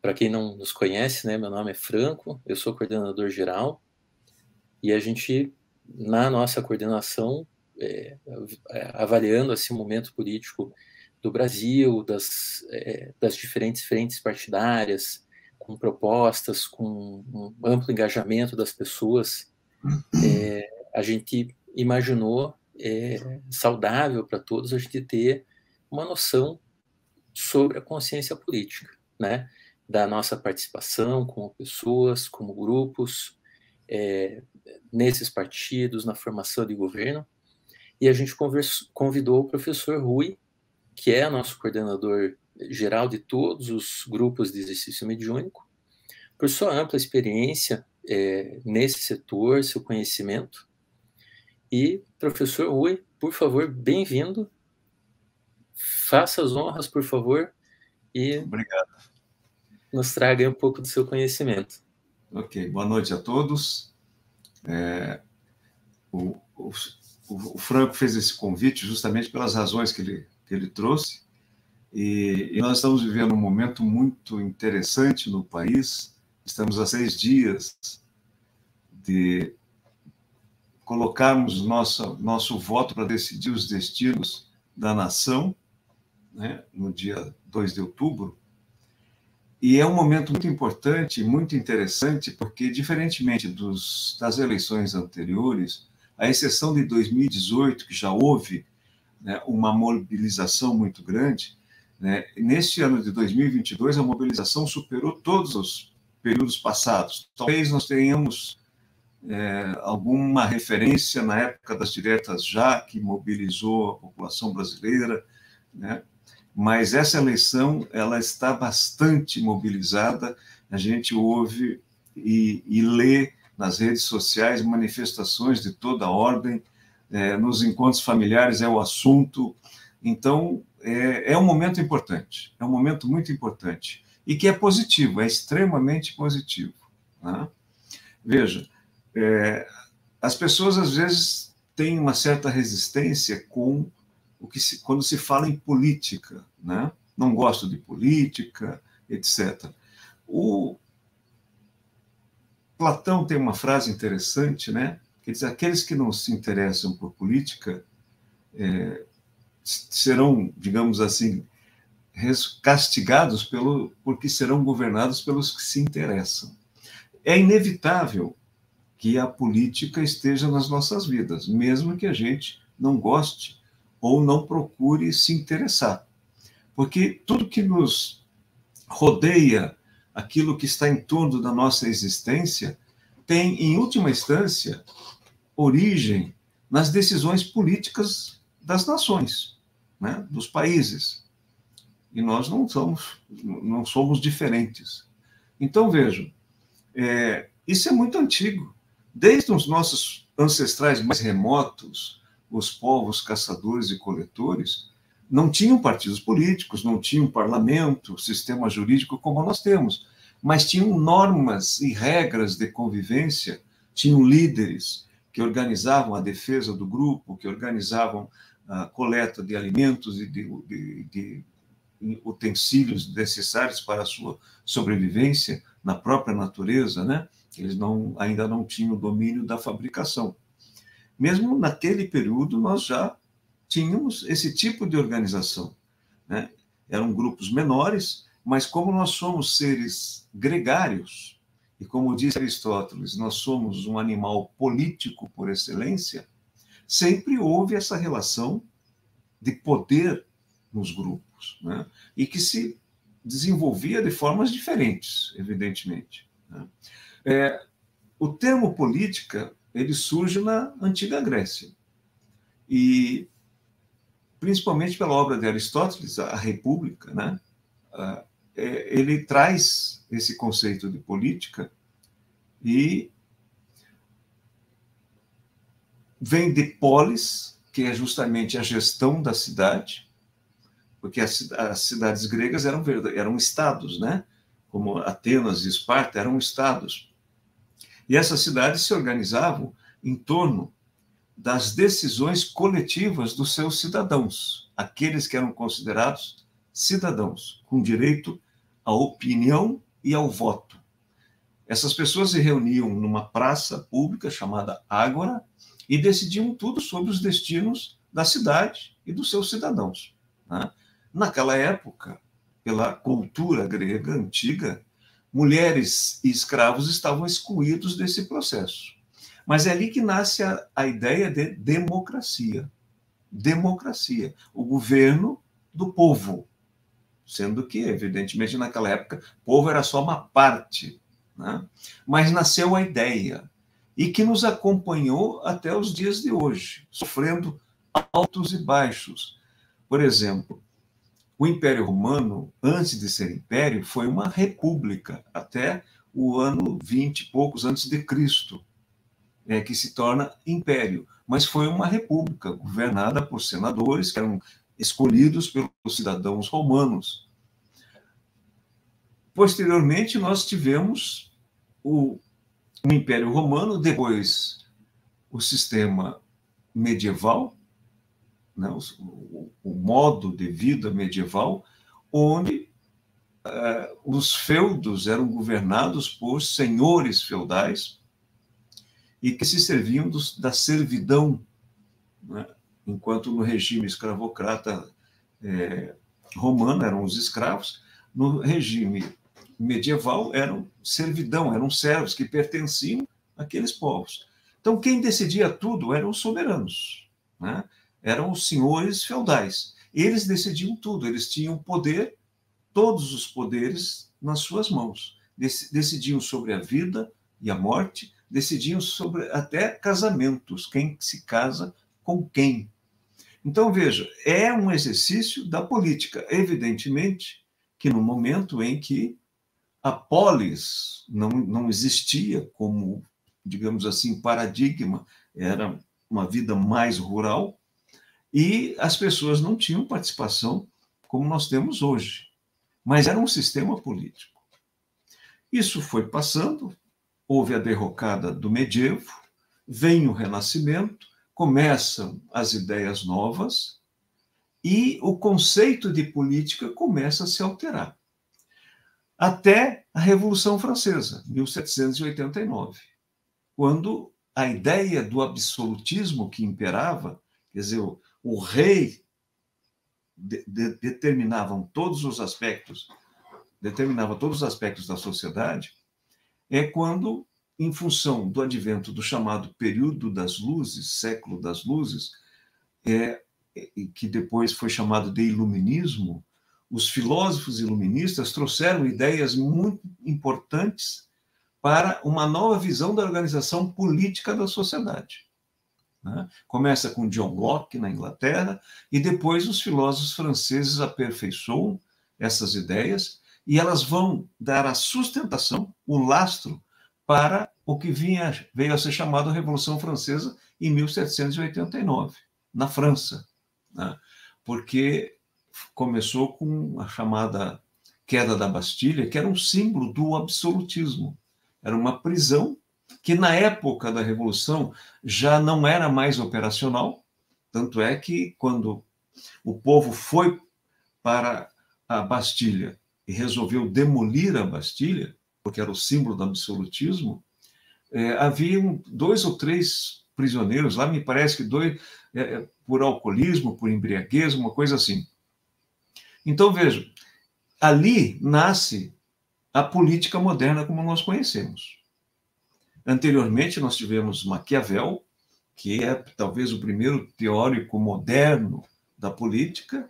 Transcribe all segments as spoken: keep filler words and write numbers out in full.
Para quem não nos conhece, né, meu nome é Franco, eu sou coordenador geral, e a gente, na nossa coordenação, é, avaliando assim, o momento político do Brasil, das, é, das diferentes frentes partidárias, com propostas, com um amplo engajamento das pessoas, é, a gente imaginou, é, saudável para todos, a gente ter uma noção sobre a consciência política, né? Da nossa participação como pessoas, como grupos, é, nesses partidos, na formação de governo. E a gente conversou, convidou o professor Rui, que é nosso coordenador geral de todos os grupos de exercício mediúnico, por sua ampla experiência é, nesse setor, seu conhecimento. E, professor Rui, por favor, bem-vindo. Faça as honras, por favor, e Obrigado. Nos traga um pouco do seu conhecimento. Ok, boa noite a todos. É, o, o, o Franco fez esse convite justamente pelas razões que ele, que ele trouxe, e, e nós estamos vivendo um momento muito interessante no país. Estamos a seis dias de colocarmos nossa, nosso voto para decidir os destinos da nação, né, no dia dois de outubro. E é um momento muito importante, muito interessante, porque, diferentemente dos, das eleições anteriores, à exceção de dois mil e dezoito, que já houve, né, uma mobilização muito grande, né, neste ano de dois mil e vinte e dois, a mobilização superou todos os períodos passados. Talvez nós tenhamos é, alguma referência na época das diretas já, que mobilizou a população brasileira, né? Mas essa eleição ela está bastante mobilizada. A gente ouve e, e lê nas redes sociais manifestações de toda ordem, é, nos encontros familiares é o assunto. Então, é, é um momento importante, é um momento muito importante, e que é positivo, é extremamente positivo, né? Veja, é, as pessoas às vezes têm uma certa resistência com o que se, quando se fala em política, né? Não gosto de política, etcétera. O Platão tem uma frase interessante, né? Que diz: aqueles que não se interessam por política é, serão, digamos assim, castigados pelo, porque serão governados pelos que se interessam. É inevitável que a política esteja nas nossas vidas, mesmo que a gente não goste ou não procure se interessar. Porque tudo que nos rodeia, aquilo que está em torno da nossa existência, tem, em última instância, origem nas decisões políticas das nações, né, dos países. E nós não somos, não somos diferentes. Então, vejam, é, isso é muito antigo. Desde os nossos ancestrais mais remotos, os povos caçadores e coletores, não tinham partidos políticos, não tinham parlamento, sistema jurídico como nós temos, mas tinham normas e regras de convivência, tinham líderes que organizavam a defesa do grupo, que organizavam a coleta de alimentos e de, de, de utensílios necessários para a sua sobrevivência na própria natureza, né? Eles não, ainda não tinham o domínio da fabricação. Mesmo naquele período, nós já tínhamos esse tipo de organização, né? Eram grupos menores, mas como nós somos seres gregários, e como disse Aristóteles, nós somos um animal político por excelência, sempre houve essa relação de poder nos grupos, né? E que se desenvolvia de formas diferentes, evidentemente, né? É, o termo política, ele surge na antiga Grécia, e principalmente pela obra de Aristóteles, a República, né? Ele traz esse conceito de política e vem de polis, que é justamente a gestão da cidade, porque as, as cidades gregas eram, eram estados, né? Como Atenas e Esparta eram estados. E essas cidades se organizavam em torno das decisões coletivas dos seus cidadãos, aqueles que eram considerados cidadãos, com direito à opinião e ao voto. Essas pessoas se reuniam numa praça pública chamada Ágora e decidiam tudo sobre os destinos da cidade e dos seus cidadãos, né? Naquela época, pela cultura grega antiga, mulheres e escravos estavam excluídos desse processo. Mas é ali que nasce a, a ideia de democracia. Democracia, o governo do povo, sendo que, evidentemente, naquela época, o povo era só uma parte, né? Mas nasceu a ideia, e que nos acompanhou até os dias de hoje, sofrendo altos e baixos. Por exemplo, o Império Romano, antes de ser império, foi uma república, até o ano vinte e poucos antes de Cristo, é, que se torna império. Mas foi uma república, governada por senadores que eram escolhidos pelos cidadãos romanos. Posteriormente, nós tivemos o, o Império Romano, depois o sistema medieval, né, o, o modo de vida medieval, onde uh, os feudos eram governados por senhores feudais e que se serviam dos, da servidão, né, enquanto no regime escravocrata eh, romano eram os escravos, no regime medieval eram servidão, eram servos que pertenciam àqueles povos. Então, quem decidia tudo eram os soberanos, né? Eram os senhores feudais. Eles decidiam tudo, eles tinham poder, todos os poderes nas suas mãos. Decidiam sobre a vida e a morte, decidiam sobre até casamentos, quem se casa com quem. Então, veja, é um exercício da política. Evidentemente que no momento em que a polis não, não existia como, digamos assim, paradigma, era uma vida mais rural, e as pessoas não tinham participação como nós temos hoje. Mas era um sistema político. Isso foi passando, houve a derrocada do medievo, vem o Renascimento, começam as ideias novas e o conceito de política começa a se alterar. Até a Revolução Francesa, mil setecentos e oitenta e nove, quando a ideia do absolutismo que imperava, quer dizer, o, o rei de, de, determinavam todos os aspectos, determinava todos os aspectos da sociedade, é quando, em função do advento do chamado período das luzes, século das luzes, é, que depois foi chamado de iluminismo, os filósofos iluministas trouxeram ideias muito importantes para uma nova visão da organização política da sociedade. Né? Começa com John Locke, na Inglaterra, e depois os filósofos franceses aperfeiçoam essas ideias e elas vão dar a sustentação, o lastro, para o que vinha, veio a ser chamado a Revolução Francesa em mil setecentos e oitenta e nove, na França, né? Porque começou com a chamada queda da Bastilha, que era um símbolo do absolutismo. Era uma prisão que, na época da Revolução, já não era mais operacional, tanto é que, quando o povo foi para a Bastilha e resolveu demolir a Bastilha, porque era o símbolo do absolutismo, é, haviam dois ou três prisioneiros lá, me parece que dois, é, por alcoolismo, por embriaguez, uma coisa assim. Então, veja, ali nasce a política moderna como nós conhecemos. Anteriormente, nós tivemos Maquiavel, que é talvez o primeiro teórico moderno da política,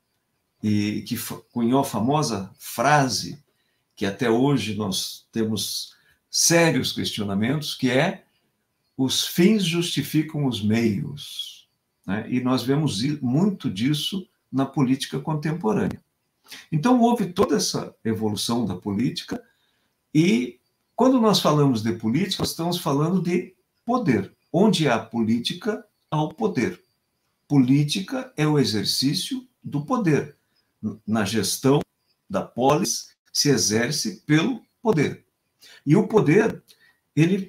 e que cunhou a famosa frase que até hoje nós temos sérios questionamentos, que é: os fins justificam os meios. Né? E nós vemos muito disso na política contemporânea. Então, houve toda essa evolução da política, e quando nós falamos de política, nós estamos falando de poder. Onde há política, há o poder. Política é o exercício do poder. Na gestão da polis, se exerce pelo poder. E o poder, ele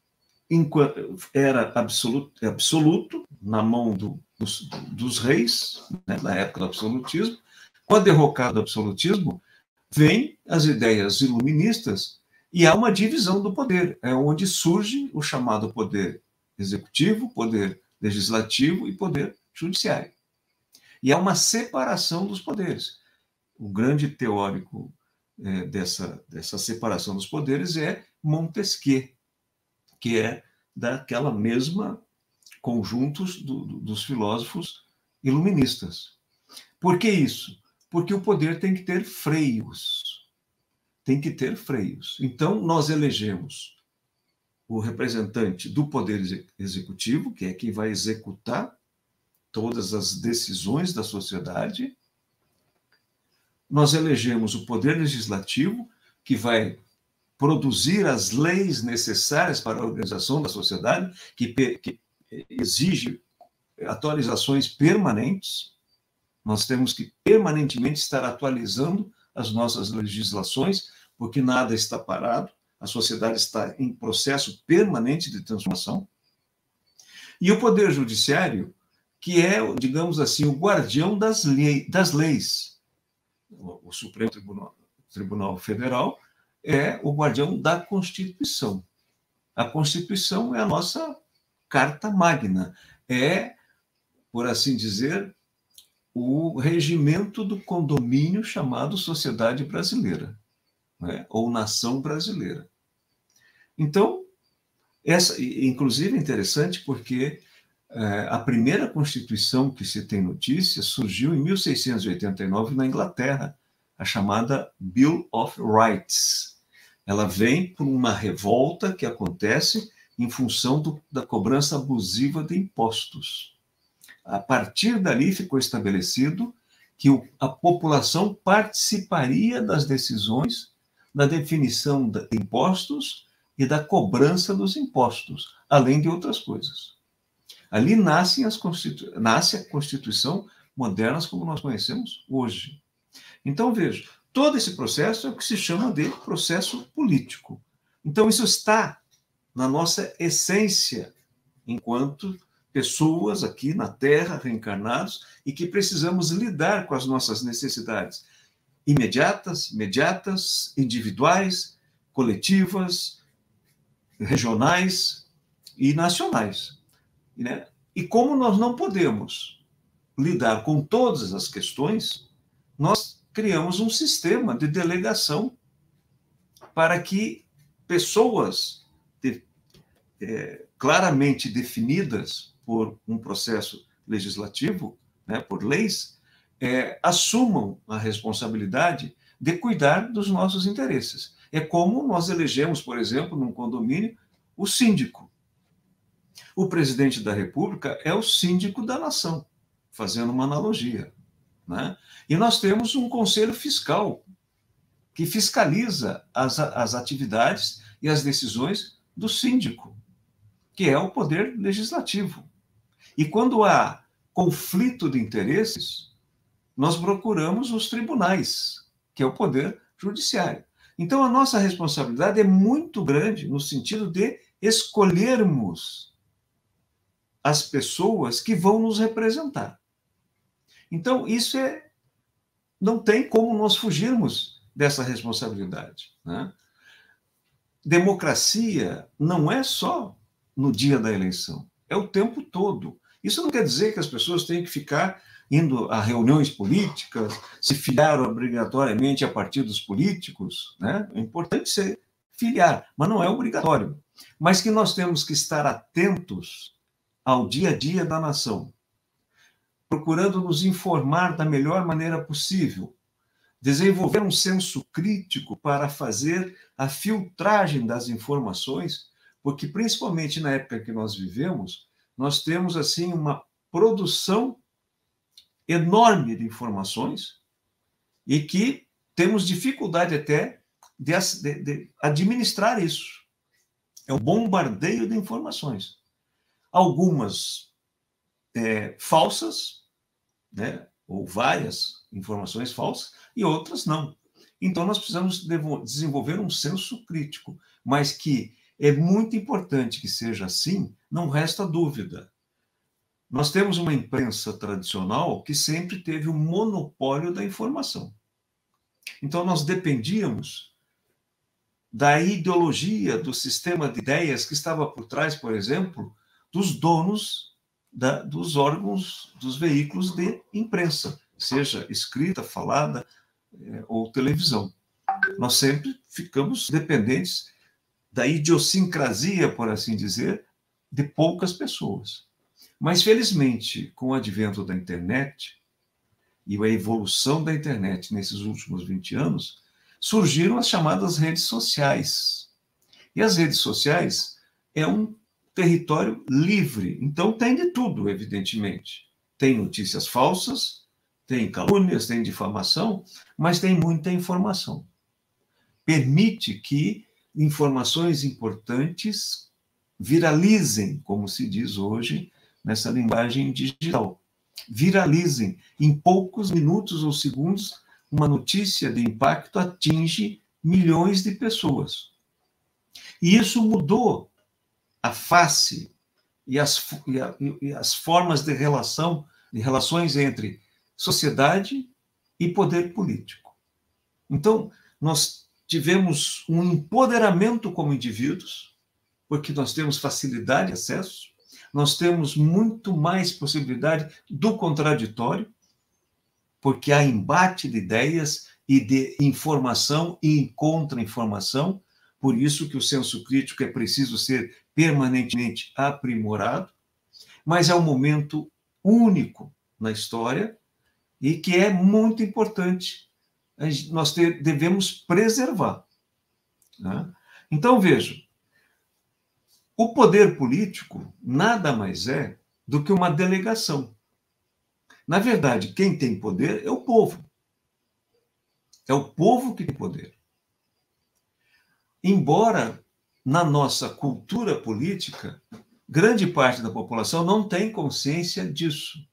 era absoluto, absoluto na mão do, dos, dos reis, né, na época do absolutismo. Com a derrocada do absolutismo, vêm as ideias iluministas e há uma divisão do poder, é onde surge o chamado poder executivo, poder legislativo e poder judiciário. E há uma separação dos poderes. O grande teórico é, dessa, dessa separação dos poderes é Montesquieu, que é daquela mesma conjuntos do, do, dos filósofos iluministas. Por que isso? Porque o poder tem que ter freios. Tem que ter freios. Então, nós elegemos o representante do poder executivo, que é quem vai executar todas as decisões da sociedade. Nós elegemos o poder legislativo, que vai produzir as leis necessárias para a organização da sociedade, que, que exige atualizações permanentes. Nós temos que permanentemente estar atualizando as nossas legislações, porque nada está parado, a sociedade está em processo permanente de transformação. E o Poder Judiciário, que é, digamos assim, o guardião das, lei, das leis. O, o Supremo Tribunal, Tribunal Federal é o guardião da Constituição. A Constituição é a nossa carta magna, é, por assim dizer, o regimento do condomínio chamado sociedade brasileira, né? Ou nação brasileira. Então, essa, inclusive é interessante porque é, a primeira Constituição que se tem notícia surgiu em mil seiscentos e oitenta e nove na Inglaterra, a chamada Bill of Rights. Ela vem por uma revolta que acontece em função do, da cobrança abusiva de impostos. A partir dali ficou estabelecido que o, a população participaria das decisões da definição de impostos e da cobrança dos impostos, além de outras coisas. Ali nascem as Constitu... nasce a Constituição modernas como nós conhecemos hoje. Então, veja, todo esse processo é o que se chama de processo político. Então, isso está na nossa essência, enquanto pessoas aqui na Terra, reencarnados, e que precisamos lidar com as nossas necessidades imediatas, imediatas, individuais, coletivas, regionais e nacionais. Né? E como nós não podemos lidar com todas as questões, nós criamos um sistema de delegação para que pessoas de, é, claramente definidas por um processo legislativo, né, por leis, é, assumam a responsabilidade de cuidar dos nossos interesses. É como nós elegemos, por exemplo, num condomínio, o síndico. O presidente da República é o síndico da nação, fazendo uma analogia. Né? E nós temos um conselho fiscal que fiscaliza as, as atividades e as decisões do síndico, que é o poder legislativo. E quando há conflito de interesses, nós procuramos os tribunais, que é o poder judiciário. Então, a nossa responsabilidade é muito grande no sentido de escolhermos as pessoas que vão nos representar. Então, isso é... não tem como nós fugirmos dessa responsabilidade. Né? Democracia não é só no dia da eleição, é o tempo todo. Isso não quer dizer que as pessoas têm que ficar indo a reuniões políticas, se filiar obrigatoriamente a partidos políticos. Né? É importante se filiar, mas não é obrigatório. Mas que nós temos que estar atentos ao dia a dia da nação, procurando nos informar da melhor maneira possível, desenvolver um senso crítico para fazer a filtragem das informações, porque, principalmente na época que nós vivemos, nós temos, assim, uma produção enorme de informações e que temos dificuldade até de, de, de administrar isso. É um bombardeio de informações. Algumas é, falsas, né, ou várias informações falsas, e outras não. Então, nós precisamos desenvolver um senso crítico, mas que é muito importante que seja assim, não resta dúvida. Nós temos uma imprensa tradicional que sempre teve o monopólio da informação. Então, nós dependíamos da ideologia, do sistema de ideias que estava por trás, por exemplo, dos donos da, dos órgãos, dos veículos de imprensa, seja escrita, falada é, ou televisão. Nós sempre ficamos dependentes da idiosincrasia, por assim dizer, de poucas pessoas. Mas, felizmente, com o advento da internet e a evolução da internet nesses últimos vinte anos, surgiram as chamadas redes sociais. E as redes sociais é um território livre, então tem de tudo, evidentemente. Tem notícias falsas, tem calúnias, tem difamação, mas tem muita informação. Permite que informações importantes viralizem, como se diz hoje, nessa linguagem digital. Viralizem. Em poucos minutos ou segundos, uma notícia de impacto atinge milhões de pessoas. E isso mudou a face e as, e, a, e as formas de relação, de relações entre sociedade e poder político. Então, nós tivemos um empoderamento como indivíduos, porque nós temos facilidade de acesso, nós temos muito mais possibilidade do contraditório, porque há embate de ideias e de informação e contra-informação, por isso que o senso crítico é preciso ser permanentemente aprimorado, mas é um momento único na história e que é muito importante, nós ter, devemos preservar. Né? Então, veja, o poder político nada mais é do que uma delegação. Na verdade, quem tem poder é o povo. É o povo que tem poder. Embora, na nossa cultura política, grande parte da população não tem consciência disso.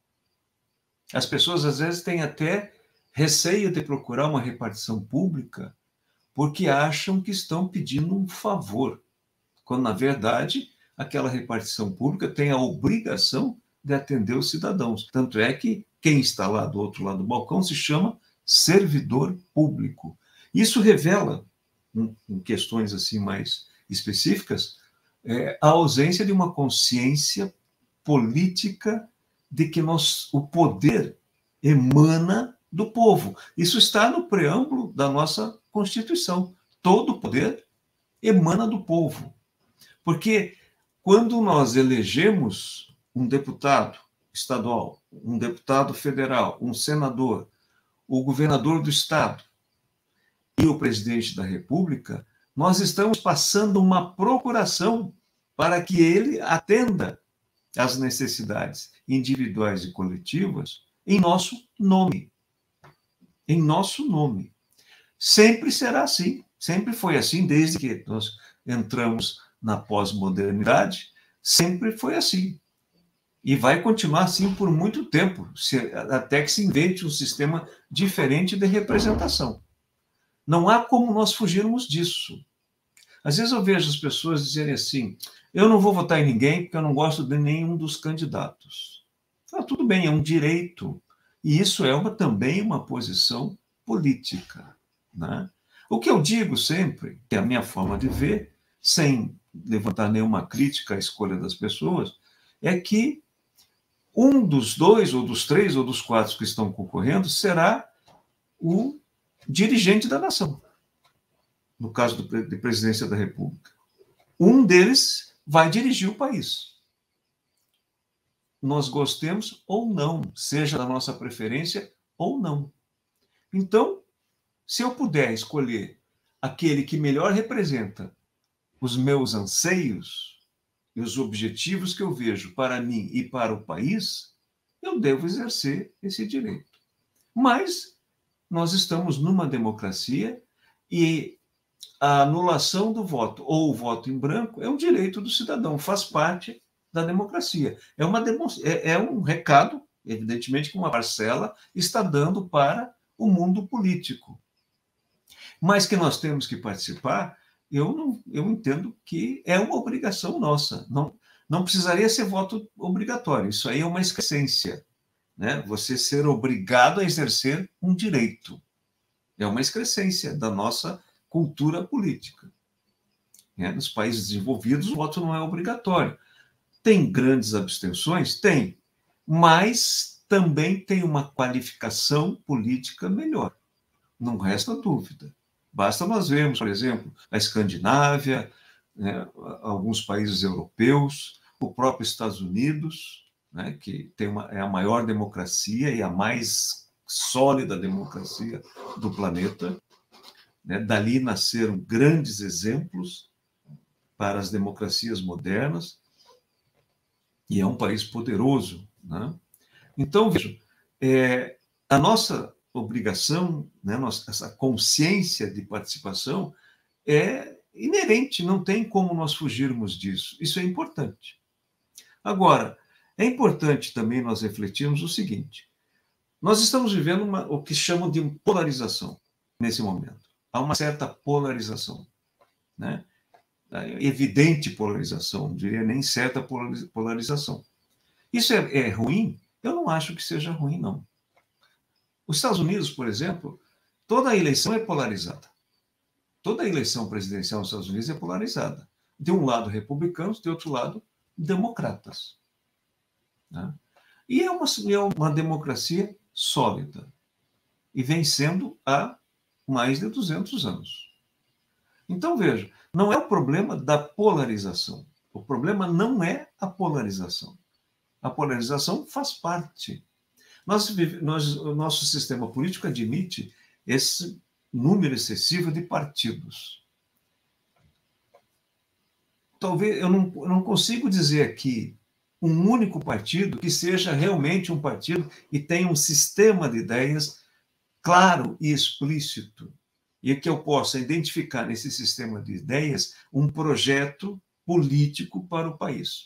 As pessoas, às vezes, têm até receio de procurar uma repartição pública porque acham que estão pedindo um favor, quando, na verdade, aquela repartição pública tem a obrigação de atender os cidadãos. Tanto é que quem está lá do outro lado do balcão se chama servidor público. Isso revela, em questões assim mais específicas, é, a ausência de uma consciência política de que nós, o poder emana do povo. Isso está no preâmbulo da nossa Constituição. Todo poder emana do povo. Porque quando nós elegemos um deputado estadual, um deputado federal, um senador, o governador do estado e o presidente da República, nós estamos passando uma procuração para que ele atenda às necessidades individuais e coletivas em nosso nome. Em nosso nome. Sempre será assim. Sempre foi assim, desde que nós entramos na pós-modernidade, sempre foi assim. E vai continuar assim por muito tempo, até que se invente um sistema diferente de representação. Não há como nós fugirmos disso. Às vezes eu vejo as pessoas dizerem assim, eu não vou votar em ninguém porque eu não gosto de nenhum dos candidatos. Ah, tudo bem, é um direito. E isso é uma, também uma posição política. Né? O que eu digo sempre, que é a minha forma de ver, sem levantar nenhuma crítica à escolha das pessoas, é que um dos dois, ou dos três, ou dos quatro que estão concorrendo será o dirigente da nação, no caso do, de presidência da República. Um deles vai dirigir o país. Nós gostemos ou não, seja da nossa preferência ou não. Então, se eu puder escolher aquele que melhor representa os meus anseios e os objetivos que eu vejo para mim e para o país, eu devo exercer esse direito. Mas nós estamos numa democracia e a anulação do voto ou o voto em branco é um direito do cidadão, faz parte da democracia. É, uma demonstra... é, é um recado, evidentemente, que uma parcela está dando para o mundo político. Mas que nós temos que participar, eu, não, eu entendo que é uma obrigação nossa. Não, não precisaria ser voto obrigatório, isso aí é uma excrescência, né? Você ser obrigado a exercer um direito. É uma excrescência da nossa cultura política. É, nos países desenvolvidos, o voto não é obrigatório. Tem grandes abstenções? Tem. Mas também tem uma qualificação política melhor. Não resta dúvida. Basta nós vermos, por exemplo, a Escandinávia, né, alguns países europeus, o próprio Estados Unidos, né, que tem uma, é a maior democracia e a mais sólida democracia do planeta. Né, dali nasceram grandes exemplos para as democracias modernas, e é um país poderoso. Né? Então, vejam, é, a nossa obrigação, né, nossa, essa consciência de participação é inerente, não tem como nós fugirmos disso. Isso é importante. Agora, é importante também nós refletirmos o seguinte: nós estamos vivendo uma, o que chamam de polarização nesse momento. Há uma certa polarização, né? Evidente polarização, não diria nem certa polarização. Isso é, é ruim? Eu não acho que seja ruim, não. Os Estados Unidos, por exemplo, toda a eleição é polarizada. Toda a eleição presidencial nos Estados Unidos é polarizada. De um lado, republicanos, de outro lado, democratas. Né? E é uma, é uma democracia sólida. E vem sendo há mais de duzentos anos. Então, veja, não é o problema da polarização. O problema não é a polarização. A polarização faz parte. Nós, nós, o nosso sistema político admite esse número excessivo de partidos. Talvez eu não, eu não consigo dizer aqui um único partido que seja realmente um partido e tenha um sistema de ideias claro e explícito, e que eu possa identificar nesse sistema de ideias um projeto político para o país.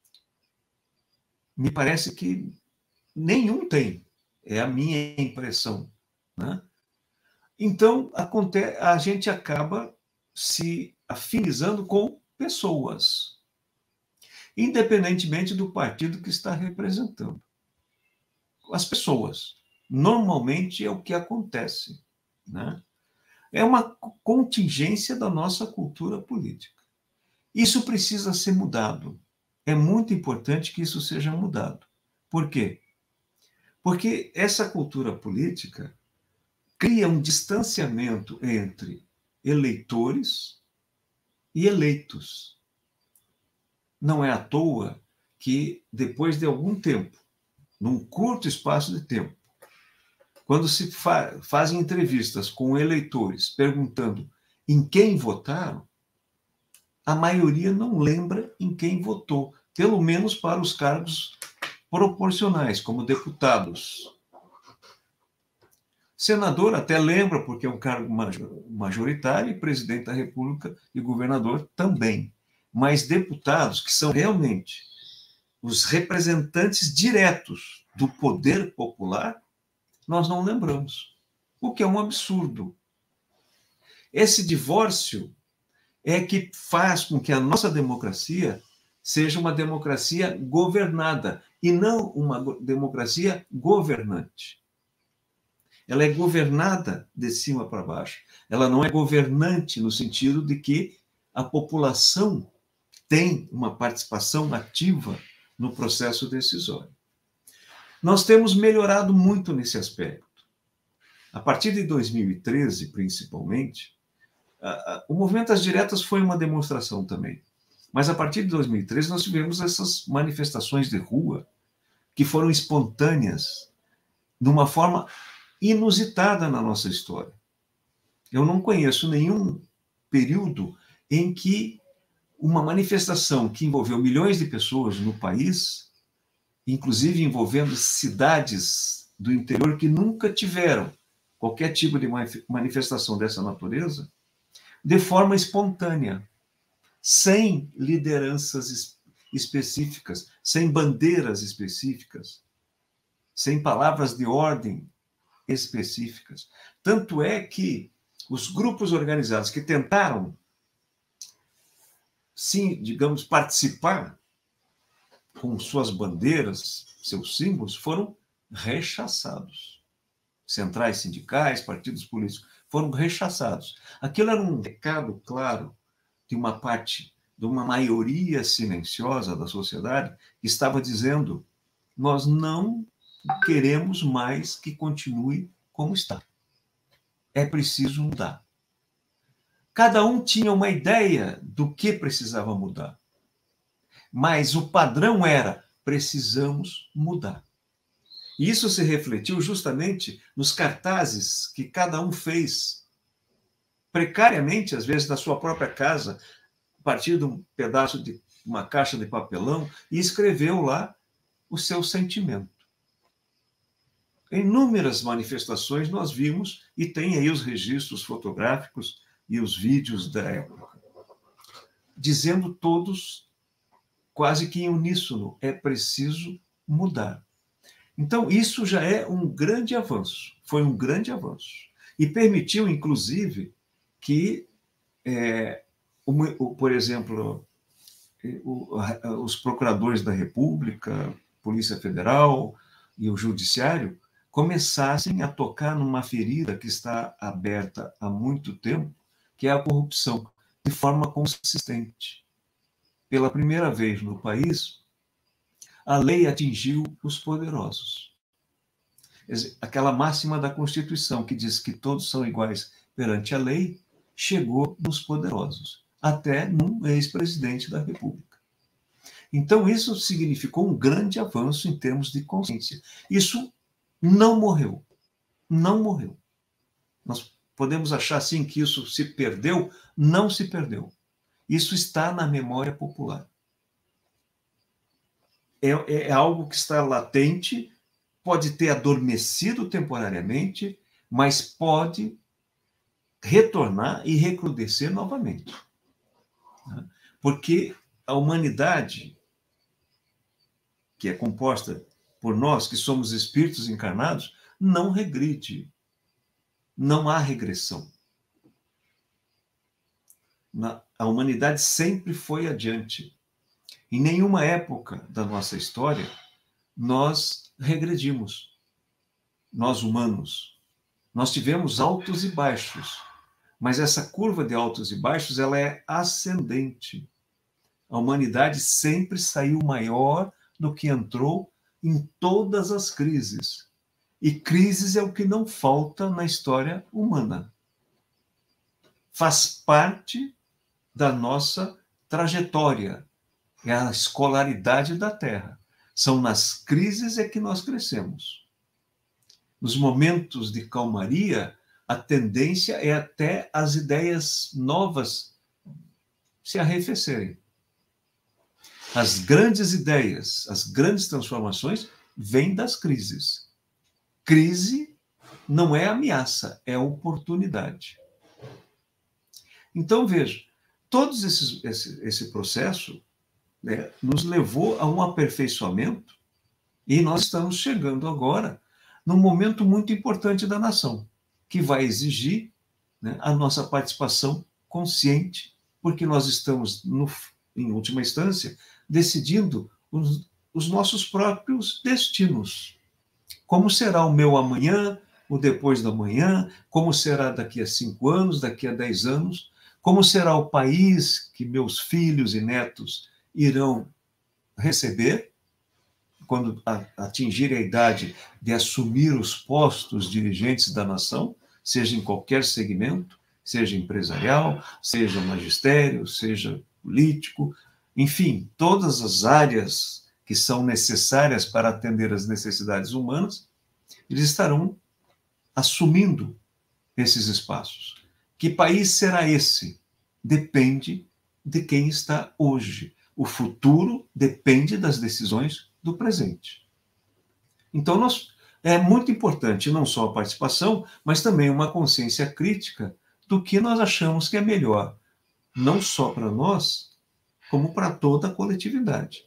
Me parece que nenhum tem, é a minha impressão. Né? Então, a gente acaba se afinizando com pessoas, independentemente do partido que está representando. As pessoas. Normalmente é o que acontece. Né? É uma contingência da nossa cultura política. Isso precisa ser mudado. É muito importante que isso seja mudado. Por quê? Porque essa cultura política cria um distanciamento entre eleitores e eleitos. Não é à toa que, depois de algum tempo, num curto espaço de tempo, quando se fa fazem entrevistas com eleitores perguntando em quem votaram, a maioria não lembra em quem votou, pelo menos para os cargos proporcionais, como deputados. Senador até lembra, porque é um cargo majoritário, e presidente da República e governador também. Mas deputados, que são realmente os representantes diretos do poder popular, nós não lembramos, o que é um absurdo. Esse divórcio é que faz com que a nossa democracia seja uma democracia governada e não uma democracia governante. Ela é governada de cima para baixo. Ela não é governante no sentido de que a população tem uma participação ativa no processo decisório. Nós temos melhorado muito nesse aspecto. A partir de dois mil e treze, principalmente, o movimento das diretas foi uma demonstração também. Mas a partir de dois mil e treze nós tivemos essas manifestações de rua que foram espontâneas, de uma forma inusitada na nossa história. Eu não conheço nenhum período em que uma manifestação que envolveu milhões de pessoas no país, inclusive envolvendo cidades do interior que nunca tiveram qualquer tipo de manifestação dessa natureza, de forma espontânea, sem lideranças específicas, sem bandeiras específicas, sem palavras de ordem específicas. Tanto é que os grupos organizados que tentaram, sim, digamos, participar com suas bandeiras, seus símbolos, foram rechaçados. centrais sindicais, partidos políticos, foram rechaçados. Aquilo era um recado claro de uma parte, de uma maioria silenciosa da sociedade, que estava dizendo: nós não queremos mais que continue como está. É preciso mudar. Cada um tinha uma ideia do que precisava mudar. Mas o padrão era: precisamos mudar. E isso se refletiu justamente nos cartazes que cada um fez, precariamente, às vezes, na sua própria casa, a partir de um pedaço de uma caixa de papelão, e escreveu lá o seu sentimento. Inúmeras manifestações nós vimos, e tem aí os registros fotográficos e os vídeos da época, dizendo todos, quase que em uníssono: é preciso mudar. Então, isso já é um grande avanço, foi um grande avanço. E permitiu, inclusive, que, é, o, o, por exemplo, o, os procuradores da República, Polícia Federal e o Judiciário começassem a tocar numa ferida que está aberta há muito tempo, que é a corrupção, de forma consistente. Pela primeira vez no país, a lei atingiu os poderosos. Aquela máxima da Constituição, que diz que todos são iguais perante a lei, chegou nos poderosos, até num ex-presidente da República. Então, isso significou um grande avanço em termos de consciência. Isso não morreu. Não morreu. Nós podemos achar, assim, que isso se perdeu. Não se perdeu. Isso está na memória popular. É, é algo que está latente, pode ter adormecido temporariamente, mas pode retornar e recrudescer novamente. Porque a humanidade, que é composta por nós, que somos espíritos encarnados, não regride. Não há regressão. A humanidade sempre foi adiante. Em nenhuma época da nossa história, nós regredimos. Nós, humanos. Nós tivemos altos e baixos, mas essa curva de altos e baixos, ela é ascendente. A humanidade sempre saiu maior do que entrou em todas as crises. E crises é o que não falta na história humana. Faz parte da nossa trajetória. É a escolaridade da Terra. São nas crises é que nós crescemos. Nos momentos de calmaria, a tendência é até as ideias novas se arrefecerem. As grandes ideias, as grandes transformações vêm das crises. Crise não é ameaça, é oportunidade. Então, veja, todo esse, esse, esse processo, né, nos levou a um aperfeiçoamento, e nós estamos chegando agora num momento muito importante da nação, que vai exigir, né, a nossa participação consciente, porque nós estamos, no, em última instância, decidindo os, os nossos próprios destinos. Como será o meu amanhã, o depois da manhã, como será daqui a cinco anos, daqui a dez anos, como será o país que meus filhos e netos irão receber quando atingirem a idade de assumir os postos dirigentes da nação, seja em qualquer segmento, seja empresarial, seja magistério, seja político, enfim, todas as áreas que são necessárias para atender às necessidades humanas, eles estarão assumindo esses espaços. Que país será esse? Depende de quem está hoje. O futuro depende das decisões do presente. Então, nós, é muito importante não só a participação, mas também uma consciência crítica do que nós achamos que é melhor, não só para nós, como para toda a coletividade.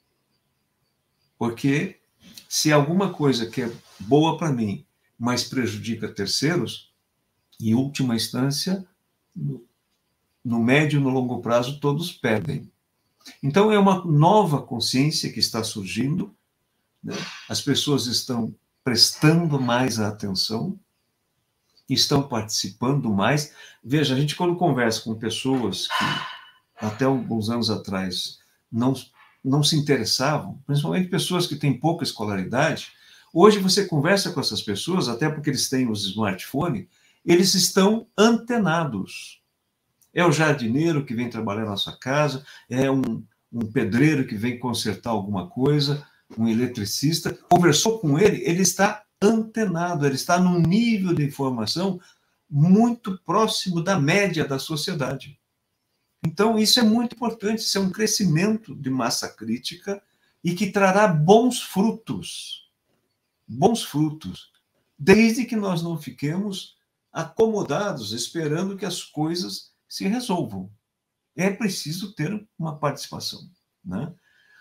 Porque se alguma coisa que é boa para mim, mas prejudica terceiros, em última instância, no, no médio e no longo prazo, todos perdem. Então, é uma nova consciência que está surgindo, né? As pessoas estão prestando mais atenção, estão participando mais. Veja, a gente quando conversa com pessoas que até alguns anos atrás não, não se interessavam, principalmente pessoas que têm pouca escolaridade, hoje você conversa com essas pessoas, até porque eles têm os smartphones, eles estão antenados. É o jardineiro que vem trabalhar na sua casa, é um, um pedreiro que vem consertar alguma coisa, um eletricista, conversou com ele, ele está antenado, ele está num nível de informação muito próximo da média da sociedade. Então, isso é muito importante, isso é um crescimento de massa crítica e que trará bons frutos, bons frutos, desde que nós não fiquemos acomodados, esperando que as coisas se resolvam. É preciso ter uma participação, né?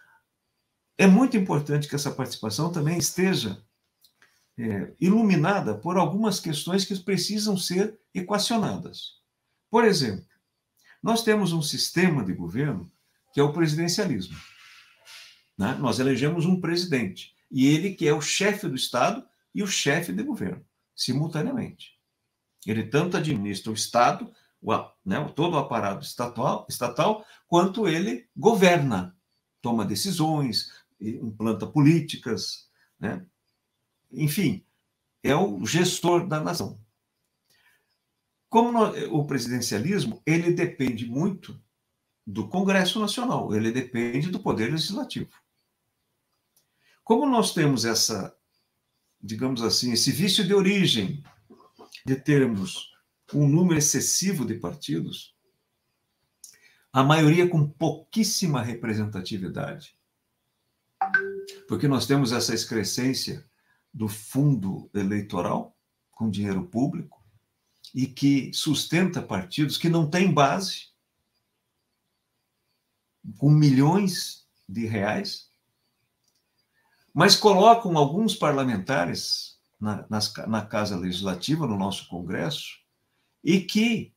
É muito importante que essa participação também esteja é, iluminada por algumas questões que precisam ser equacionadas. Por exemplo, nós temos um sistema de governo que é o presidencialismo, né? Nós elegemos um presidente, e ele que é o chefe do Estado e o chefe de governo, simultaneamente. Ele tanto administra o Estado, o, né, todo o aparato estatal, estatal, quanto ele governa, toma decisões, implanta políticas, né? Enfim, é o gestor da nação. Como nós, o presidencialismo, ele depende muito do Congresso Nacional, ele depende do Poder Legislativo. Como nós temos essa, digamos assim, esse vício de origem de termos um número excessivo de partidos, a maioria com pouquíssima representatividade, porque nós temos essa excrescência do fundo eleitoral com dinheiro público e que sustenta partidos que não têm base, com milhões de reais, mas colocam alguns parlamentares na, nas, na Casa Legislativa, no nosso Congresso, e que,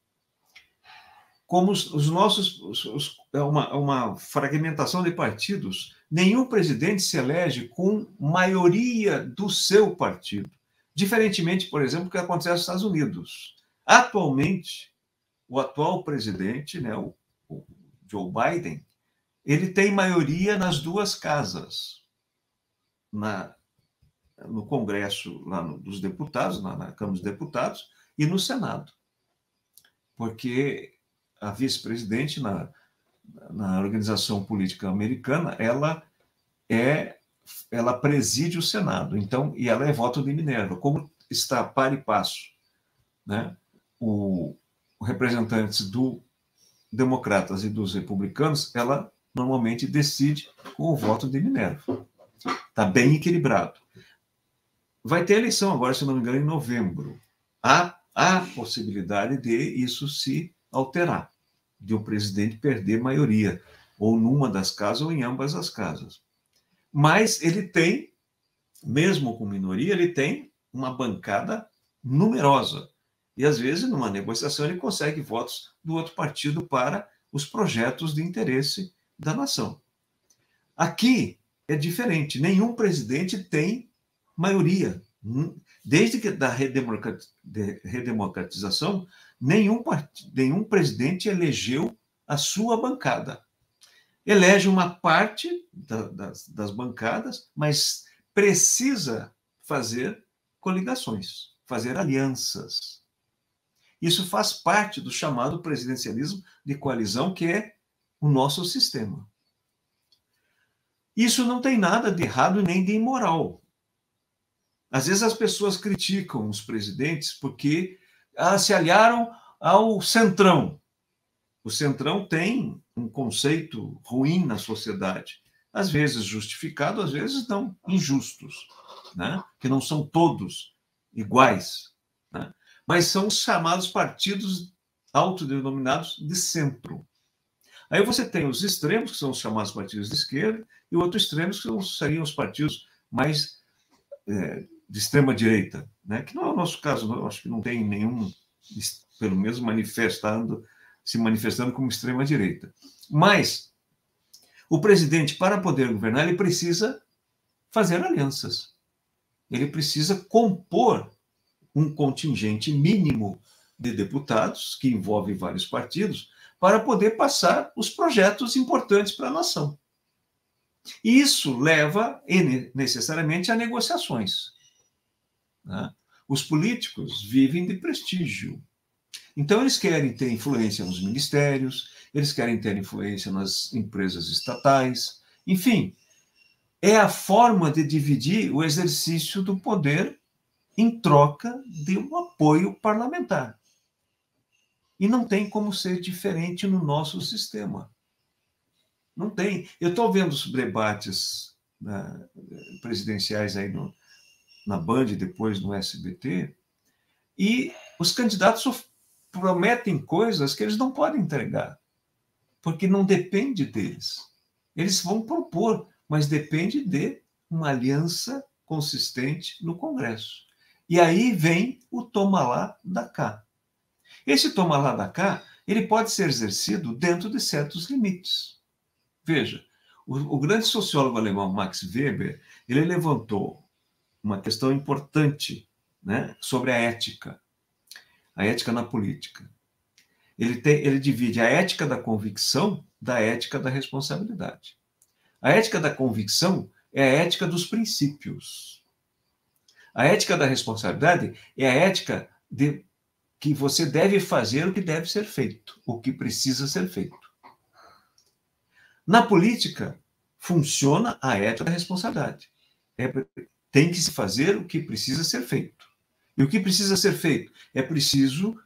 como os, os nossos, os, os, é uma, uma fragmentação de partidos, nenhum presidente se elege com maioria do seu partido, diferentemente, por exemplo, do que acontece nos Estados Unidos. Atualmente, o atual presidente, né, o, o Joe Biden, ele tem maioria nas duas casas, na, no Congresso lá no, dos deputados, na, na Câmara dos Deputados, e no Senado. Porque a vice-presidente na, na organização política americana, ela é, ela preside o Senado, então, e ela é voto de Minerva. Como está par e passo, né, o, o representantes do democratas e dos republicanos, ela normalmente decide com o voto de Minerva. Está bem equilibrado. Vai ter eleição agora, se não me engano, em novembro. Há, há possibilidade de isso se alterar, de o presidente perder maioria, ou numa das casas ou em ambas as casas. Mas ele tem, mesmo com minoria, ele tem uma bancada numerosa. E, às vezes, numa negociação, ele consegue votos do outro partido para os projetos de interesse da nação. Aqui é diferente. Nenhum presidente tem maioria. Desde que da redemocratização, nenhum, part... nenhum presidente elegeu a sua bancada. Elege uma parte da, das, das bancadas, mas precisa fazer coligações, fazer alianças. Isso faz parte do chamado presidencialismo de coalizão, que é o nosso sistema. Isso não tem nada de errado nem de imoral. Às vezes as pessoas criticam os presidentes porque ah, se aliaram ao centrão. O centrão tem um conceito ruim na sociedade, às vezes justificado, às vezes não, injustos, né? Que não são todos iguais, né? Mas são os chamados partidos autodenominados de centro. Aí você tem os extremos, que são os chamados partidos de esquerda, e outros extremos, que seriam os partidos mais é, de extrema-direita, né? Que não é o nosso caso, eu acho que não tem nenhum, pelo menos, manifestando, se manifestando como extrema-direita. Mas o presidente, para poder governar, ele precisa fazer alianças. ele precisa compor um contingente mínimo de deputados, que envolve vários partidos, para poder passar os projetos importantes para a nação. E isso leva necessariamente a negociações, né? Os políticos vivem de prestígio. Então, eles querem ter influência nos ministérios, eles querem ter influência nas empresas estatais, enfim, é a forma de dividir o exercício do poder em troca de um apoio parlamentar. E não tem como ser diferente no nosso sistema. Não tem. Eu estou vendo os debates, né, presidenciais aí no, na Band, depois no S B T, e os candidatos prometem coisas que eles não podem entregar, porque não depende deles. Eles vão propor, mas depende de uma aliança consistente no Congresso. E aí vem o toma lá da cá. Esse toma lá da cá, ele pode ser exercido dentro de certos limites. Veja, o, o grande sociólogo alemão Max Weber, ele levantou uma questão importante, né, sobre a ética, a ética na política. Ele, tem, ele divide a ética da convicção da ética da responsabilidade. A ética da convicção é a ética dos princípios. A ética da responsabilidade é a ética de que você deve fazer o que deve ser feito, o que precisa ser feito. Na política, funciona a ética da responsabilidade. É, tem que se fazer o que precisa ser feito. E o que precisa ser feito? É preciso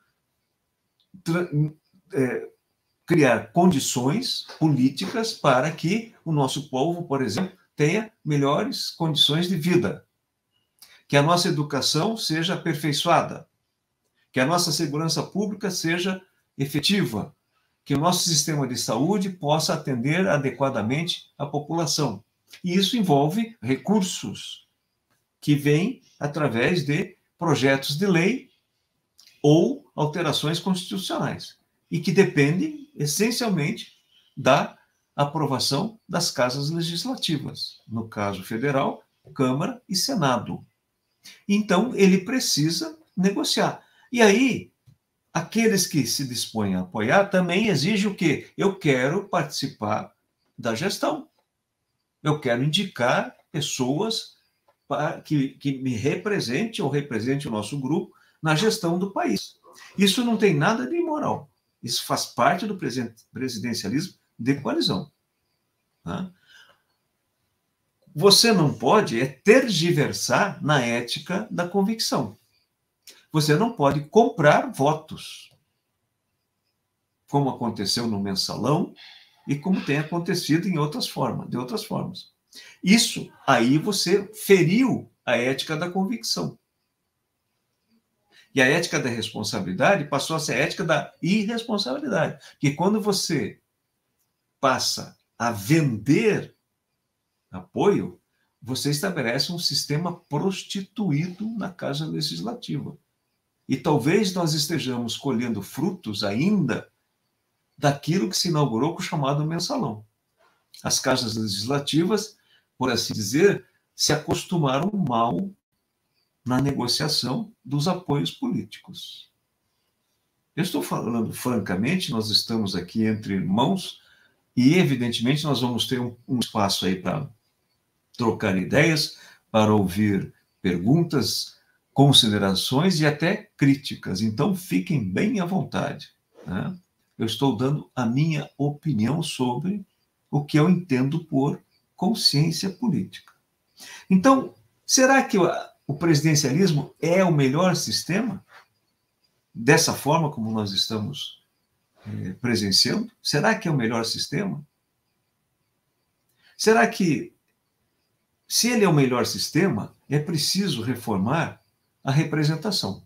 é, criar condições políticas para que o nosso povo, por exemplo, tenha melhores condições de vida. Que a nossa educação seja aperfeiçoada. Que a nossa segurança pública seja efetiva. Que o nosso sistema de saúde possa atender adequadamente a população. E isso envolve recursos que vêm através de projetos de lei ou alterações constitucionais e que dependem essencialmente da aprovação das casas legislativas, no caso federal, Câmara e Senado. Então, ele precisa negociar. E aí, aqueles que se dispõem a apoiar também exigem o quê? Eu quero participar da gestão. Eu quero indicar pessoas para que, que me represente ou represente o nosso grupo na gestão do país. Isso não tem nada de imoral. Isso faz parte do presidencialismo de coalizão. Tá? Você não pode é tergiversar na ética da convicção. Você não pode comprar votos, como aconteceu no mensalão e como tem acontecido em outras formas, de outras formas. Isso aí você feriu a ética da convicção. E a ética da responsabilidade passou a ser a ética da irresponsabilidade. Que quando você passa a vender apoio, você estabelece um sistema prostituído na Casa Legislativa. E talvez nós estejamos colhendo frutos ainda daquilo que se inaugurou com o chamado mensalão. As casas legislativas, por assim dizer, se acostumaram mal na negociação dos apoios políticos. Eu estou falando francamente, nós estamos aqui entre irmãos e, evidentemente, nós vamos ter um, um espaço aí para trocar ideias, para ouvir perguntas, considerações e até críticas. Então, fiquem bem à vontade, né? Eu estou dando a minha opinião sobre o que eu entendo por consciência política. Então, será que o presidencialismo é o melhor sistema? Dessa forma como nós estamos eh, presenciando? Será que é o melhor sistema? Será que, se ele é o melhor sistema, é preciso reformar a representação?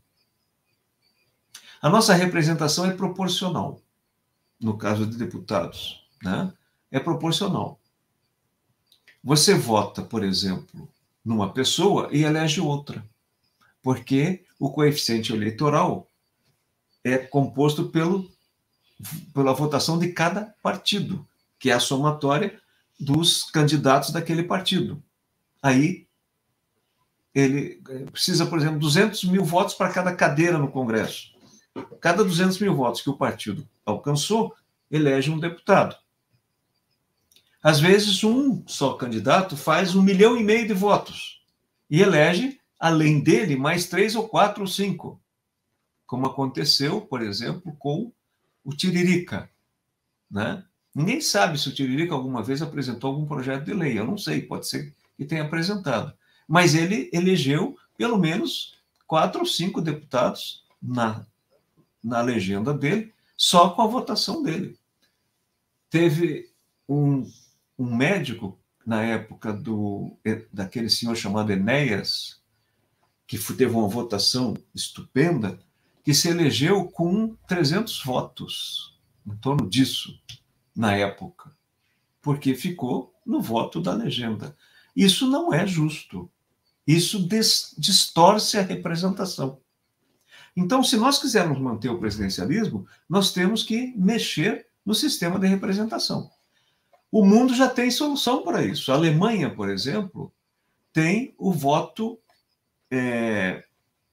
A nossa representação é proporcional. No caso de deputados, né? É proporcional. Você vota, por exemplo, numa pessoa e elege outra, porque o coeficiente eleitoral é composto pelo, pela votação de cada partido, que é a somatória dos candidatos daquele partido. Aí ele precisa, por exemplo, duzentos mil votos para cada cadeira no Congresso. Cada duzentos mil votos que o partido alcançou, elege um deputado. Às vezes, um só candidato faz um milhão e meio de votos e elege, além dele, mais três ou quatro ou cinco, como aconteceu, por exemplo, com o Tiririca, né? Ninguém sabe se o Tiririca alguma vez apresentou algum projeto de lei. Eu não sei, pode ser que tenha apresentado. Mas ele elegeu pelo menos quatro ou cinco deputados na, na legenda dele, só com a votação dele. Teve um, um médico, na época do, daquele senhor chamado Enéas, que teve uma votação estupenda, que se elegeu com trezentos votos, em torno disso, na época, porque ficou no voto da legenda. Isso não é justo. Isso distorce a representação. Então, se nós quisermos manter o presidencialismo, nós temos que mexer no sistema de representação. O mundo já tem solução para isso. A Alemanha, por exemplo, tem o voto... É...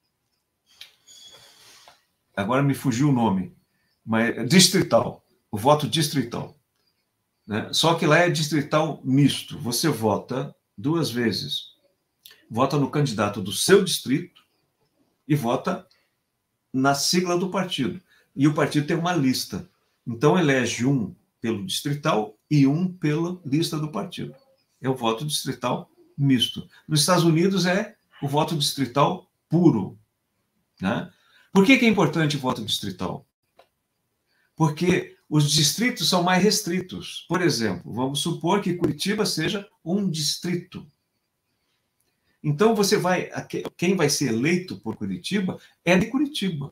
Agora me fugiu o nome, mas distrital. O voto distrital. Né? Só que lá é distrital misto. Você vota duas vezes. Vota no candidato do seu distrito e vota na sigla do partido. E o partido tem uma lista. Então, elege um pelo distrital e um pela lista do partido. É o voto distrital misto. Nos Estados Unidos é o voto distrital puro. Né? Por que que é importante o voto distrital? Porque os distritos são mais restritos. Por exemplo, vamos supor que Curitiba seja um distrito. Então, você vai, quem vai ser eleito por Curitiba é de Curitiba.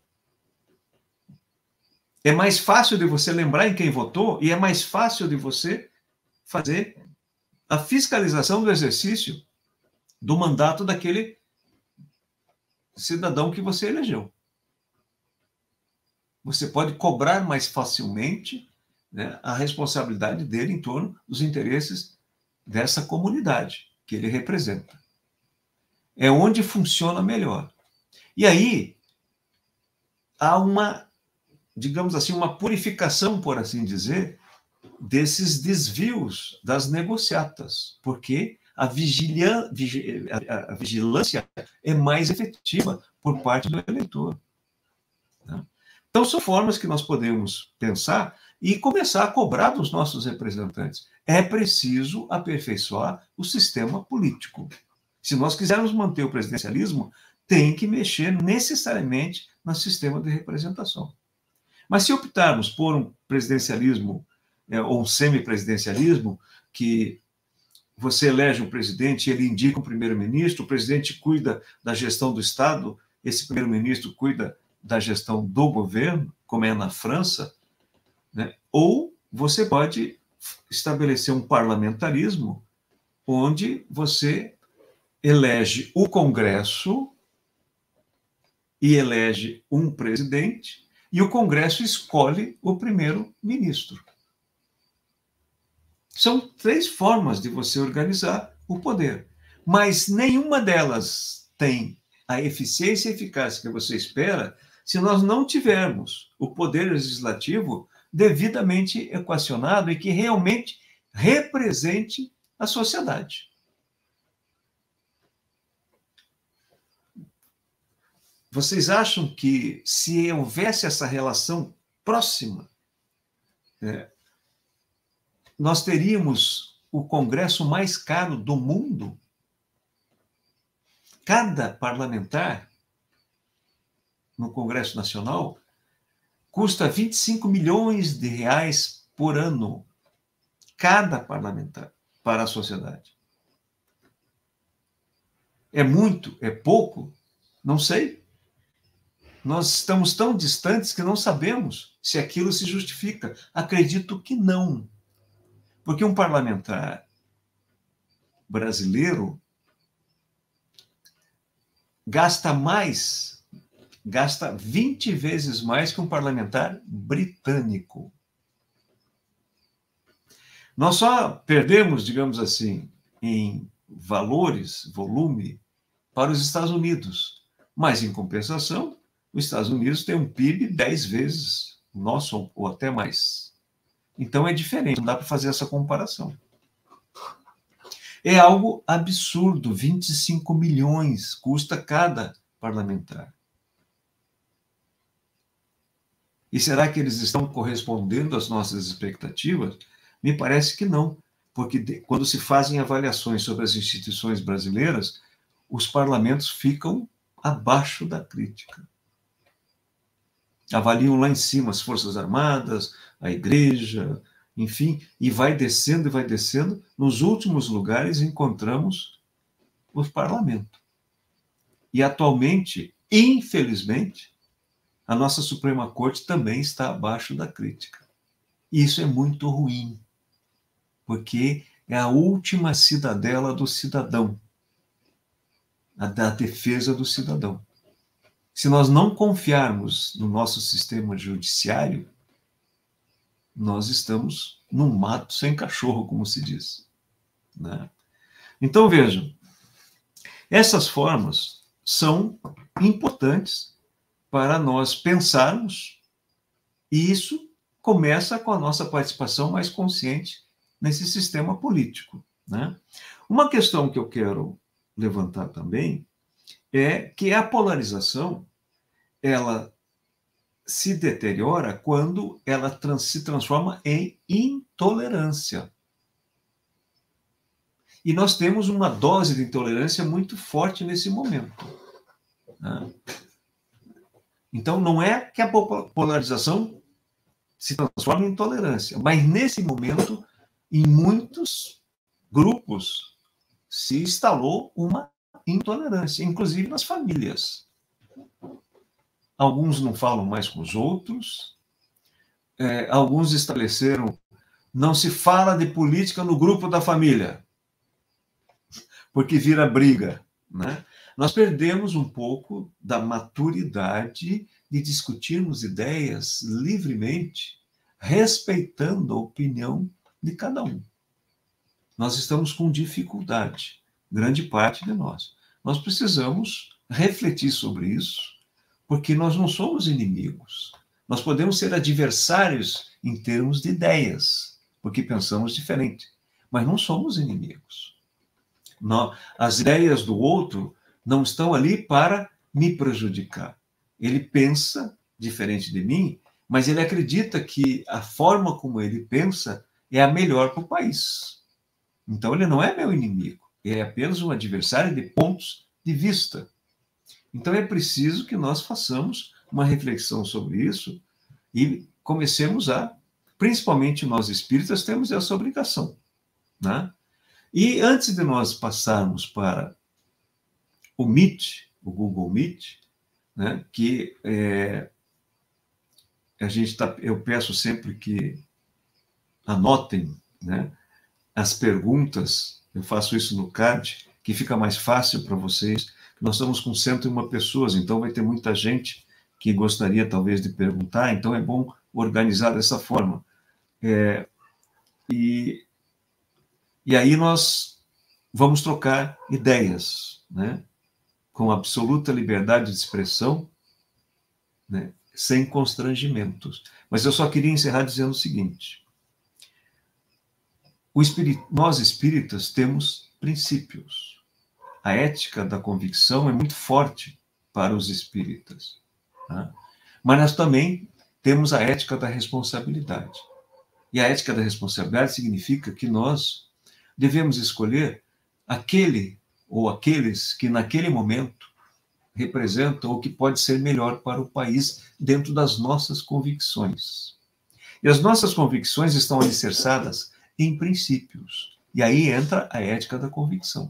É mais fácil de você lembrar em quem votou e é mais fácil de você fazer a fiscalização do exercício do mandato daquele cidadão que você elegeu. Você pode cobrar mais facilmente, né, a responsabilidade dele em torno dos interesses dessa comunidade que ele representa. É onde funciona melhor. E aí, há uma, digamos assim, uma purificação, por assim dizer, desses desvios das negociatas, porque a, vigilia, a vigilância é mais efetiva por parte do eleitor. Né? Então, são formas que nós podemos pensar e começar a cobrar dos nossos representantes. É preciso aperfeiçoar o sistema político. Se nós quisermos manter o presidencialismo, tem que mexer necessariamente no sistema de representação. Mas se optarmos por um presidencialismo, é, ou um semipresidencialismo, que você elege um presidente, ele indica um primeiro-ministro, o presidente cuida da gestão do Estado, esse primeiro-ministro cuida da gestão do governo, como é na França, né? Ou você pode estabelecer um parlamentarismo onde você elege o Congresso e elege um presidente e o Congresso escolhe o primeiro-ministro. São três formas de você organizar o poder, mas nenhuma delas tem a eficiência e eficácia que você espera se nós não tivermos o poder legislativo devidamente equacionado e que realmente represente a sociedade. Vocês acham que se houvesse essa relação próxima, é, nós teríamos o Congresso mais caro do mundo? Cada parlamentar no Congresso Nacional custa vinte e cinco milhões de reais por ano, cada parlamentar, para a sociedade. É muito? É pouco? Não sei. Nós estamos tão distantes que não sabemos se aquilo se justifica. Acredito que não. Porque um parlamentar brasileiro gasta mais, gasta vinte vezes mais que um parlamentar britânico. Nós só perdemos, digamos assim, em valores, volume, para os Estados Unidos. Mas, em compensação, os Estados Unidos têm um P I B dez vezes o nosso, ou até mais. Então, é diferente, não dá para fazer essa comparação. É algo absurdo, vinte e cinco milhões custa cada parlamentar. E será que eles estão correspondendo às nossas expectativas? Me parece que não, porque de, quando se fazem avaliações sobre as instituições brasileiras, os parlamentos ficam abaixo da crítica. Avaliam lá em cima as Forças Armadas, a Igreja, enfim, e vai descendo e vai descendo. Nos últimos lugares encontramos o parlamento. E atualmente, infelizmente, a nossa Suprema Corte também está abaixo da crítica. E isso é muito ruim, porque é a última cidadela do cidadão, a da defesa do cidadão. Se nós não confiarmos no nosso sistema judiciário, nós estamos num mato sem cachorro, como se diz, né? Então, vejam, essas formas são importantes para nós pensarmos, e isso começa com a nossa participação mais consciente nesse sistema político, né? Uma questão que eu quero levantar também é que a polarização, ela se deteriora quando ela trans, se transforma em intolerância. E nós temos uma dose de intolerância muito forte nesse momento, né? Então, não é que a polarização se transforma em intolerância, mas nesse momento, em muitos grupos, se instalou uma intolerância, inclusive nas famílias. Alguns não falam mais com os outros, é, alguns estabeleceram, não se fala de política no grupo da família, porque vira briga, né? Nós perdemos um pouco da maturidade de discutirmos ideias livremente, respeitando a opinião de cada um. Nós estamos com dificuldade, grande parte de nós. Nós precisamos refletir sobre isso, porque nós não somos inimigos. Nós podemos ser adversários em termos de ideias, porque pensamos diferente, mas não somos inimigos. Não, as ideias do outro não estão ali para me prejudicar. Ele pensa diferente de mim, mas ele acredita que a forma como ele pensa é a melhor para o país. Então, ele não é meu inimigo, ele é apenas um adversário de pontos de vista. Então, é preciso que nós façamos uma reflexão sobre isso e comecemos a, principalmente nós espíritas, temos essa obrigação, né? E antes de nós passarmos para o Meet, o Google Meet, né, que é, a gente tá, eu peço sempre que anotem, né, as perguntas, eu faço isso no card, que fica mais fácil para vocês. Nós estamos com cento e uma pessoas, então vai ter muita gente que gostaria talvez de perguntar, então é bom organizar dessa forma. É, e, e aí nós vamos trocar ideias, né, com absoluta liberdade de expressão, né, sem constrangimentos. Mas eu só queria encerrar dizendo o seguinte: o espírito, nós espíritas temos princípios. A ética da convicção é muito forte para os espíritas, né? Mas nós também temos a ética da responsabilidade. E a ética da responsabilidade significa que nós devemos escolher aquele ou aqueles que naquele momento representam o que pode ser melhor para o país dentro das nossas convicções. E as nossas convicções estão alicerçadas em princípios. E aí entra a ética da convicção.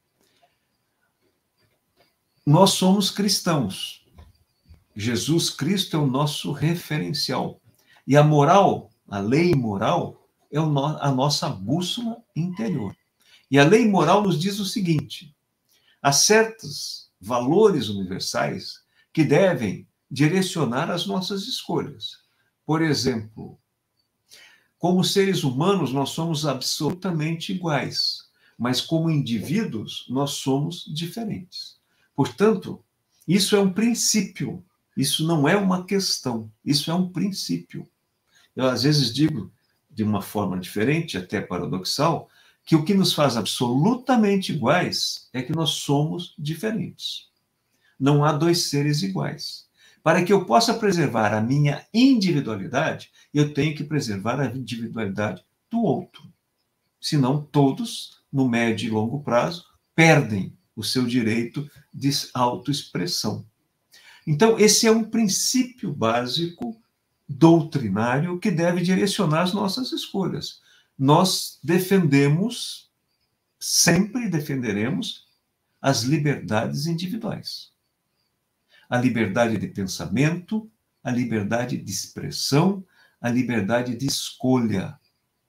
Nós somos cristãos. Jesus Cristo é o nosso referencial. E a moral, a lei moral, é a nossa bússola interior. E a lei moral nos diz o seguinte: há certos valores universais que devem direcionar as nossas escolhas. Por exemplo, como seres humanos, nós somos absolutamente iguais, mas como indivíduos, nós somos diferentes. Portanto, isso é um princípio, isso não é uma questão, isso é um princípio. Eu, às vezes, digo, de uma forma diferente, até paradoxal, que o que nos faz absolutamente iguais é que nós somos diferentes. Não há dois seres iguais. Para que eu possa preservar a minha individualidade, eu tenho que preservar a individualidade do outro. Senão, todos, no médio e longo prazo, perdem o seu direito de autoexpressão. Então, esse é um princípio básico doutrinário que deve direcionar as nossas escolhas. Nós defendemos, sempre defenderemos, as liberdades individuais. A liberdade de pensamento, a liberdade de expressão, a liberdade de escolha.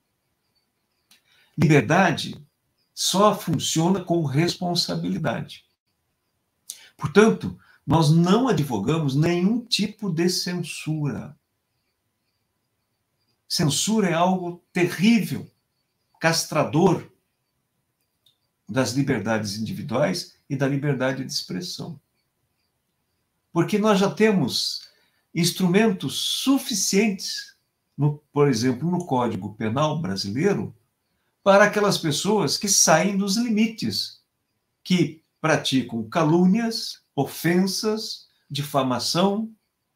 Liberdade só funciona com responsabilidade. Portanto, nós não advogamos nenhum tipo de censura. Censura é algo terrível, castrador das liberdades individuais e da liberdade de expressão. Porque nós já temos instrumentos suficientes, no, por exemplo, no Código Penal brasileiro, para aquelas pessoas que saem dos limites, que praticam calúnias, ofensas, difamação.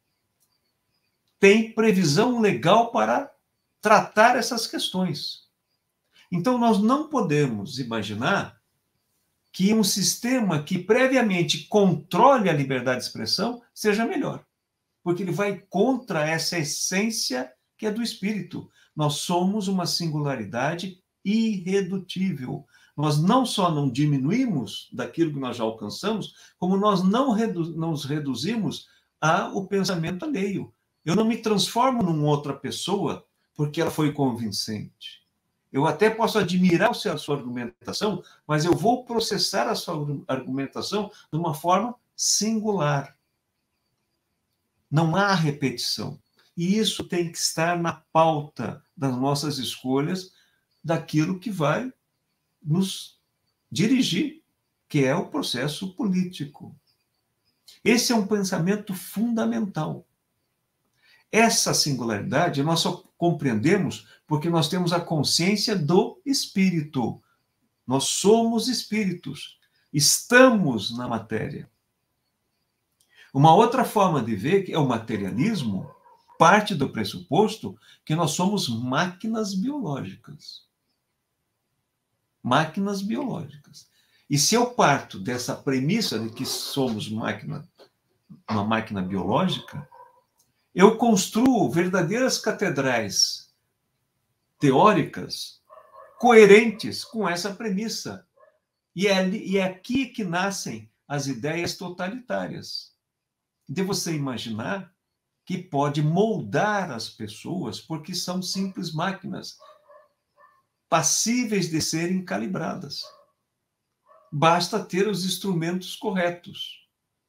Tem previsão legal para tratar essas questões. Então, nós não podemos imaginar que um sistema que previamente controle a liberdade de expressão seja melhor, porque ele vai contra essa essência que é do espírito. Nós somos uma singularidade irredutível. Nós não só não diminuímos daquilo que nós já alcançamos, como nós não redu- nos reduzimos ao pensamento alheio. Eu não me transformo numa outra pessoa porque ela foi convincente. Eu até posso admirar a sua argumentação, mas eu vou processar a sua argumentação de uma forma singular. Não há repetição. E isso tem que estar na pauta das nossas escolhas, daquilo que vai nos dirigir, que é o processo político. Esse é um pensamento fundamental. Essa singularidade nós só compreendemos porque nós temos a consciência do espírito. Nós somos espíritos. Estamos na matéria. Uma outra forma de ver, que é o materialismo, parte do pressuposto que nós somos máquinas biológicas. Máquinas biológicas. E se eu parto dessa premissa de que somos máquina, uma máquina biológica, eu construo verdadeiras catedrais teóricas coerentes com essa premissa. E é, ali, e é aqui que nascem as ideias totalitárias. De você imaginar que pode moldar as pessoas porque são simples máquinas passíveis de serem calibradas. Basta ter os instrumentos corretos.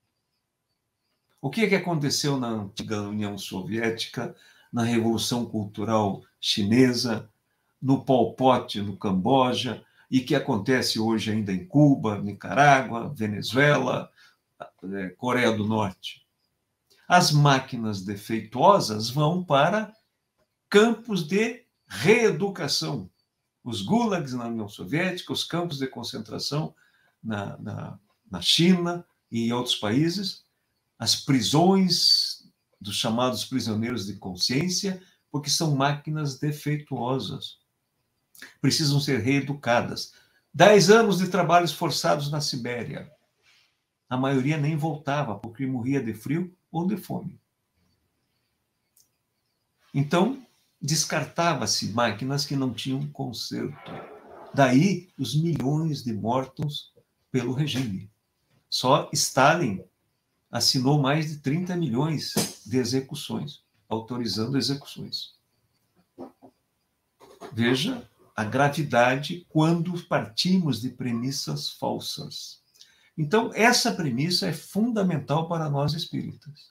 O que é que aconteceu na antiga União Soviética, na Revolução Cultural Chinesa, no Pol Pot, no Camboja, e que acontece hoje ainda em Cuba, Nicarágua, Venezuela, Coreia do Norte? As máquinas defeituosas vão para campos de reeducação. Os gulags na União Soviética, os campos de concentração na, na, na China e em outros países, as prisões dos chamados prisioneiros de consciência, porque são máquinas defeituosas. Precisam ser reeducadas. Dez anos de trabalhos forçados na Sibéria. A maioria nem voltava, porque morria de frio ou de fome. Então, descartava-se máquinas que não tinham conserto. Daí os milhões de mortos pelo regime. Só Stalin assinou mais de trinta milhões de execuções, autorizando execuções. Veja a gravidade quando partimos de premissas falsas. Então, essa premissa é fundamental para nós espíritas.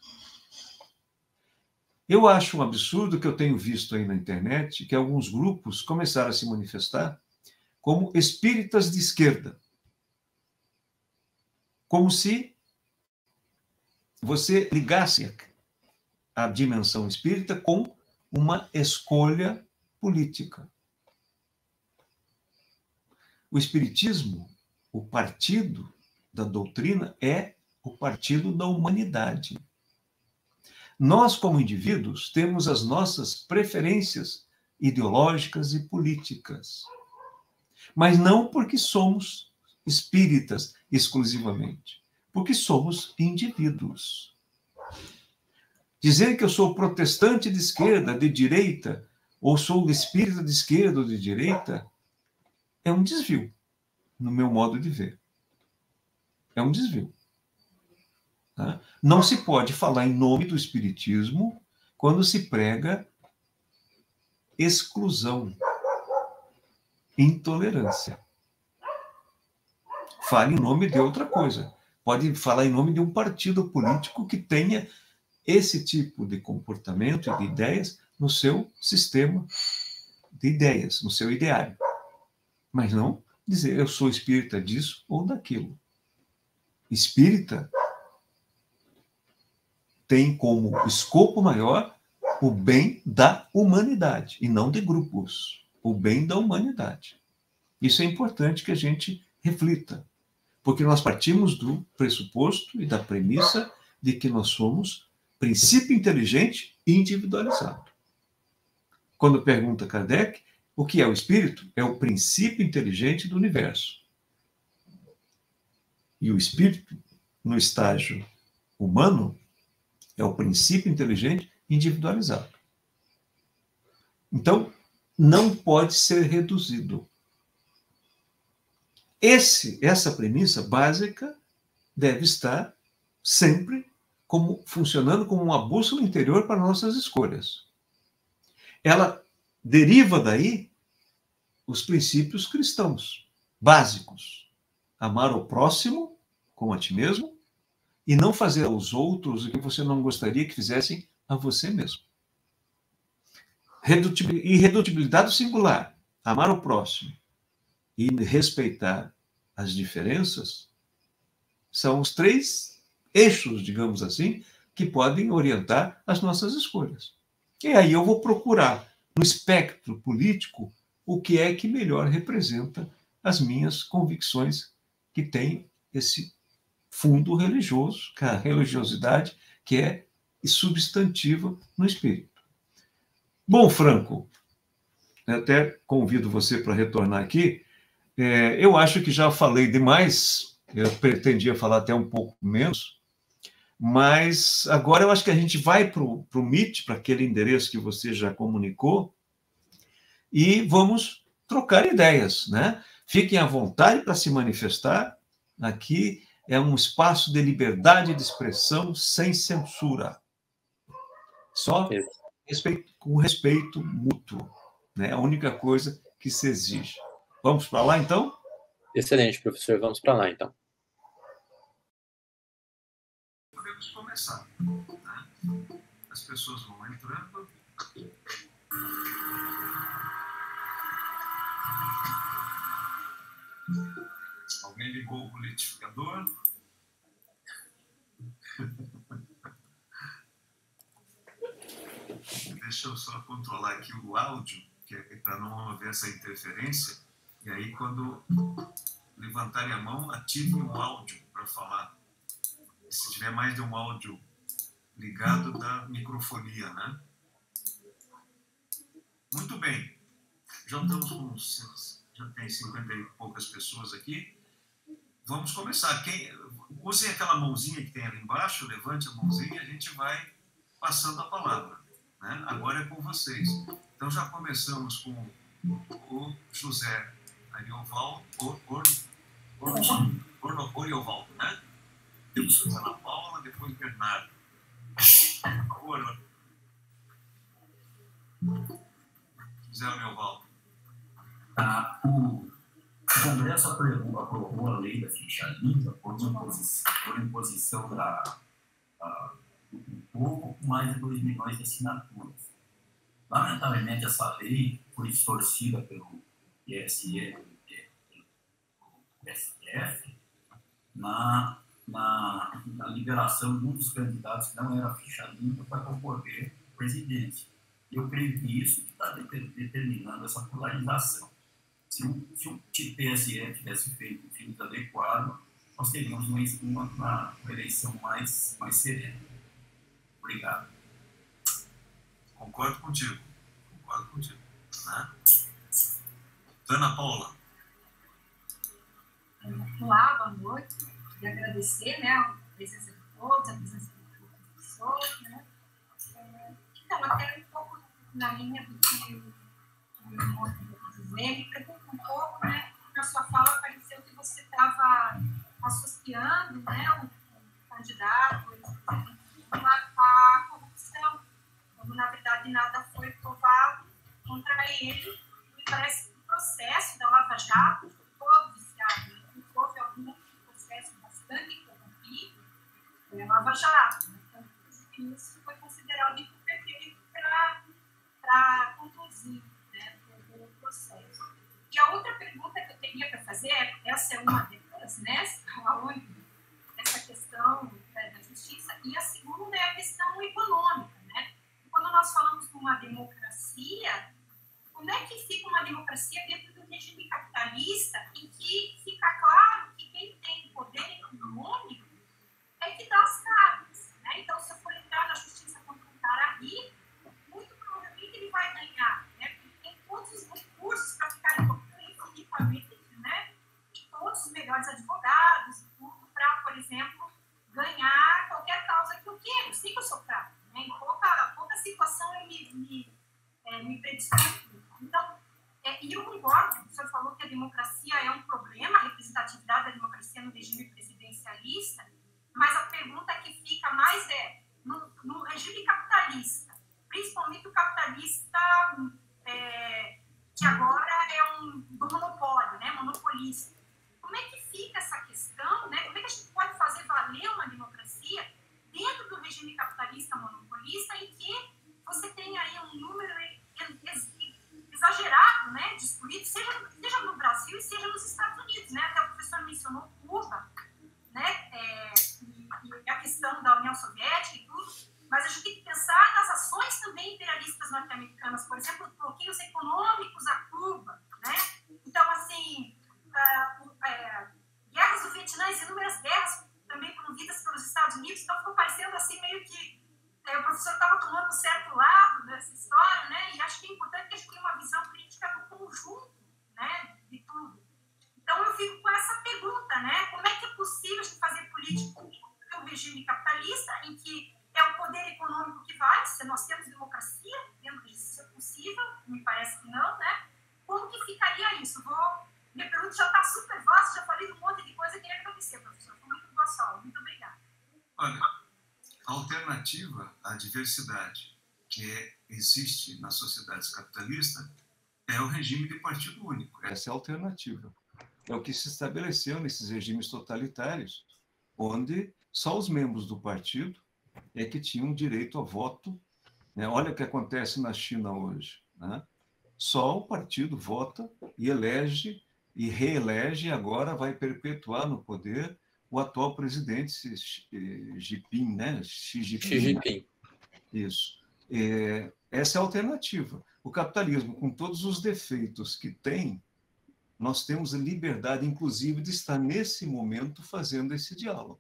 Eu acho um absurdo que eu tenho visto aí na internet, que alguns grupos começaram a se manifestar como espíritas de esquerda. Como se você ligasse a dimensão espírita com uma escolha política. O espiritismo, o partido da doutrina, é o partido da humanidade. Nós, como indivíduos, temos as nossas preferências ideológicas e políticas, mas não porque somos espíritas exclusivamente, porque somos indivíduos. Dizer que eu sou protestante de esquerda, de direita, ou sou espírita de esquerda ou de direita, é um desvio, no meu modo de ver. É um desvio. Tá? Não se pode falar em nome do espiritismo quando se prega exclusão, intolerância. Fale em nome de outra coisa. Pode falar em nome de um partido político que tenha esse tipo de comportamento e de ideias no seu sistema de ideias, no seu ideário. Mas não dizer eu sou espírita disso ou daquilo. Espírita tem como escopo maior o bem da humanidade, e não de grupos. O bem da humanidade. Isso é importante que a gente reflita, porque nós partimos do pressuposto e da premissa de que nós somos princípio inteligente e individualizado. Quando pergunta Kardec, o que é o espírito? É o princípio inteligente do universo. E o espírito, no estágio humano, é o princípio inteligente individualizado. Então, não pode ser reduzido. Esse, essa premissa básica deve estar sempre como, funcionando como uma bússola interior para nossas escolhas. Ela deriva daí os princípios cristãos básicos. Amar o próximo como a ti mesmo e não fazer aos outros o que você não gostaria que fizessem a você mesmo. Irredutibilidade singular, amar o próximo e respeitar as diferenças são os três eixos, digamos assim, que podem orientar as nossas escolhas. E aí eu vou procurar, no espectro político, o que é que melhor representa as minhas convicções que tem esse fundo religioso, que é a religiosidade, que é substantiva no espírito. Bom, Franco, até convido você para retornar aqui. É, eu acho que já falei demais, eu pretendia falar até um pouco menos, mas agora eu acho que a gente vai para o Meet, para aquele endereço que você já comunicou, e vamos trocar ideias, né? Fiquem à vontade para se manifestar. Aqui é um espaço de liberdade de expressão sem censura. Só respeito, com respeito mútuo. Né? A única coisa que se exige. Vamos para lá, então? Excelente, professor. Vamos para lá, então. Podemos começar. Tá? As pessoas vão entrando. Alguém ligou o liquidificador? Deixa eu só controlar aqui o áudio, que é para não haver essa interferência. E aí, quando levantarem a mão, ativem o áudio para falar. E se tiver mais de um áudio ligado, da microfonia, né? Muito bem. Já estamos com... Já tem cinquenta e poucas pessoas aqui. Vamos começar. Quem, usem aquela mãozinha que tem ali embaixo, levante a mãozinha e a gente vai passando a palavra. Né? Agora é com vocês. Então já começamos com o José Ariovaldo, Or, Or, Or, Or, Oriovaldo, né? Depois Ana Paula, depois Bernardo. Or, José Ariovaldo. Ah, o Congresso aprovou, aprovou a lei da ficha limpa por imposição, por imposição da, da, do povo com mais de dois milhões de assinaturas. Lamentavelmente, essa lei foi distorcida pelo T S E e pelo S T F na, na, na liberação de um dos candidatos que não era ficha limpa para concorrer à presidência. Eu creio que isso está determinando essa polarização. Se o, se o T S E tivesse feito o filtro adequado, nós teríamos uma, uma, uma eleição mais, mais serena. Obrigado. Concordo contigo. Concordo contigo. Né? Ana Paula. Olá, boa noite. Queria agradecer, né, a presença de todos, a presença do professor, né? Então, até um pouco na linha do que o Morten dizer, me preocupa um pouco, né, na sua fala pareceu que você estava associando, né, o, o candidato à corrupção, quando na verdade nada foi provado contra ele. Me parece que o processo da Lava Jato todo viciado, houve algum processo bastante corrompido, é a Lava Jato. Então, isso foi considerado imperfeito para conduzir, né, o processo. E a outra pergunta que eu teria para fazer, é, essa é uma delas, né, essa questão, né, da justiça, e a segunda é a questão econômica, né? Quando nós falamos de uma democracia, como é que fica uma democracia dentro do regime capitalista em que fica claro que quem tem poder econômico é que dá as caras, né? Então, se eu for entrar na justiça contra um cara rico, muito provavelmente ele vai ganhar, né? Porque tem todos os recursos para ficar infinitamente, né? E todos os melhores advogados e tudo para, por exemplo, ganhar qualquer causa que eu quero, sei que eu sou fraco, né? Em pouca, pouca situação eu me, me, é, me predispõe. Então, é, e eu concordo, o senhor falou que a democracia é um problema, a representatividade da democracia no regime presidencialista, mas a pergunta que fica mais é, no, no regime capitalista, principalmente o capitalista é, que agora é um do monopólio, né, monopolista, como é que fica essa questão, né, como é que a gente pode fazer valer uma democracia dentro do regime capitalista monopolista em que você tem aí um número exagerado, né, de excluídos, seja, seja no Brasil e seja nos Estados Unidos, né, até o professor mencionou Cuba, né, é, e, e a questão da União Soviética e tudo, mas a gente tem que pensar nas ações também imperialistas norte-americanas, por exemplo, bloqueios econômicos a Cuba, né, então, assim, uh, uh, guerras do Vietnã, inúmeras guerras também promovidas pelos Estados Unidos, então ficou parecendo assim meio que é, o professor estava tomando um certo lado dessa história, né, e acho que é importante que a gente tenha uma visão crítica do conjunto, né, de tudo. Então, eu fico com essa pergunta, né, como é que é possível a gente fazer política dentro do regime capitalista, em que é o poder econômico que vale, se nós temos democracia, dentro disso é possível, me parece que não, né, como que ficaria isso? Vou, minha pergunta já está super vasta, já falei de um monte de coisa, eu queria agradecer, professor, foi muito boa sua aula, muito obrigada. Olha, a alternativa à diversidade que é, existe nas sociedades capitalistas é o regime de partido único. Essa é a alternativa. É o que se estabeleceu nesses regimes totalitários, onde só os membros do partido é que tinham direito ao voto. Né? Olha o que acontece na China hoje. Né? Só o partido vota e elege e reelege, e agora vai perpetuar no poder o atual presidente Xi Jinping, né? Xi Jinping. Xi Jinping. Isso. É, essa é a alternativa. O capitalismo, com todos os defeitos que tem, nós temos a liberdade, inclusive, de estar nesse momento fazendo esse diálogo.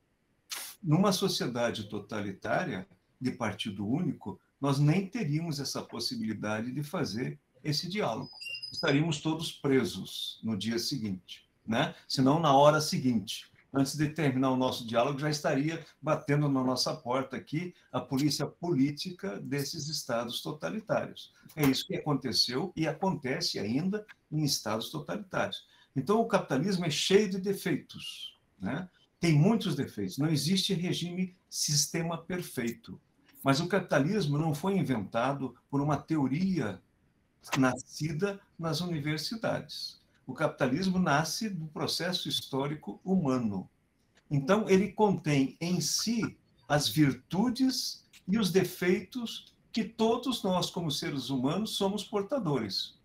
Numa sociedade totalitária, de partido único, nós nem teríamos essa possibilidade de fazer esse diálogo. Estaríamos todos presos no dia seguinte, né? Se não na hora seguinte. Antes de terminar o nosso diálogo, já estaria batendo na nossa porta aqui a polícia política desses estados totalitários. É isso que aconteceu e acontece ainda em estados totalitários. Então, o capitalismo é cheio de defeitos, né? Tem muitos defeitos. Não existe regime, sistema perfeito. Mas o capitalismo não foi inventado por uma teoria nascida nas universidades. O capitalismo nasce do processo histórico humano. Então, ele contém em si as virtudes e os defeitos que todos nós, como seres humanos, somos portadores.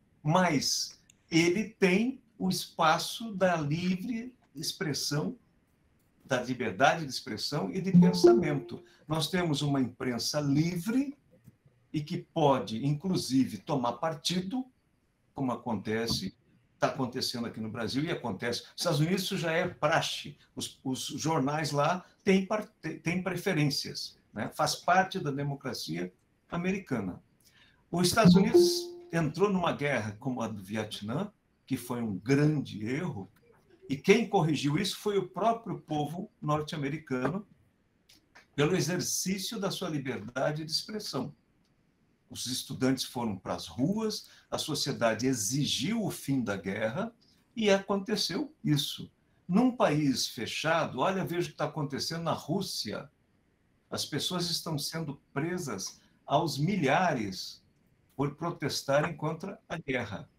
Mas ele tem o espaço da livre expressão da liberdade de expressão e de pensamento. Nós temos uma imprensa livre e que pode, inclusive, tomar partido, como acontece, está acontecendo aqui no Brasil e acontece. Nos Estados Unidos isso já é praxe. Os, os jornais lá têm, têm preferências, né? Faz parte da democracia americana. Os Estados Unidos entrou numa guerra como a do Vietnã, que foi um grande erro, e quem corrigiu isso foi o próprio povo norte-americano, pelo exercício da sua liberdade de expressão. Os estudantes foram para as ruas, a sociedade exigiu o fim da guerra e aconteceu isso. Num país fechado, olha, veja o que está acontecendo na Rússia. As pessoas estão sendo presas aos milhares por protestarem contra a guerra.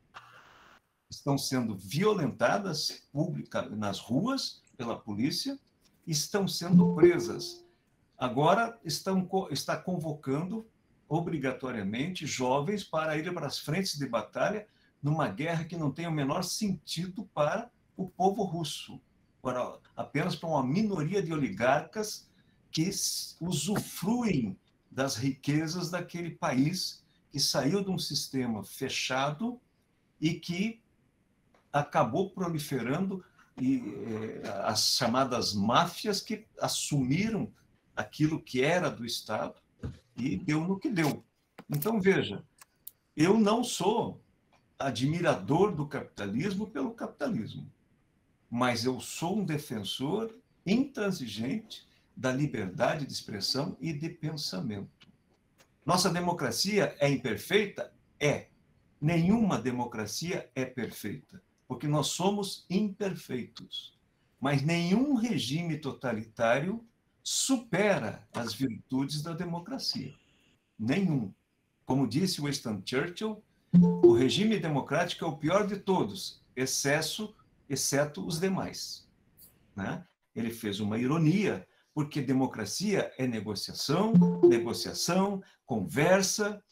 Estão sendo violentadas pública, nas ruas pela polícia, estão sendo presas. Agora estão, está convocando obrigatoriamente jovens para irem para as frentes de batalha numa guerra que não tem o menor sentido para o povo russo, para, apenas para uma minoria de oligarcas que usufruem das riquezas daquele país que saiu de um sistema fechado e que acabou proliferando e, eh, as chamadas máfias que assumiram aquilo que era do Estado e deu no que deu. Então, veja, eu não sou admirador do capitalismo pelo capitalismo, mas eu sou um defensor intransigente da liberdade de expressão e de pensamento. Nossa democracia é imperfeita? É. Nenhuma democracia é perfeita, porque nós somos imperfeitos. Mas nenhum regime totalitário supera as virtudes da democracia. Nenhum. Como disse Winston Churchill, o regime democrático é o pior de todos, excesso, exceto os demais. Né? Ele fez uma ironia, porque democracia é negociação, negociação, conversa,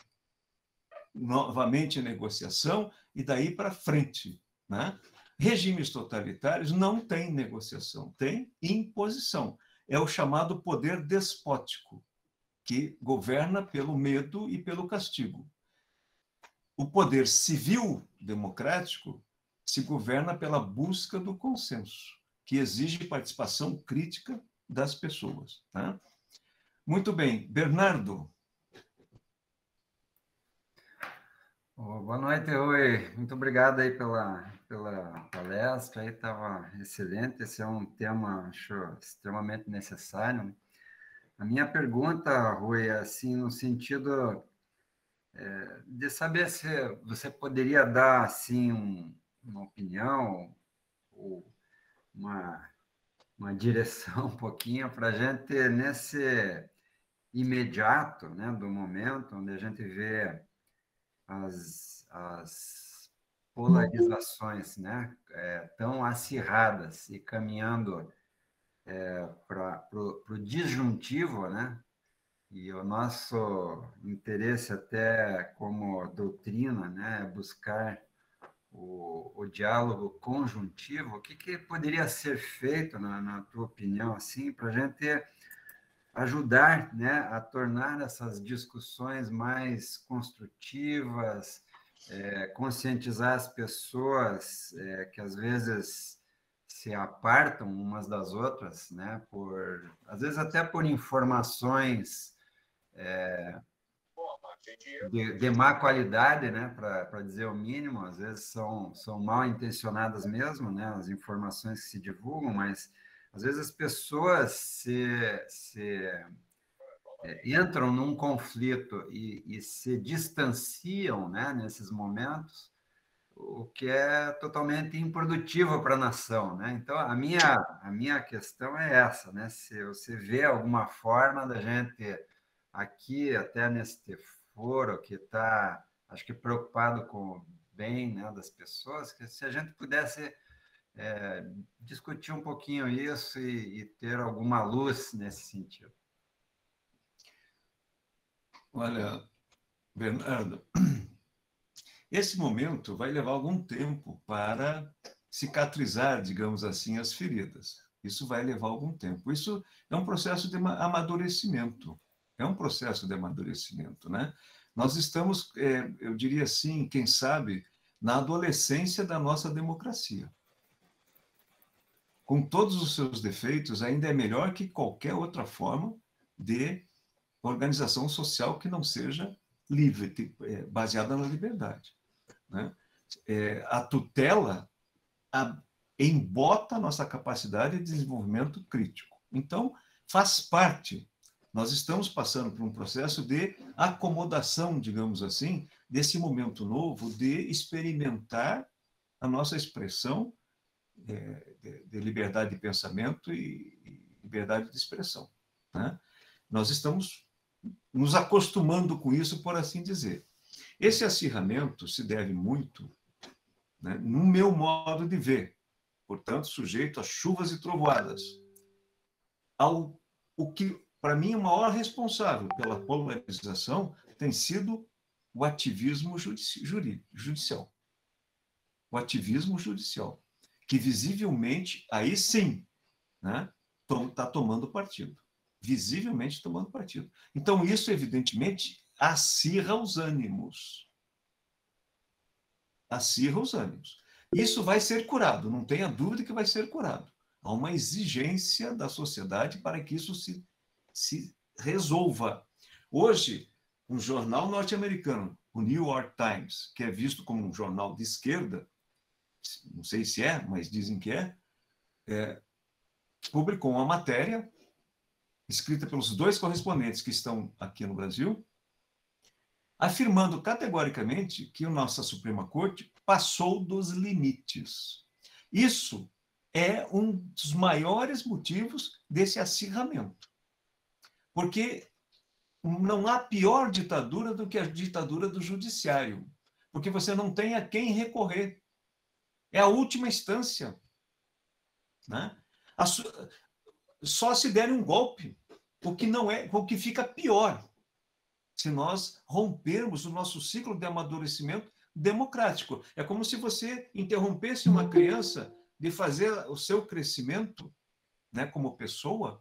novamente negociação, e daí para frente. Né? Regimes totalitários não têm negociação, têm imposição. É o chamado poder despótico, que governa pelo medo e pelo castigo. O poder civil democrático se governa pela busca do consenso, que exige participação crítica das pessoas. Tá? Muito bem. Bernardo. Oh, boa noite, Rui. Muito obrigado aí pela, pela palestra. Aí estava excelente. Esse é um tema, acho, extremamente necessário. A minha pergunta, Rui, é assim, no sentido é, de saber se você poderia dar, assim, um, uma opinião ou uma, uma direção um pouquinho para a gente, nesse imediato, né, do momento, onde a gente vê as, as polarizações, né, é, tão acirradas e caminhando é, para o disjuntivo, né, e o nosso interesse até como doutrina, né, é buscar o, o diálogo conjuntivo. O que, que poderia ser feito, na, na tua opinião, assim, para a gente ajudar, né, a tornar essas discussões mais construtivas, é, conscientizar as pessoas é, que às vezes se apartam umas das outras, né, por, às vezes até por informações é, de, de má qualidade, né, para dizer o mínimo, às vezes são, são mal intencionadas mesmo, né, as informações que se divulgam, mas às vezes as pessoas se, se é, entram num conflito e, e se distanciam, né, nesses momentos, o que é totalmente improdutivo para a nação, né? Então, a minha, a minha questão é essa, né? Se você vê alguma forma da gente aqui, até nesse foro, que está, acho que preocupado com o bem, né, das pessoas, que se a gente pudesse é, discutir um pouquinho isso e, e ter alguma luz nesse sentido. Olha, Bernardo, esse momento vai levar algum tempo para cicatrizar, digamos assim, as feridas. Isso vai levar algum tempo. Isso é um processo de amadurecimento. É um processo de amadurecimento, né? Nós estamos, é, eu diria assim, quem sabe, na adolescência da nossa democracia. Com todos os seus defeitos, ainda é melhor que qualquer outra forma de organização social que não seja livre, baseada na liberdade, né? É, a tutela a, embota a nossa capacidade de desenvolvimento crítico. Então, faz parte. Nós estamos passando por um processo de acomodação, digamos assim, desse momento novo de experimentar a nossa expressão é, de, de liberdade de pensamento e, e liberdade de expressão, né? Nós estamos nos acostumando com isso, por assim dizer. Esse acirramento se deve muito, né, no meu modo de ver, portanto, sujeito a chuvas e trovoadas, ao o que, para mim, o maior responsável pela polarização tem sido o ativismo judici judicial. O ativismo judicial, que visivelmente, aí sim, né, está tomando partido. Visivelmente tomando partido. Então, isso, evidentemente, acirra os ânimos. Acirra os ânimos. Isso vai ser curado, não tenha dúvida que vai ser curado. Há uma exigência da sociedade para que isso se, se resolva. Hoje, um jornal norte-americano, o New York Times, que é visto como um jornal de esquerda, não sei se é, mas dizem que é, é publicou uma matéria escrita pelos dois correspondentes que estão aqui no Brasil, afirmando categoricamente que a nossa Suprema Corte passou dos limites. Isso é um dos maiores motivos desse acirramento. Porque não há pior ditadura do que a ditadura do judiciário. Porque você não tem a quem recorrer. É a última instância, né? A su... Só se der um golpe, o que não é, o que fica pior, se nós rompermos o nosso ciclo de amadurecimento democrático. É como se você interrompesse uma criança de fazer o seu crescimento, né, como pessoa,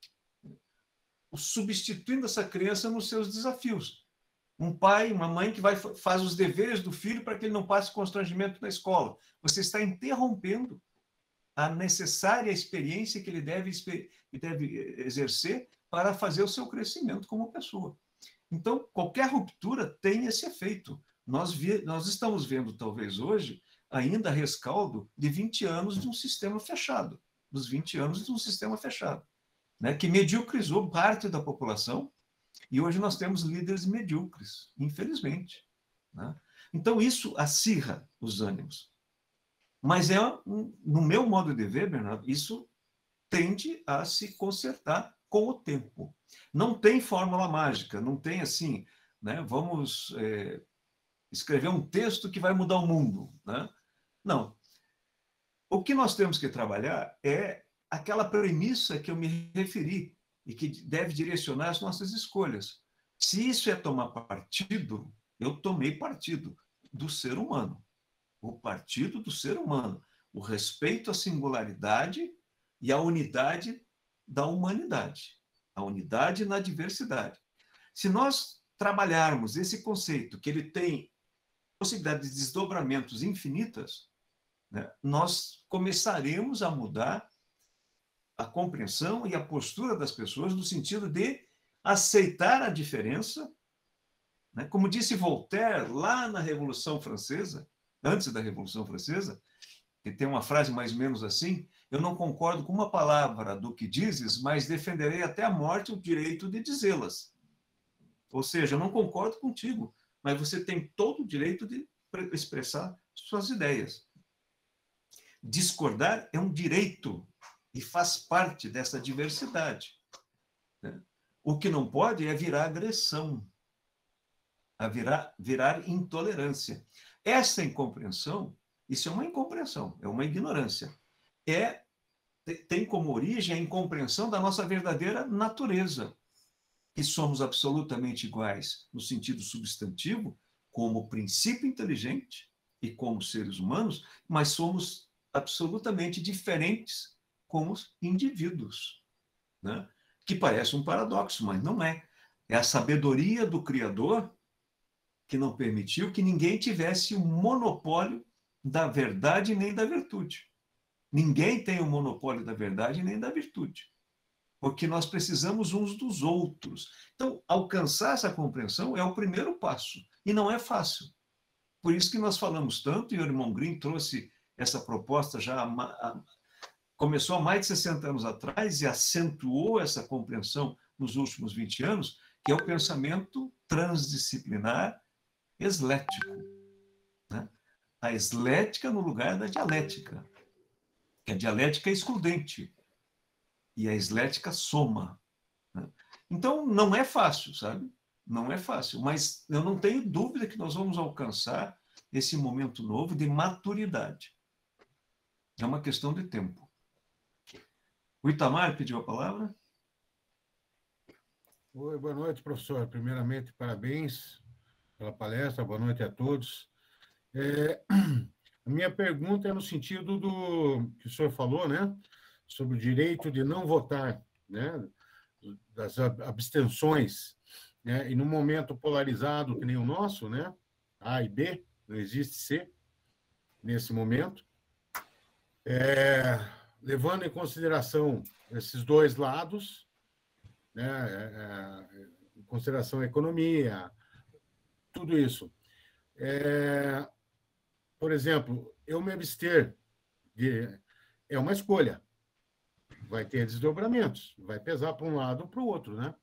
substituindo essa criança nos seus desafios. Um pai, uma mãe que vai, faz os deveres do filho para que ele não passe constrangimento na escola. Você está interrompendo a necessária experiência que ele deve, deve exercer para fazer o seu crescimento como pessoa. Então, qualquer ruptura tem esse efeito. Nós, vi, nós estamos vendo, talvez hoje, ainda rescaldo de vinte anos de um sistema fechado, dos vinte anos de um sistema fechado, né, que mediocrizou parte da população, e hoje nós temos líderes medíocres, infelizmente, né? Então, isso acirra os ânimos. Mas, é um, no meu modo de ver, Bernardo, isso tende a se consertar com o tempo. Não tem fórmula mágica, não tem assim, né, vamos é, escrever um texto que vai mudar o mundo, né? Não. O que nós temos que trabalhar é aquela premissa que eu me referi e que deve direcionar as nossas escolhas. Se isso é tomar partido, eu tomei partido do ser humano. O partido do ser humano, o respeito à singularidade e à unidade da humanidade, a unidade na diversidade. Se nós trabalharmos esse conceito, que ele tem possibilidade de desdobramentos infinitas, né, nós começaremos a mudar a compreensão e a postura das pessoas no sentido de aceitar a diferença, né? Como disse Voltaire lá na Revolução Francesa, antes da Revolução Francesa, que tem uma frase mais ou menos assim: eu não concordo com uma palavra do que dizes, mas defenderei até a morte o direito de dizê-las. Ou seja, eu não concordo contigo, mas você tem todo o direito de expressar suas ideias. Discordar é um direito e faz parte dessa diversidade, né? O que não pode é virar agressão, a virar, virar intolerância. Essa incompreensão, isso é uma incompreensão, é uma ignorância. É, tem como origem a incompreensão da nossa verdadeira natureza, que somos absolutamente iguais no sentido substantivo, como princípio inteligente e como seres humanos, mas somos absolutamente diferentes com os indivíduos, né? Que parece um paradoxo, mas não é. É a sabedoria do Criador que não permitiu que ninguém tivesse o monopólio da verdade nem da virtude. Ninguém tem o monopólio da verdade nem da virtude, porque nós precisamos uns dos outros. Então, alcançar essa compreensão é o primeiro passo, e não é fácil. Por isso que nós falamos tanto, e o irmão Grimm trouxe essa proposta já, começou há mais de sessenta anos atrás e acentuou essa compreensão nos últimos vinte anos, que é o pensamento transdisciplinar eslético, né? A eslética no lugar da dialética, que a dialética é excludente e a eslética soma, né? Então, não é fácil, sabe? Não é fácil, mas eu não tenho dúvida que nós vamos alcançar esse momento novo de maturidade. É uma questão de tempo. O Itamar pediu a palavra. Oi, boa noite, professor. Primeiramente, parabéns pela palestra, boa noite a todos. É, a minha pergunta é no sentido do que o senhor falou, né, sobre o direito de não votar, né, das abstenções, né, e num momento polarizado que nem o nosso, né, A e B, não existe C nesse momento, é, levando em consideração esses dois lados, né, é, em consideração a economia, tudo isso. É, por exemplo, eu me abster de, é uma escolha. Vai ter desdobramentos, vai pesar para um lado ou para o outro, né?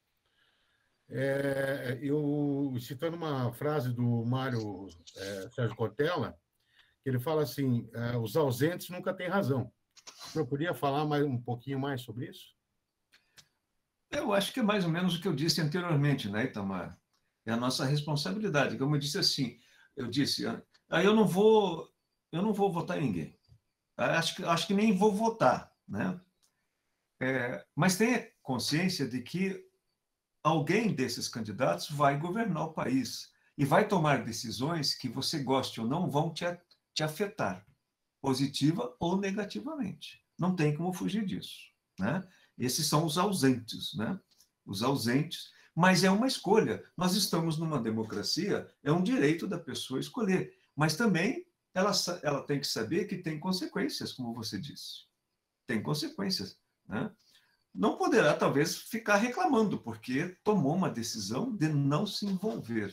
É, eu, citando uma frase do Mário é, Sérgio Cortella, que ele fala assim, é, os ausentes nunca têm razão. O senhor podia falar mais, um pouquinho mais sobre isso? Eu acho que é mais ou menos o que eu disse anteriormente, né, Itamar? É a nossa responsabilidade. Como eu disse assim, eu disse, aí eu não vou, eu não vou votar em ninguém. Acho que, acho que nem vou votar, né? É, mas tenha consciência de que alguém desses candidatos vai governar o país e vai tomar decisões que, você goste ou não, vão te, te afetar, positiva ou negativamente. Não tem como fugir disso, né? Esses são os ausentes, né? Os ausentes, mas é uma escolha. Nós estamos numa democracia, é um direito da pessoa escolher, mas também ela, ela tem que saber que tem consequências, como você disse. Tem consequências, né? Não poderá, talvez, ficar reclamando, porque tomou uma decisão de não se envolver.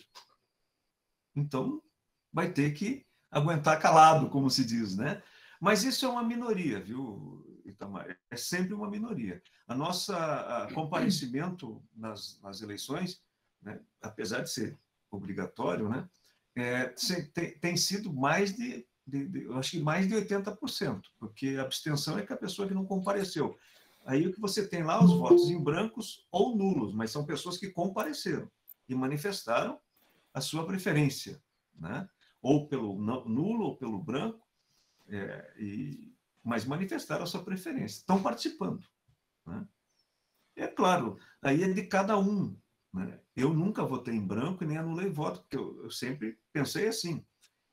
Então, vai ter que aguentar calado, como se diz, né? Mas isso é uma minoria, viu, Itamar? É sempre uma minoria. A nossa a comparecimento nas, nas eleições, né, apesar de ser obrigatório, né, é, tem, tem sido mais de, de, de, eu acho que mais de oitenta por cento, porque a abstenção é que a pessoa que não compareceu. Aí o que você tem lá, os votos em brancos ou nulos, mas são pessoas que compareceram e manifestaram a sua preferência, né? Ou pelo nulo ou pelo branco, é, e, mas manifestaram a sua preferência, estão participando, né? É claro, aí é de cada um, né? Eu nunca votei em branco e nem anulei voto, porque eu, eu sempre pensei assim,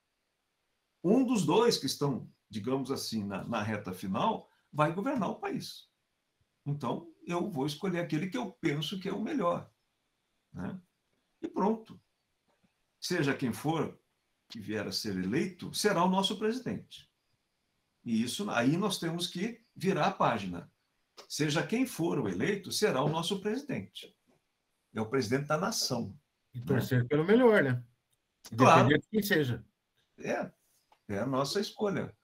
um dos dois que estão, digamos assim, na, na reta final, vai governar o país. Então, eu vou escolher aquele que eu penso que é o melhor, né? E pronto. Seja quem for que vier a ser eleito, será o nosso presidente. E isso, aí nós temos que virar a página. Seja quem for o eleito, será o nosso presidente. É o presidente da nação. E torcer, né, pelo melhor, né? Claro. Independente de quem seja. É, é a nossa escolha.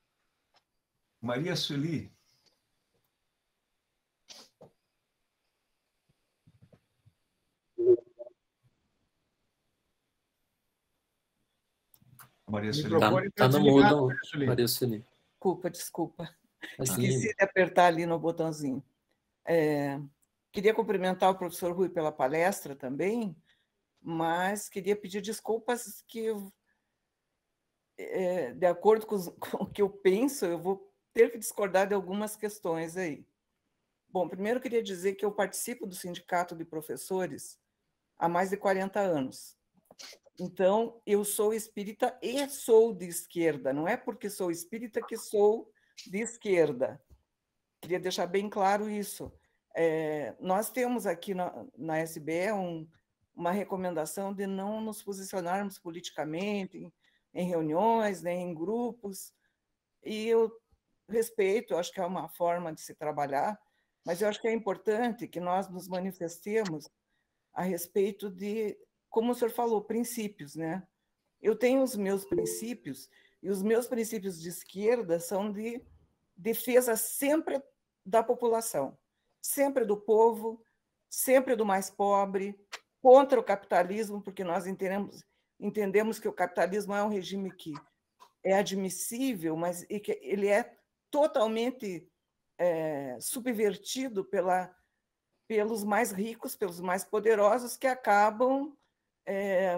Maria Sueli. Maria Sueli. Tá, tá no mudo, Maria Sueli. Desculpa, desculpa. Assim, Esqueci de apertar ali no botãozinho. É, queria cumprimentar o professor Rui pela palestra também, mas queria pedir desculpas que, é, de acordo com, os, com o que eu penso, eu vou ter que discordar de algumas questões aí. Bom, primeiro queria dizer que eu participo do Sindicato de Professores há mais de quarenta anos. Então, eu sou espírita e sou de esquerda. Não é porque sou espírita que sou de esquerda. queria deixar bem claro isso. É, nós temos aqui na, na S B E um, uma recomendação de não nos posicionarmos politicamente em, em reuniões, nem em grupos, e eu respeito, eu acho que é uma forma de se trabalhar, mas eu acho que é importante que nós nos manifestemos a respeito de, como o senhor falou, princípios, né? Eu tenho os meus princípios, e os meus princípios de esquerda são de defesa sempre da população, sempre do povo, sempre do mais pobre, contra o capitalismo, porque nós entendemos, entendemos que o capitalismo é um regime que é admissível, mas que ele é totalmente é, subvertido pela, pelos mais ricos, pelos mais poderosos, que acabam é,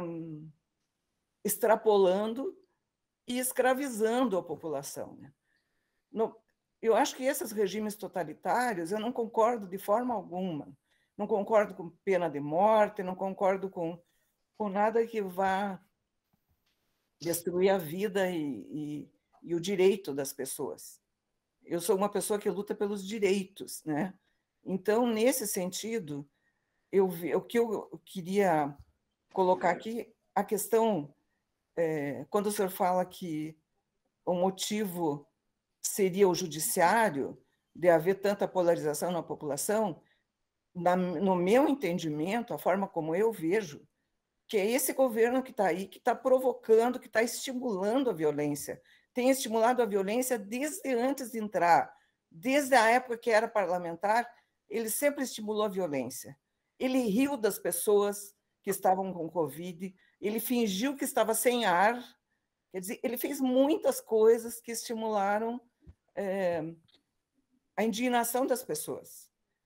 extrapolando e escravizando a população. Né? No, eu acho que esses regimes totalitários, eu não concordo de forma alguma. Não concordo com pena de morte, não concordo com, com nada que vá destruir a vida e, e, e o direito das pessoas. Eu sou uma pessoa que luta pelos direitos, né? Então, nesse sentido, eu, o que eu queria colocar aqui, a questão, é, quando o senhor fala que o motivo seria o judiciário, de haver tanta polarização na população, na, no meu entendimento, a forma como eu vejo, que é esse governo que está aí, que está provocando, que está estimulando a violência. Tem estimulado a violência desde antes de entrar, desde a época que era parlamentar, ele sempre estimulou a violência. Ele riu das pessoas que estavam com Covid, ele fingiu que estava sem ar, quer dizer, ele fez muitas coisas que estimularam é, a indignação das pessoas.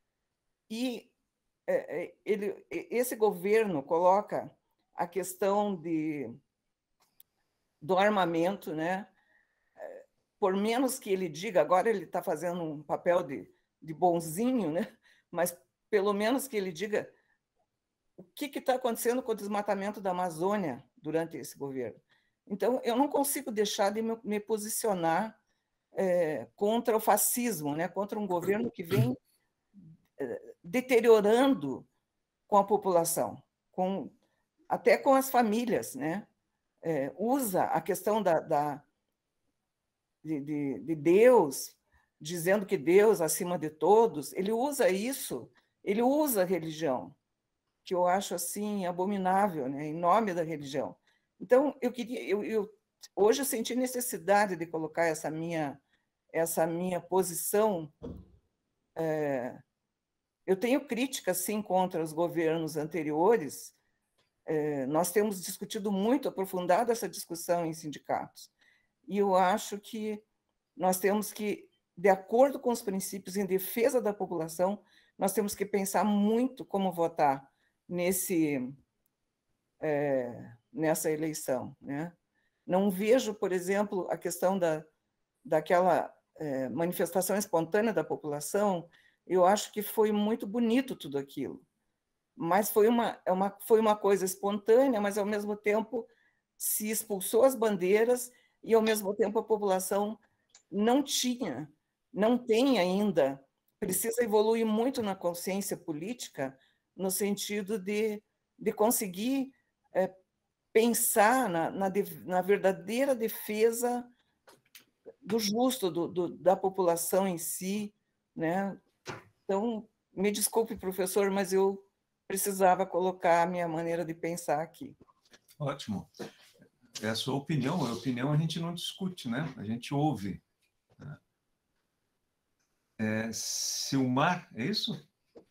E é, ele, esse governo coloca a questão de, do armamento, né? Por menos que ele diga, agora ele está fazendo um papel de, de bonzinho, né? Mas pelo menos que ele diga o que está acontecendo com o desmatamento da Amazônia durante esse governo. Então, eu não consigo deixar de me, me posicionar é, contra o fascismo, né? Contra um governo que vem é, deteriorando com a população, com, até com as famílias, né? É, usa a questão da, da, de, de, de Deus, dizendo que Deus acima de todos, ele usa isso, ele usa a religião, que eu acho assim abominável, né? Em nome da religião. Então, eu queria, eu, eu, hoje eu senti necessidade de colocar essa minha, essa minha posição. É, eu tenho críticas, sim, contra os governos anteriores. É, nós temos discutido muito, aprofundado essa discussão em sindicatos. E eu acho que nós temos que, de acordo com os princípios em defesa da população, nós temos que pensar muito como votar nesse, é, nessa eleição. Né? Não vejo, por exemplo, a questão da, daquela é, manifestação espontânea da população. Eu acho que foi muito bonito tudo aquilo. Mas foi uma, uma, foi uma coisa espontânea, mas, ao mesmo tempo, se expulsou as bandeiras e, ao mesmo tempo, a população não tinha, não tem ainda, precisa evoluir muito na consciência política, no sentido de, de conseguir é, pensar na, na, na verdadeira defesa do justo, do, do, da população em si. Né? Então, me desculpe, professor, mas eu precisava colocar a minha maneira de pensar aqui. Ótimo. É a sua opinião. A opinião a gente não discute, né? A gente ouve. É, Silmar, é isso?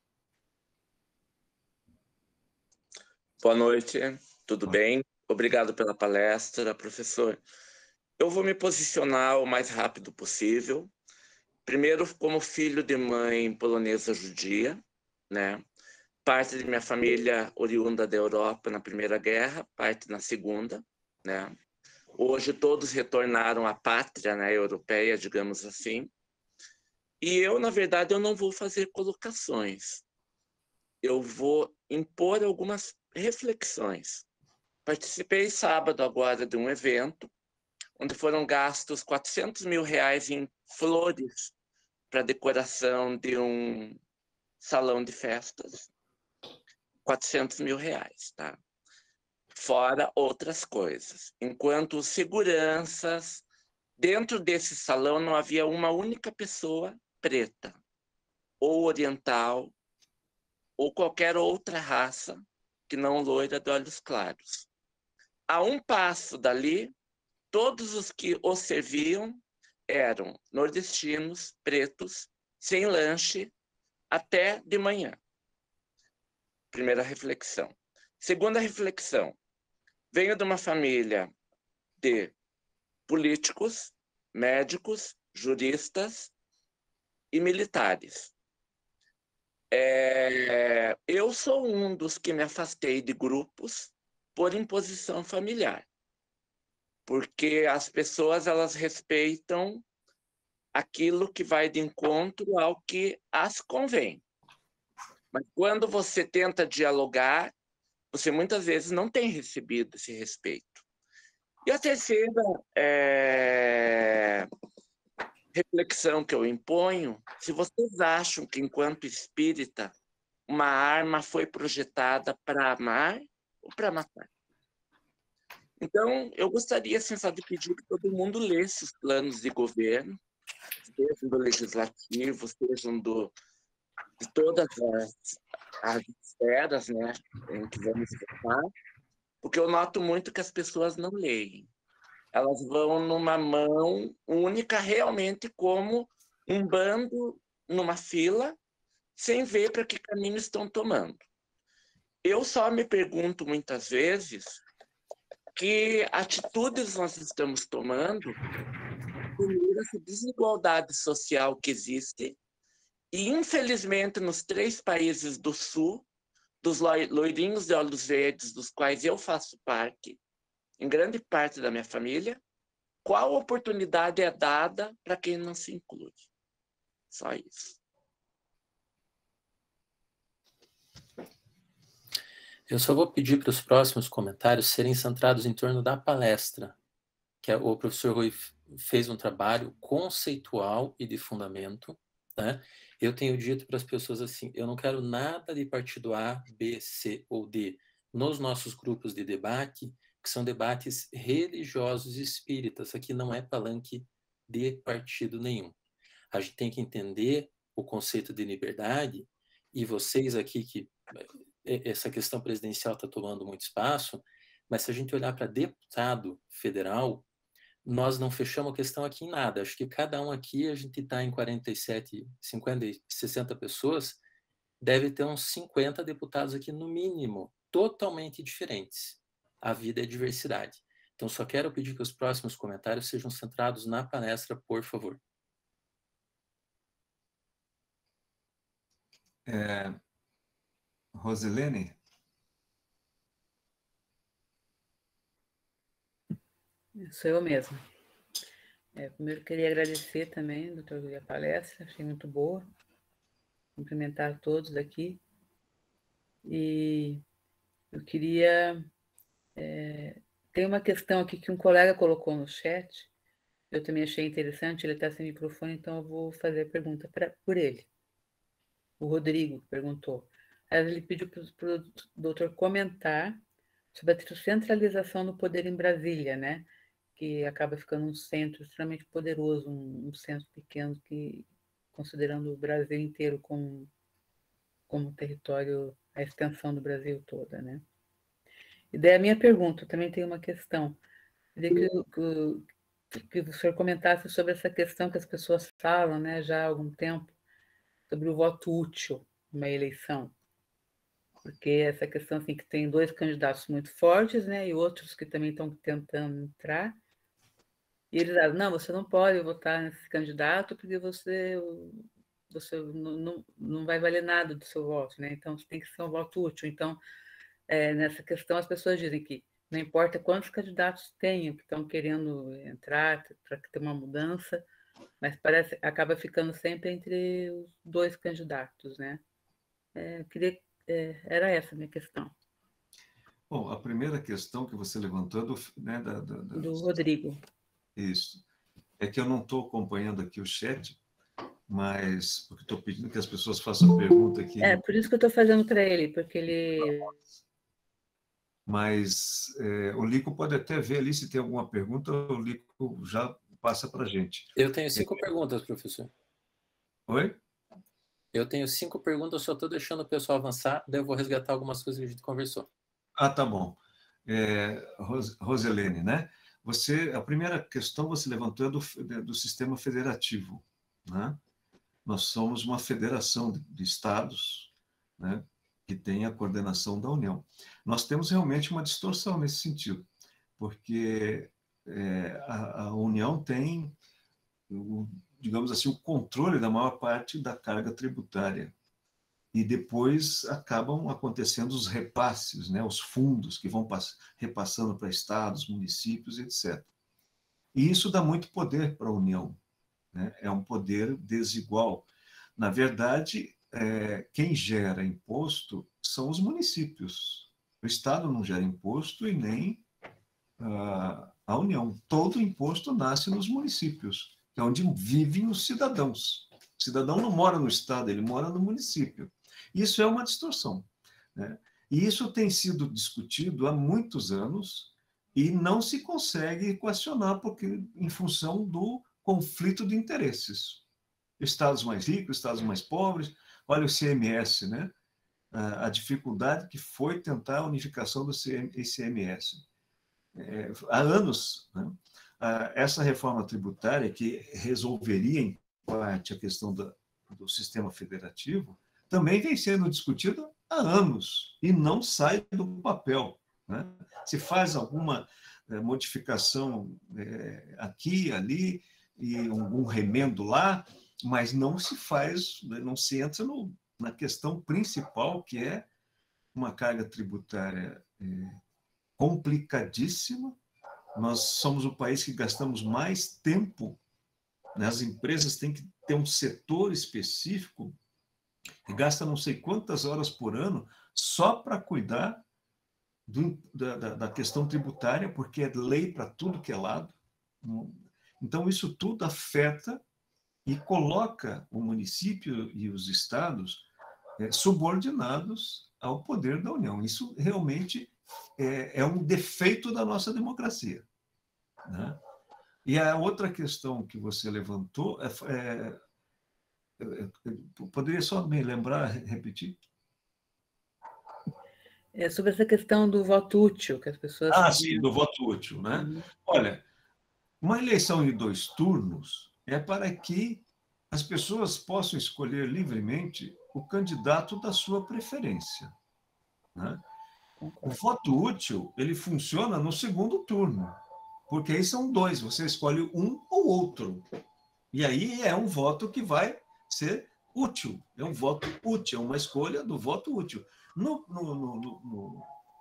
Boa noite, tudo bem? Obrigado pela palestra, professor. Eu vou me posicionar o mais rápido possível. Primeiro, como filho de mãe polonesa judia, né? Parte de minha família oriunda da Europa na Primeira Guerra, parte na Segunda, né? Hoje todos retornaram à pátria, né, europeia, digamos assim. E eu, na verdade, eu não vou fazer colocações. Eu vou impor algumas reflexões. Participei sábado agora de um evento onde foram gastos quatrocentos mil reais em flores para decoração de um salão de festas, quatrocentos mil reais, tá? Fora outras coisas. Enquanto os seguranças, dentro desse salão não havia uma única pessoa preta, ou oriental, ou qualquer outra raça que não loira de olhos claros. A um passo dali, todos os que o serviam eram nordestinos, pretos, sem lanche, até de manhã. Primeira reflexão. Segunda reflexão. Venho de uma família de políticos, médicos, juristas e militares. É, eu sou um dos que me afastei de grupos por imposição familiar, porque as pessoas elas respeitam aquilo que vai de encontro ao que as convém. Mas quando você tenta dialogar, você muitas vezes não tem recebido esse respeito. E a terceira é, reflexão que eu imponho, se vocês acham que, enquanto espírita, uma arma foi projetada para amar ou para matar? Então, eu gostaria, assim, só de pedir que todo mundo lesse os planos de governo, sejam do legislativo, sejam do, de todas as, as esferas, né, em que vamos tratar, porque eu noto muito que as pessoas não leem. Elas vão numa mão única, realmente como um bando numa fila, sem ver para que caminho estão tomando. Eu só me pergunto muitas vezes que atitudes nós estamos tomando por essa desigualdade social que existe e, infelizmente, nos três países do Sul, dos loirinhos de olhos verdes, dos quais eu faço parte, em grande parte da minha família, qual oportunidade é dada para quem não se inclui? Só isso. Eu só vou pedir para os próximos comentários serem centrados em torno da palestra, que o professor Rui fez um trabalho conceitual e de fundamento, né? Eu tenho dito para as pessoas assim, eu não quero nada de partido A, B, C ou D nos nossos grupos de debate, que são debates religiosos e espíritas. Aqui não é palanque de partido nenhum. A gente tem que entender o conceito de liberdade, e vocês aqui que essa questão presidencial está tomando muito espaço, mas se a gente olhar para deputado federal, nós não fechamos a questão aqui em nada. Acho que cada um aqui, a gente está em quarenta e sete, cinquenta, sessenta pessoas, deve ter uns cinquenta deputados aqui no mínimo, totalmente diferentes. A vida é diversidade. Então, só quero pedir que os próximos comentários sejam centrados na palestra, por favor. É, Rosilene? Sou eu mesma. É, primeiro, queria agradecer também, doutor Rui, a palestra, achei muito boa. Cumprimentar todos aqui. E eu queria... É, tem uma questão aqui que um colega colocou no chat, eu também achei interessante, ele está sem microfone, então eu vou fazer a pergunta pra, por ele. O Rodrigo perguntou. Aí ele pediu para o doutor comentar sobre a centralização do poder em Brasília, né? Que acaba ficando um centro extremamente poderoso, um, um centro pequeno, que, considerando o Brasil inteiro como, como território, a extensão do Brasil toda, né? E daí a minha pergunta, também tem uma questão. Queria que, que, que o senhor comentasse sobre essa questão que as pessoas falam, né, já há algum tempo, sobre o voto útil numa eleição. Porque essa questão assim, que tem dois candidatos muito fortes, né, e outros que também estão tentando entrar, e eles dizem, não, você não pode votar nesse candidato porque você, você não, não, não vai valer nada do seu voto, né? Então, tem que ser um voto útil. Então, é, nessa questão, as pessoas dizem que não importa quantos candidatos tenham que estão querendo entrar para ter uma mudança, mas parece acaba ficando sempre entre os dois candidatos, né? É, queria, é, era essa a minha questão. Bom, a primeira questão que você levantou, do, né, da, da, da... do Rodrigo. Isso. É que eu não estou acompanhando aqui o chat, mas porque estou pedindo que as pessoas façam pergunta aqui. É, por isso que eu estou fazendo para ele, porque ele... Mas é, o Lico pode até ver ali se tem alguma pergunta, o Lico já passa para a gente. Eu tenho cinco é... perguntas, professor. Oi? Eu tenho cinco perguntas, só estou deixando o pessoal avançar, daí eu vou resgatar algumas coisas que a gente conversou. Ah, tá bom. É, Ros, Roselene, né? Você, a primeira questão você levantou é do, do sistema federativo, né? Nós somos uma federação de, de estados, né, que tem a coordenação da União. Nós temos realmente uma distorção nesse sentido, porque é, a, a União tem, o, digamos assim, o controle da maior parte da carga tributária, e depois acabam acontecendo os repasses, né, os fundos que vão repassando para estados, municípios, etcétera. E isso dá muito poder para a União, né? É um poder desigual. Na verdade, é, quem gera imposto são os municípios. O Estado não gera imposto e nem a, a União. Todo imposto nasce nos municípios, que é onde vivem os cidadãos. O cidadão não mora no Estado, ele mora no município. Isso é uma distorção, né? E isso tem sido discutido há muitos anos e não se consegue equacionar porque, em função do conflito de interesses. Estados mais ricos, estados mais pobres. Olha o C M S, né? A dificuldade que foi tentar a unificação do I C M S. É, há anos, né? Essa reforma tributária, que resolveria, em parte, a questão da, do sistema federativo, também vem sendo discutida há anos e não sai do papel, né? Se faz alguma é, modificação é, aqui, ali, e algum remendo lá, mas não se faz, não se entra no, na questão principal, que é uma carga tributária é, complicadíssima. Nós somos o país que gastamos mais tempo, né? As empresas têm que ter um setor específico que gasta não sei quantas horas por ano só para cuidar do, da, da questão tributária, porque é lei para tudo que é lado. Então, isso tudo afeta e coloca o município e os estados é, subordinados ao poder da União. Isso realmente é, é um defeito da nossa democracia, né? E a outra questão que você levantou, é, é, é, poderia só me lembrar, repetir? É sobre essa questão do voto útil, que as pessoas... Ah, sim, do voto útil, né? Uhum. Olha, uma eleição de dois turnos é para que as pessoas possam escolher livremente o candidato da sua preferência, né? O voto útil, ele funciona no segundo turno, porque aí são dois, você escolhe um ou outro. E aí é um voto que vai ser útil, é um voto útil, é uma escolha do voto útil. No, no, no, no,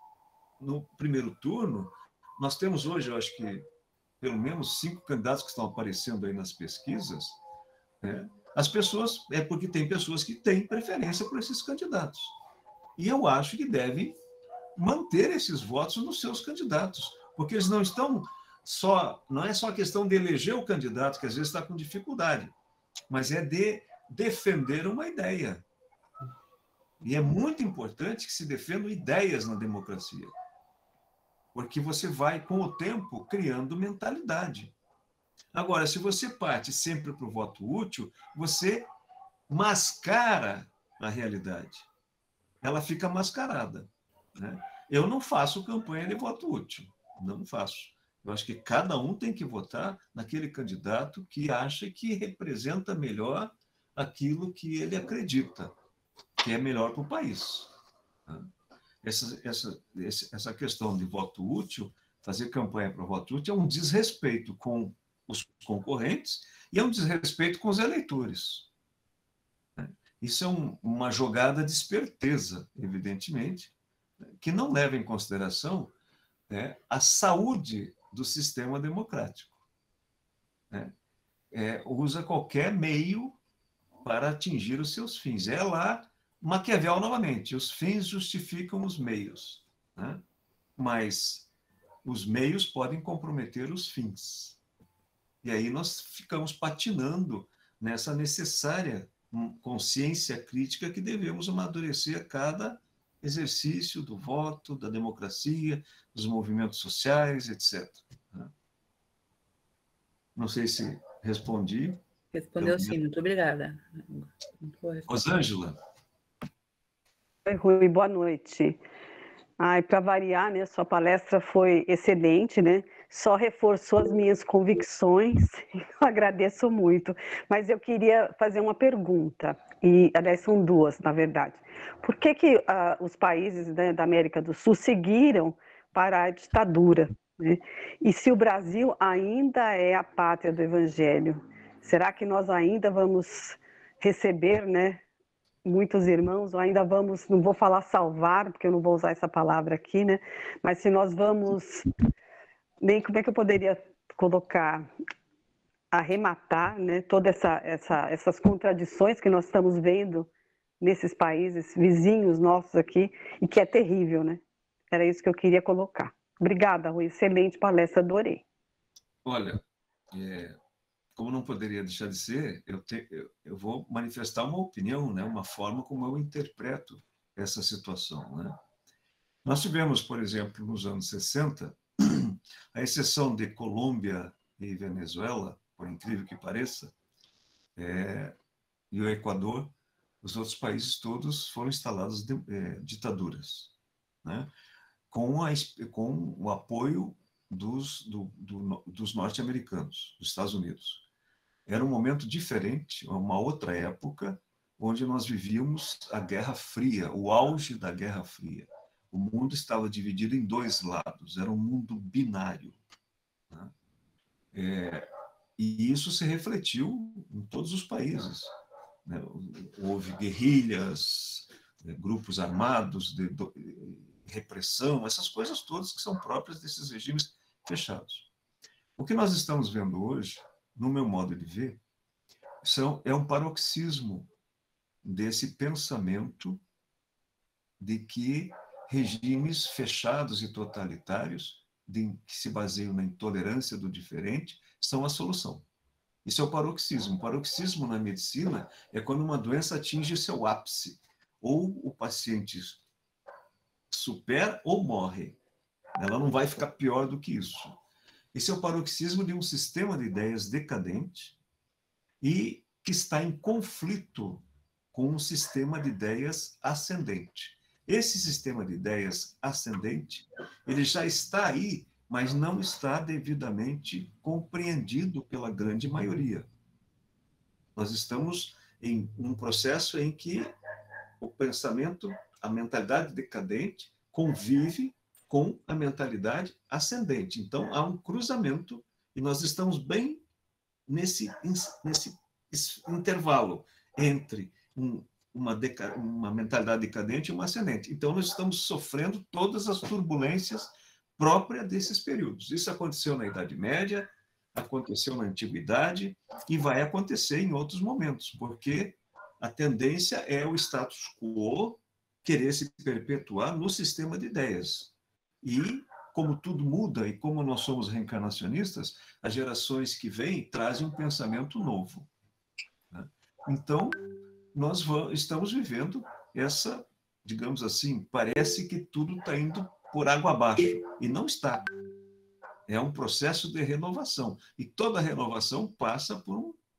no primeiro turno, nós temos hoje, eu acho que, pelo menos cinco candidatos que estão aparecendo aí nas pesquisas, né? As pessoas, é porque tem pessoas que têm preferência por esses candidatos. E eu acho que devem manter esses votos nos seus candidatos, porque eles não estão só, não é só a questão de eleger o candidato, que às vezes está com dificuldade, mas é de defender uma ideia. E é muito importante que se defendam ideias na democracia, porque você vai, com o tempo, criando mentalidade. Agora, se você parte sempre para o voto útil, você mascara a realidade. Ela fica mascarada, né? Eu não faço campanha de voto útil, não faço. Eu acho que cada um tem que votar naquele candidato que acha que representa melhor aquilo que ele acredita, que é melhor para o país. Essa, essa, essa questão de voto útil, fazer campanha para voto útil, é um desrespeito com os concorrentes e é um desrespeito com os eleitores. Isso é um, uma jogada de esperteza, evidentemente, que não leva em consideração, né, a saúde do sistema democrático, né? É, usa qualquer meio para atingir os seus fins. É lá Maquiavel novamente, os fins justificam os meios, né? Mas os meios podem comprometer os fins. E aí nós ficamos patinando nessa necessária consciência crítica que devemos amadurecer a cada exercício do voto, da democracia, dos movimentos sociais, etcétera. Não sei se respondi. Respondeu sim, muito obrigada. Rosângela. Oi, Rui, boa noite. Ai, para variar, né, sua palestra foi excelente, né? Só reforçou as minhas convicções, eu agradeço muito. Mas eu queria fazer uma pergunta, e aliás são duas, na verdade. Por que que uh, os países, né, da América do Sul seguiram para a ditadura, né? E se o Brasil ainda é a pátria do Evangelho, será que nós ainda vamos receber, né, muitos irmãos, ou ainda vamos, não vou falar salvar, porque eu não vou usar essa palavra aqui, né? Mas se nós vamos, nem como é que eu poderia colocar, arrematar, né, todas essa, essa, essas contradições que nós estamos vendo nesses países vizinhos nossos aqui, e que é terrível, né? Era isso que eu queria colocar. Obrigada, Rui, excelente palestra, adorei. Olha, é... como não poderia deixar de ser, eu, te, eu, eu vou manifestar uma opinião, né, uma forma como eu interpreto essa situação, né? Nós tivemos, por exemplo, nos anos sessenta, a exceção de Colômbia e Venezuela, por incrível que pareça, é, e o Equador, os outros países todos foram instalados de, é, ditaduras, né, com, a, com o apoio dos, do, do, dos norte-americanos, dos Estados Unidos. Era um momento diferente, uma outra época, onde nós vivíamos a Guerra Fria, o auge da Guerra Fria. O mundo estava dividido em dois lados, era um mundo binário, né? É, e isso se refletiu em todos os países, né? Houve guerrilhas, grupos armados, de, de, repressão, essas coisas todas que são próprias desses regimes fechados. O que nós estamos vendo hoje, no meu modo de ver, são, é um paroxismo desse pensamento de que regimes fechados e totalitários, de, que se baseiam na intolerância do diferente, são a solução. Isso é o paroxismo. O paroxismo na medicina é quando uma doença atinge seu ápice, ou o paciente supera ou morre. Ela não vai ficar pior do que isso. Esse é o paroxismo de um sistema de ideias decadente e que está em conflito com um sistema de ideias ascendente. Esse sistema de ideias ascendente, ele já está aí, mas não está devidamente compreendido pela grande maioria. Nós estamos em um processo em que o pensamento, a mentalidade decadente, convive com a mentalidade ascendente. Então, há um cruzamento e nós estamos bem nesse, nesse intervalo entre um, uma, deca, uma mentalidade decadente e uma ascendente. Então, nós estamos sofrendo todas as turbulências próprias desses períodos. Isso aconteceu na Idade Média, aconteceu na Antiguidade e vai acontecer em outros momentos, porque a tendência é o status quo querer se perpetuar no sistema de ideias. E, como tudo muda e como nós somos reencarnacionistas, as gerações que vêm trazem um pensamento novo, né? Então, nós vamos, estamos vivendo essa, digamos assim, parece que tudo está indo por água abaixo, e não está. É um processo de renovação, e toda renovação passa por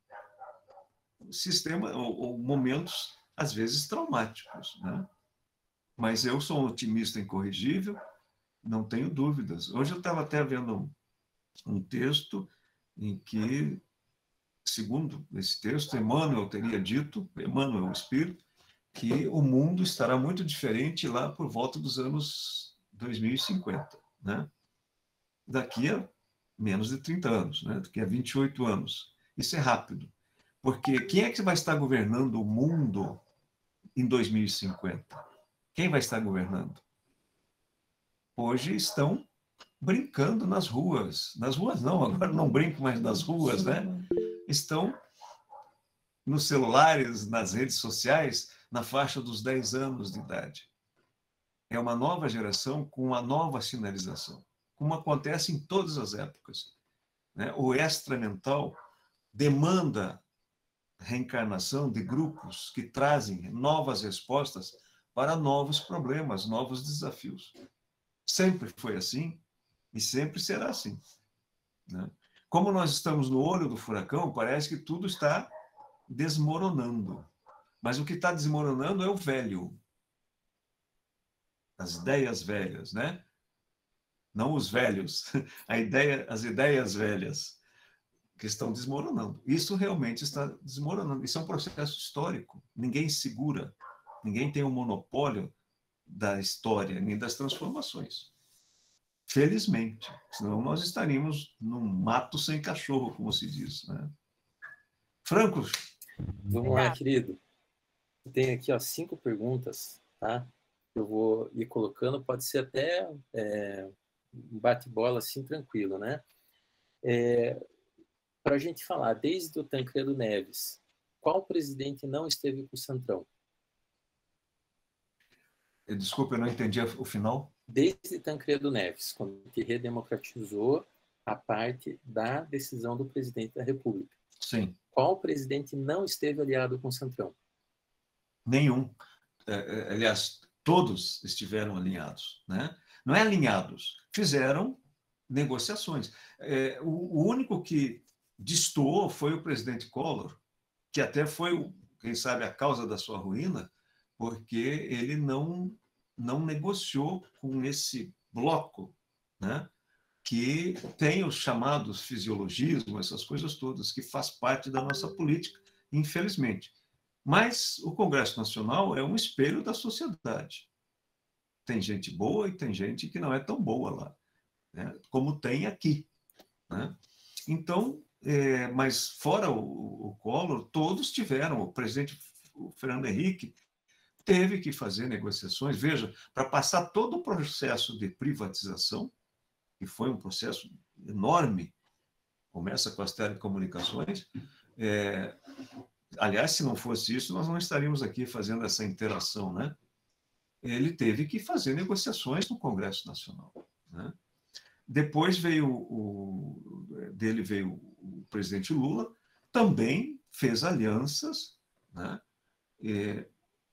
um sistema, ou, ou momentos, às vezes, traumáticos, né? Mas eu sou um otimista incorrigível, não tenho dúvidas. Hoje eu estava até vendo um, um texto em que, segundo esse texto, Emmanuel teria dito, Emmanuel, o Espírito, que o mundo estará muito diferente lá por volta dos anos dois mil e cinquenta, né? Daqui a menos de trinta anos, né? Daqui a vinte e oito anos. Isso é rápido, porque quem é que vai estar governando o mundo em dois mil e cinquenta? Quem vai estar governando? Hoje estão brincando nas ruas. Nas ruas não, agora não brinco mais nas ruas, né? Estão nos celulares, nas redes sociais, na faixa dos dez anos de idade. É uma nova geração com uma nova sinalização, como acontece em todas as épocas, né? O extramental demanda reencarnação de grupos que trazem novas respostas para novos problemas, novos desafios. Sempre foi assim e sempre será assim, né? Como nós estamos no olho do furacão, parece que tudo está desmoronando. Mas o que está desmoronando é o velho. As ideias velhas, né? Não os velhos, a ideia, as ideias velhas que estão desmoronando. Isso realmente está desmoronando. Isso é um processo histórico. Ninguém segura, ninguém tem o monopólio da história, nem das transformações. Felizmente, senão nós estaríamos num mato sem cachorro, como se diz, né? Franco. Vamos lá, querido. Eu tenho aqui, ó, cinco perguntas, tá? Eu vou ir colocando, pode ser até é, um bate-bola assim, tranquilo, né? É, para a gente falar, desde o Tancredo Neves, qual presidente não esteve com o Centrão? Desculpa, eu não entendi o final. Desde Tancredo Neves, quando ele redemocratizou a parte da decisão do presidente da República. Sim. Qual presidente não esteve aliado com o Centrão? Nenhum. É, aliás, todos estiveram alinhados, né? Não é alinhados, fizeram negociações. É, o, o único que destoou foi o presidente Collor, que até foi, quem sabe, a causa da sua ruína, porque ele não, não negociou com esse bloco, né? Que tem os chamados fisiologismos, essas coisas todas, que faz parte da nossa política, infelizmente. Mas o Congresso Nacional é um espelho da sociedade. Tem gente boa e tem gente que não é tão boa lá, né? Como tem aqui, né? Então, é, mas fora o, o Collor, todos tiveram. O presidente o Fernando Henrique teve que fazer negociações. Veja, para passar todo o processo de privatização, que foi um processo enorme, começa com as telecomunicações. É, aliás, se não fosse isso, nós não estaríamos aqui fazendo essa interação, né? Ele teve que fazer negociações no Congresso Nacional, né? Depois veio o, dele veio o presidente Lula, também fez alianças, né? E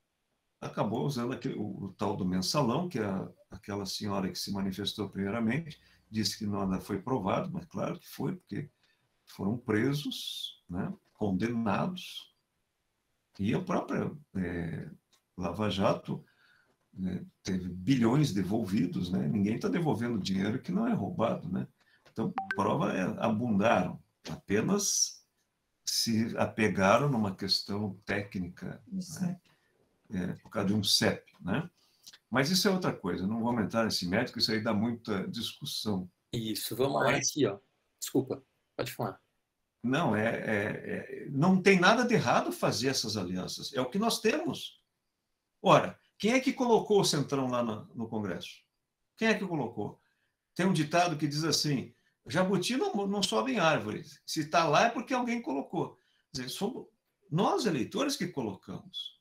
acabou usando aquele, o, o tal do mensalão, que é a, aquela senhora que se manifestou primeiramente, disse que nada foi provado, mas claro que foi, porque foram presos, né, condenados, e a própria é, Lava Jato, né, teve bilhões devolvidos, né? Ninguém está devolvendo dinheiro que não é roubado, né? Então, prova é, abundaram, apenas se apegaram numa questão técnica, né? É, por causa de um C E P, né? Mas isso é outra coisa, não vou aumentar nesse médico, isso aí dá muita discussão. Isso, vamos lá aqui, ó. Desculpa, pode falar. Não, é, é, é, não tem nada de errado fazer essas alianças, é o que nós temos. Ora, quem é que colocou o Centrão lá no, no Congresso? Quem é que colocou? Tem um ditado que diz assim, jabuti não, não sobe em árvores, se está lá é porque alguém colocou. Quer dizer, somos nós, eleitores, que colocamos.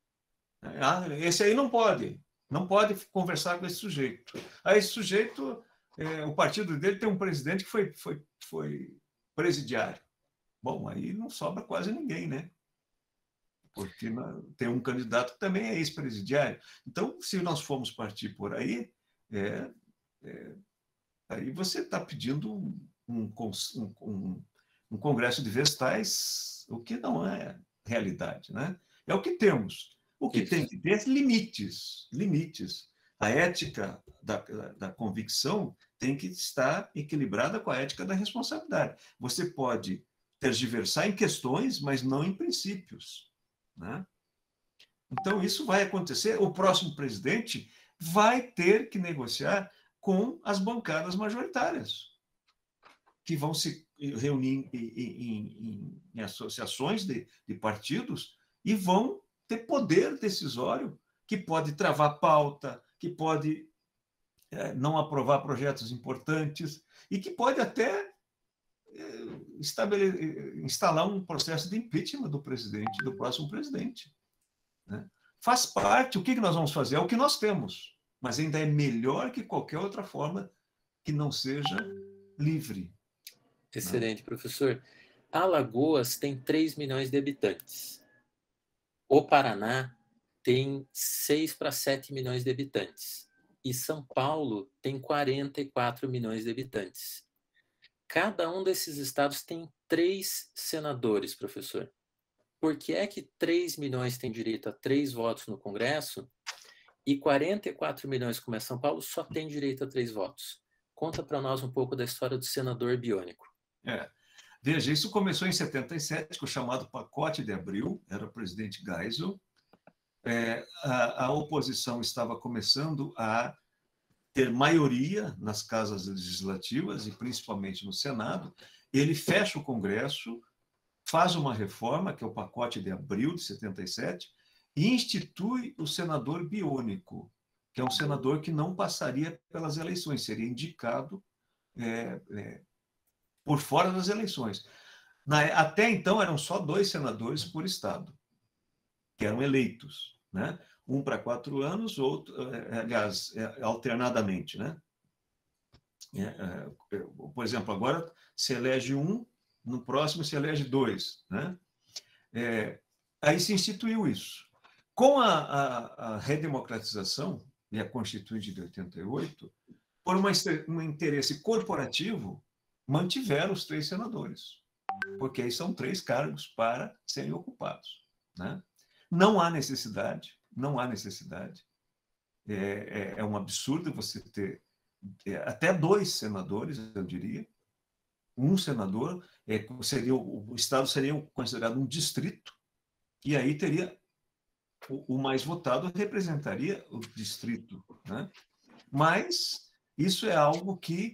Esse aí não pode, não pode conversar com esse sujeito. Aí esse sujeito, é, o partido dele tem um presidente que foi, foi, foi presidiário. Bom, aí não sobra quase ninguém, né? Porque tem um candidato que também é ex-presidiário. Então, se nós formos partir por aí, é, é, aí você está pedindo um, um, um, um congresso de vestais, o que não é realidade, né? É o que temos. O que Isso. tem que ter limites, limites. A ética da, da convicção tem que estar equilibrada com a ética da responsabilidade. Você pode tergiversar em questões, mas não em princípios, né? Então, isso vai acontecer. O próximo presidente vai ter que negociar com as bancadas majoritárias, que vão se reunir em, em, em, em associações de, de partidos e vão ter poder decisório, que pode travar pauta, que pode é, não aprovar projetos importantes e que pode até é, estabelecer, instalar um processo de impeachment do presidente, do próximo presidente, né? Faz parte. O que nós vamos fazer? É o que nós temos, mas ainda é melhor que qualquer outra forma que não seja livre. Excelente, né? Professor. Alagoas tem três milhões de habitantes. O Paraná tem seis para sete milhões de habitantes. E São Paulo tem quarenta e quatro milhões de habitantes. Cada um desses estados tem três senadores, professor. Por que é que três milhões têm direito a três votos no Congresso e quarenta e quatro milhões, como é São Paulo, só tem direito a três votos? Conta para nós um pouco da história do senador biônico. É. Veja, isso começou em setenta e sete, com o chamado Pacote de Abril, era o presidente Geisel. É, a, a oposição estava começando a ter maioria nas casas legislativas, e principalmente no Senado. Ele fecha o Congresso, faz uma reforma, que é o Pacote de Abril de setenta e sete, e institui o senador biônico, que é um senador que não passaria pelas eleições, seria indicado é, é, por fora das eleições. Na, até então, eram só dois senadores por estado, que eram eleitos, né? Um para quatro anos, outro, aliás, alternadamente, né? É, é, por exemplo, agora se elege um, no próximo se elege dois, né? É, aí se instituiu isso. Com a, a, a redemocratização e a Constituinte de oitenta e oito, por uma, um interesse corporativo, mantiveram os três senadores, porque aí são três cargos para serem ocupados, né? Não há necessidade, não há necessidade. É, é, é um absurdo você ter é, até dois senadores, eu diria. Um senador, é, seria, o Estado seria considerado um distrito, e aí teria o, o mais votado representaria o distrito, né? Mas isso é algo que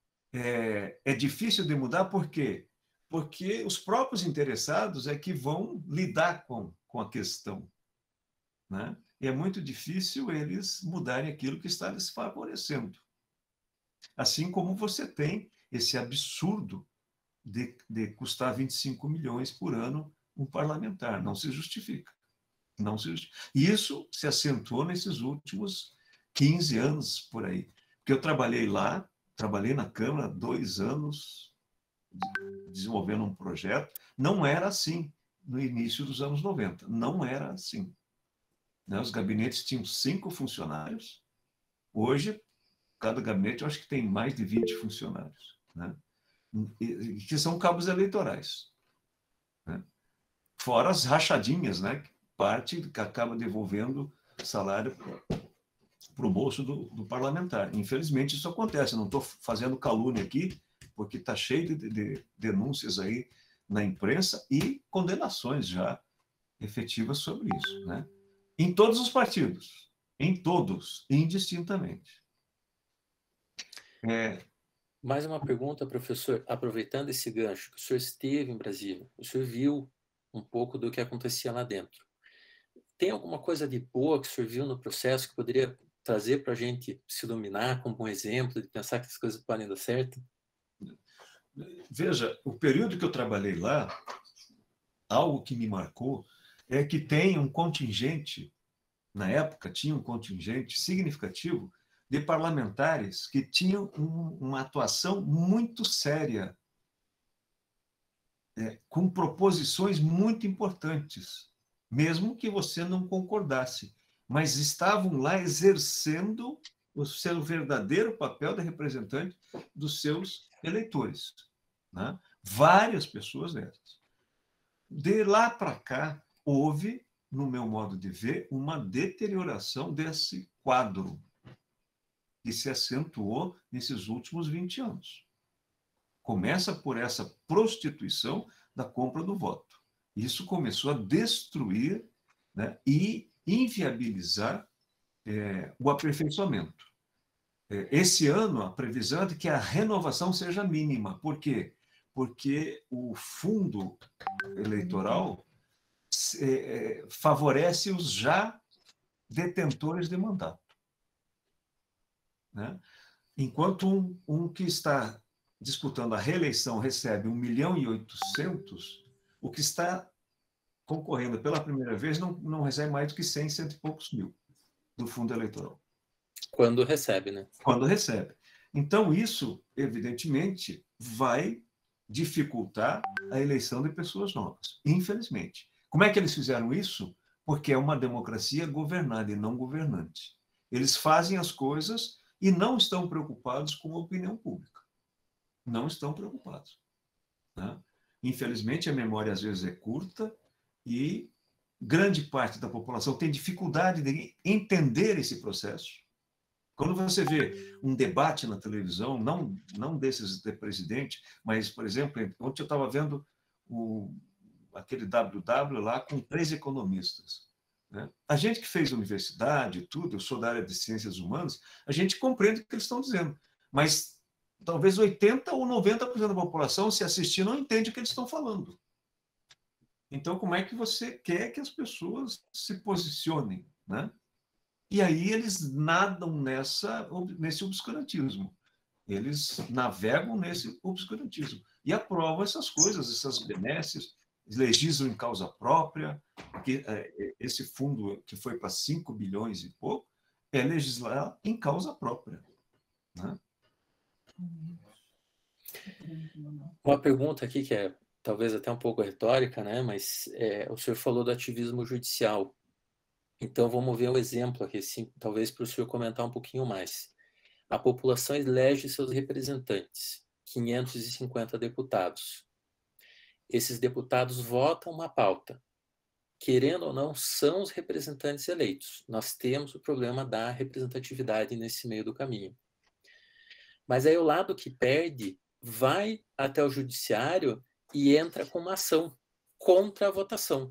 é, é difícil de mudar, por quê? Porque os próprios interessados é que vão lidar com, com a questão, né? E é muito difícil eles mudarem aquilo que está lhes favorecendo. Assim como você tem esse absurdo de, de custar vinte e cinco milhões por ano um parlamentar. Não se justifica. Não se justifica. E isso se acentuou nesses últimos quinze anos por aí. Porque eu trabalhei lá, trabalhei na Câmara dois anos desenvolvendo um projeto. Não era assim no início dos anos noventa. Não era assim. Os gabinetes tinham cinco funcionários. Hoje, cada gabinete, eu acho que tem mais de vinte funcionários, né? Que são cabos eleitorais, né? Fora as rachadinhas, né? Parte que acaba devolvendo salário para o bolso do, do parlamentar. Infelizmente, isso acontece. Eu não estou fazendo calúnia aqui, porque está cheio de, de denúncias aí na imprensa e condenações já efetivas sobre isso, né? Em todos os partidos, em todos, indistintamente. É... Mais uma pergunta, professor. Aproveitando esse gancho, que o senhor esteve em Brasília, o senhor viu um pouco do que acontecia lá dentro. Tem alguma coisa de boa que o senhor viu no processo que poderia trazer para a gente se iluminar como um exemplo de pensar que as coisas podem dar certo? Veja, o período que eu trabalhei lá, algo que me marcou é que tem um contingente, na época tinha um contingente significativo de parlamentares que tinham um, uma atuação muito séria, é, com proposições muito importantes, mesmo que você não concordasse, mas estavam lá exercendo o seu verdadeiro papel de representante dos seus eleitores, né? Várias pessoas dessas. De lá para cá, houve, no meu modo de ver, uma deterioração desse quadro que se acentuou nesses últimos vinte anos. Começa por essa prostituição da compra do voto. Isso começou a destruir, né, e inviabilizar é, o aperfeiçoamento. É, esse ano, a previsão é de que a renovação seja mínima. Por quê? Porque o fundo eleitoral é, favorece os já detentores de mandato, né? Enquanto um, um que está disputando a reeleição recebe um milhão e oitocentos, o que está concorrendo pela primeira vez não, não recebe mais do que cem, cento e poucos mil do fundo eleitoral. Quando recebe, né? Quando recebe. Então, isso, evidentemente, vai dificultar a eleição de pessoas novas, infelizmente. Como é que eles fizeram isso? Porque é uma democracia governada e não governante. Eles fazem as coisas e não estão preocupados com a opinião pública. Não estão preocupados. Né? Infelizmente, a memória às vezes é curta e grande parte da população tem dificuldade de entender esse processo. Quando você vê um debate na televisão, não, não desses de presidente, mas, por exemplo, ontem eu estava vendo o, aquele W W lá com três economistas. Né? A gente que fez universidade e tudo, eu sou da área de ciências humanas, a gente compreende o que eles estão dizendo, mas talvez oitenta ou noventa por cento da população, se assistir, não entende o que eles estão falando. Então, como é que você quer que as pessoas se posicionem? Né? E aí eles nadam nessa, nesse obscurantismo. Eles navegam nesse obscurantismo. E aprovam essas coisas, essas benesses, legislam em causa própria, porque esse fundo que foi para cinco bilhões e pouco é legislar em causa própria. Né? Uma pergunta aqui que é talvez até um pouco retórica, né? Mas é, o senhor falou do ativismo judicial. Então, vamos ver um exemplo aqui, sim, talvez para o senhor comentar um pouquinho mais. A população elege seus representantes, quinhentos e cinquenta deputados. Esses deputados votam uma pauta. Querendo ou não, são os representantes eleitos. Nós temos o problema da representatividade nesse meio do caminho. Mas aí o lado que perde vai até o judiciário e entra com uma ação contra a votação.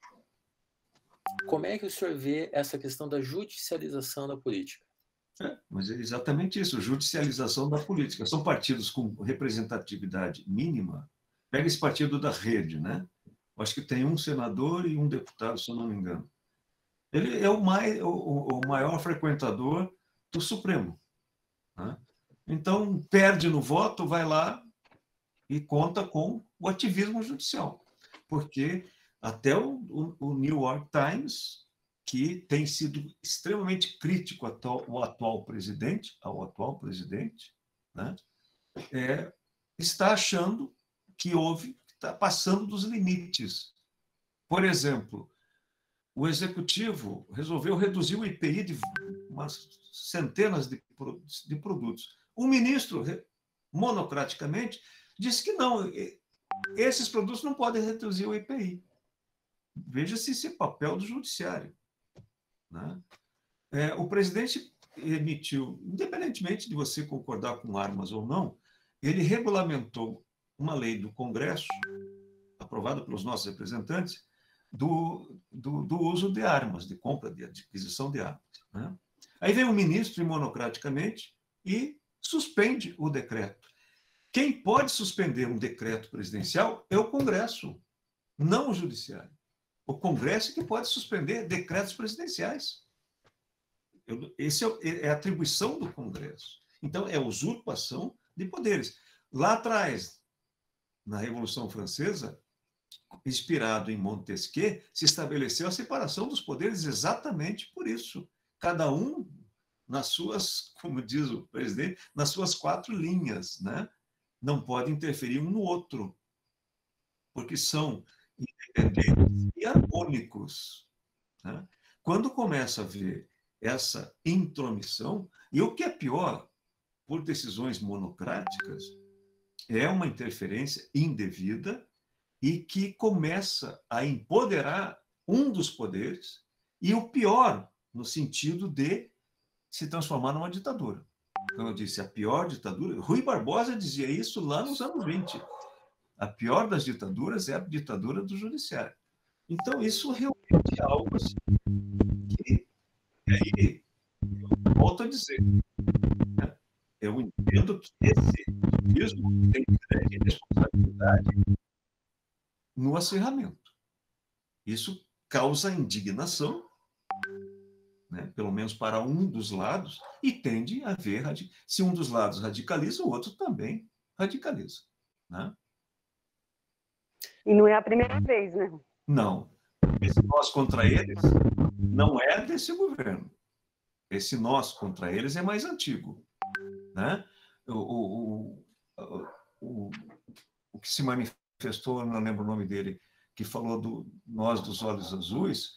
Como é que o senhor vê essa questão da judicialização da política? É, mas é exatamente isso, judicialização da política. São partidos com representatividade mínima. Pega esse partido da Rede, né? Eu acho que tem um senador e um deputado, se eu não me engano. Ele é o, mais, o, o maior frequentador do Supremo. Né? Então, perde no voto, vai lá e conta com o ativismo judicial. Porque até o, o, o New York Times, que tem sido extremamente crítico ao atual presidente, ao atual presidente, né, é, está achando que houve, está passando dos limites. Por exemplo, o executivo resolveu reduzir o I P I de umas centenas de, de produtos. O ministro, monocraticamente, disse que não, esses produtos não podem reduzir o I P I. Veja-se esse papel do judiciário. Né? É, o presidente emitiu, independentemente de você concordar com armas ou não, ele regulamentou uma lei do Congresso, aprovada pelos nossos representantes, do, do, do uso de armas, de compra, de aquisição de armas. Né? Aí vem o ministro, monocraticamente, e suspende o decreto. Quem pode suspender um decreto presidencial é o Congresso, não o Judiciário. O Congresso é que pode suspender decretos presidenciais. Essa é a atribuição do Congresso. Então, é usurpação de poderes. Lá atrás, na Revolução Francesa, inspirado em Montesquieu, se estabeleceu a separação dos poderes exatamente por isso. Cada um nas suas, como diz o presidente, nas suas quatro linhas, né? Não pode interferir um no outro, porque são independentes e harmônicos. Né? Quando começa a ver essa intromissão, e o que é pior, por decisões monocráticas, é uma interferência indevida e que começa a empoderar um dos poderes, e o pior, no sentido de se transformar numa ditadura. Então, eu disse, a pior ditadura... Rui Barbosa dizia isso lá nos anos vinte. A pior das ditaduras é a ditadura do judiciário. Então, isso realmente é algo assim que... E aí, eu volto a dizer, né? Eu entendo que esse mesmo tem grande responsabilidade no acirramento. Isso causa indignação, né, pelo menos para um dos lados, e tende a haver, se um dos lados radicaliza, o outro também radicaliza. Né? E não é a primeira vez, né? Não. Esse nós contra eles não é desse governo. Esse nós contra eles é mais antigo. Né? O, o, o, o, o que que se manifestou, não lembro o nome dele, que falou do nós dos olhos azuis,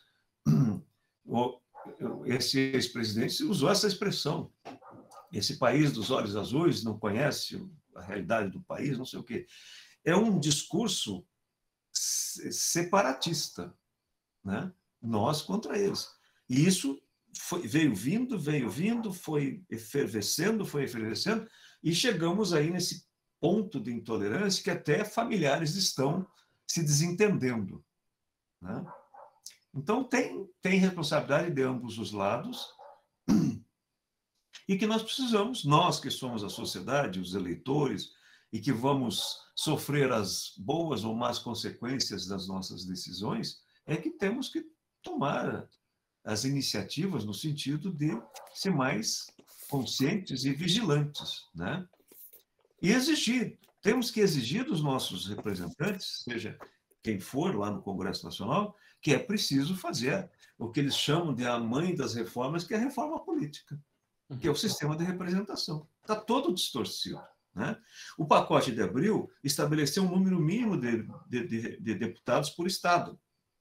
esse ex-presidente usou essa expressão. Esse país dos olhos azuis não conhece a realidade do país, não sei o quê. É um discurso separatista, né? Nós contra eles. E isso foi, veio vindo, veio vindo, foi efervescendo, foi efervescendo, e chegamos aí nesse ponto de intolerância que até familiares estão se desentendendo, né? Então, tem, tem responsabilidade de ambos os lados, e que nós precisamos, nós que somos a sociedade, os eleitores, e que vamos sofrer as boas ou más consequências das nossas decisões, é que temos que tomar as iniciativas no sentido de ser mais conscientes e vigilantes, né? E exigir, temos que exigir dos nossos representantes, seja quem for lá no Congresso Nacional, que é preciso fazer o que eles chamam de a mãe das reformas, que é a reforma política, que é o sistema de representação. Está todo distorcido, né? O pacote de abril estabeleceu um número mínimo de, de, de, de deputados por estado.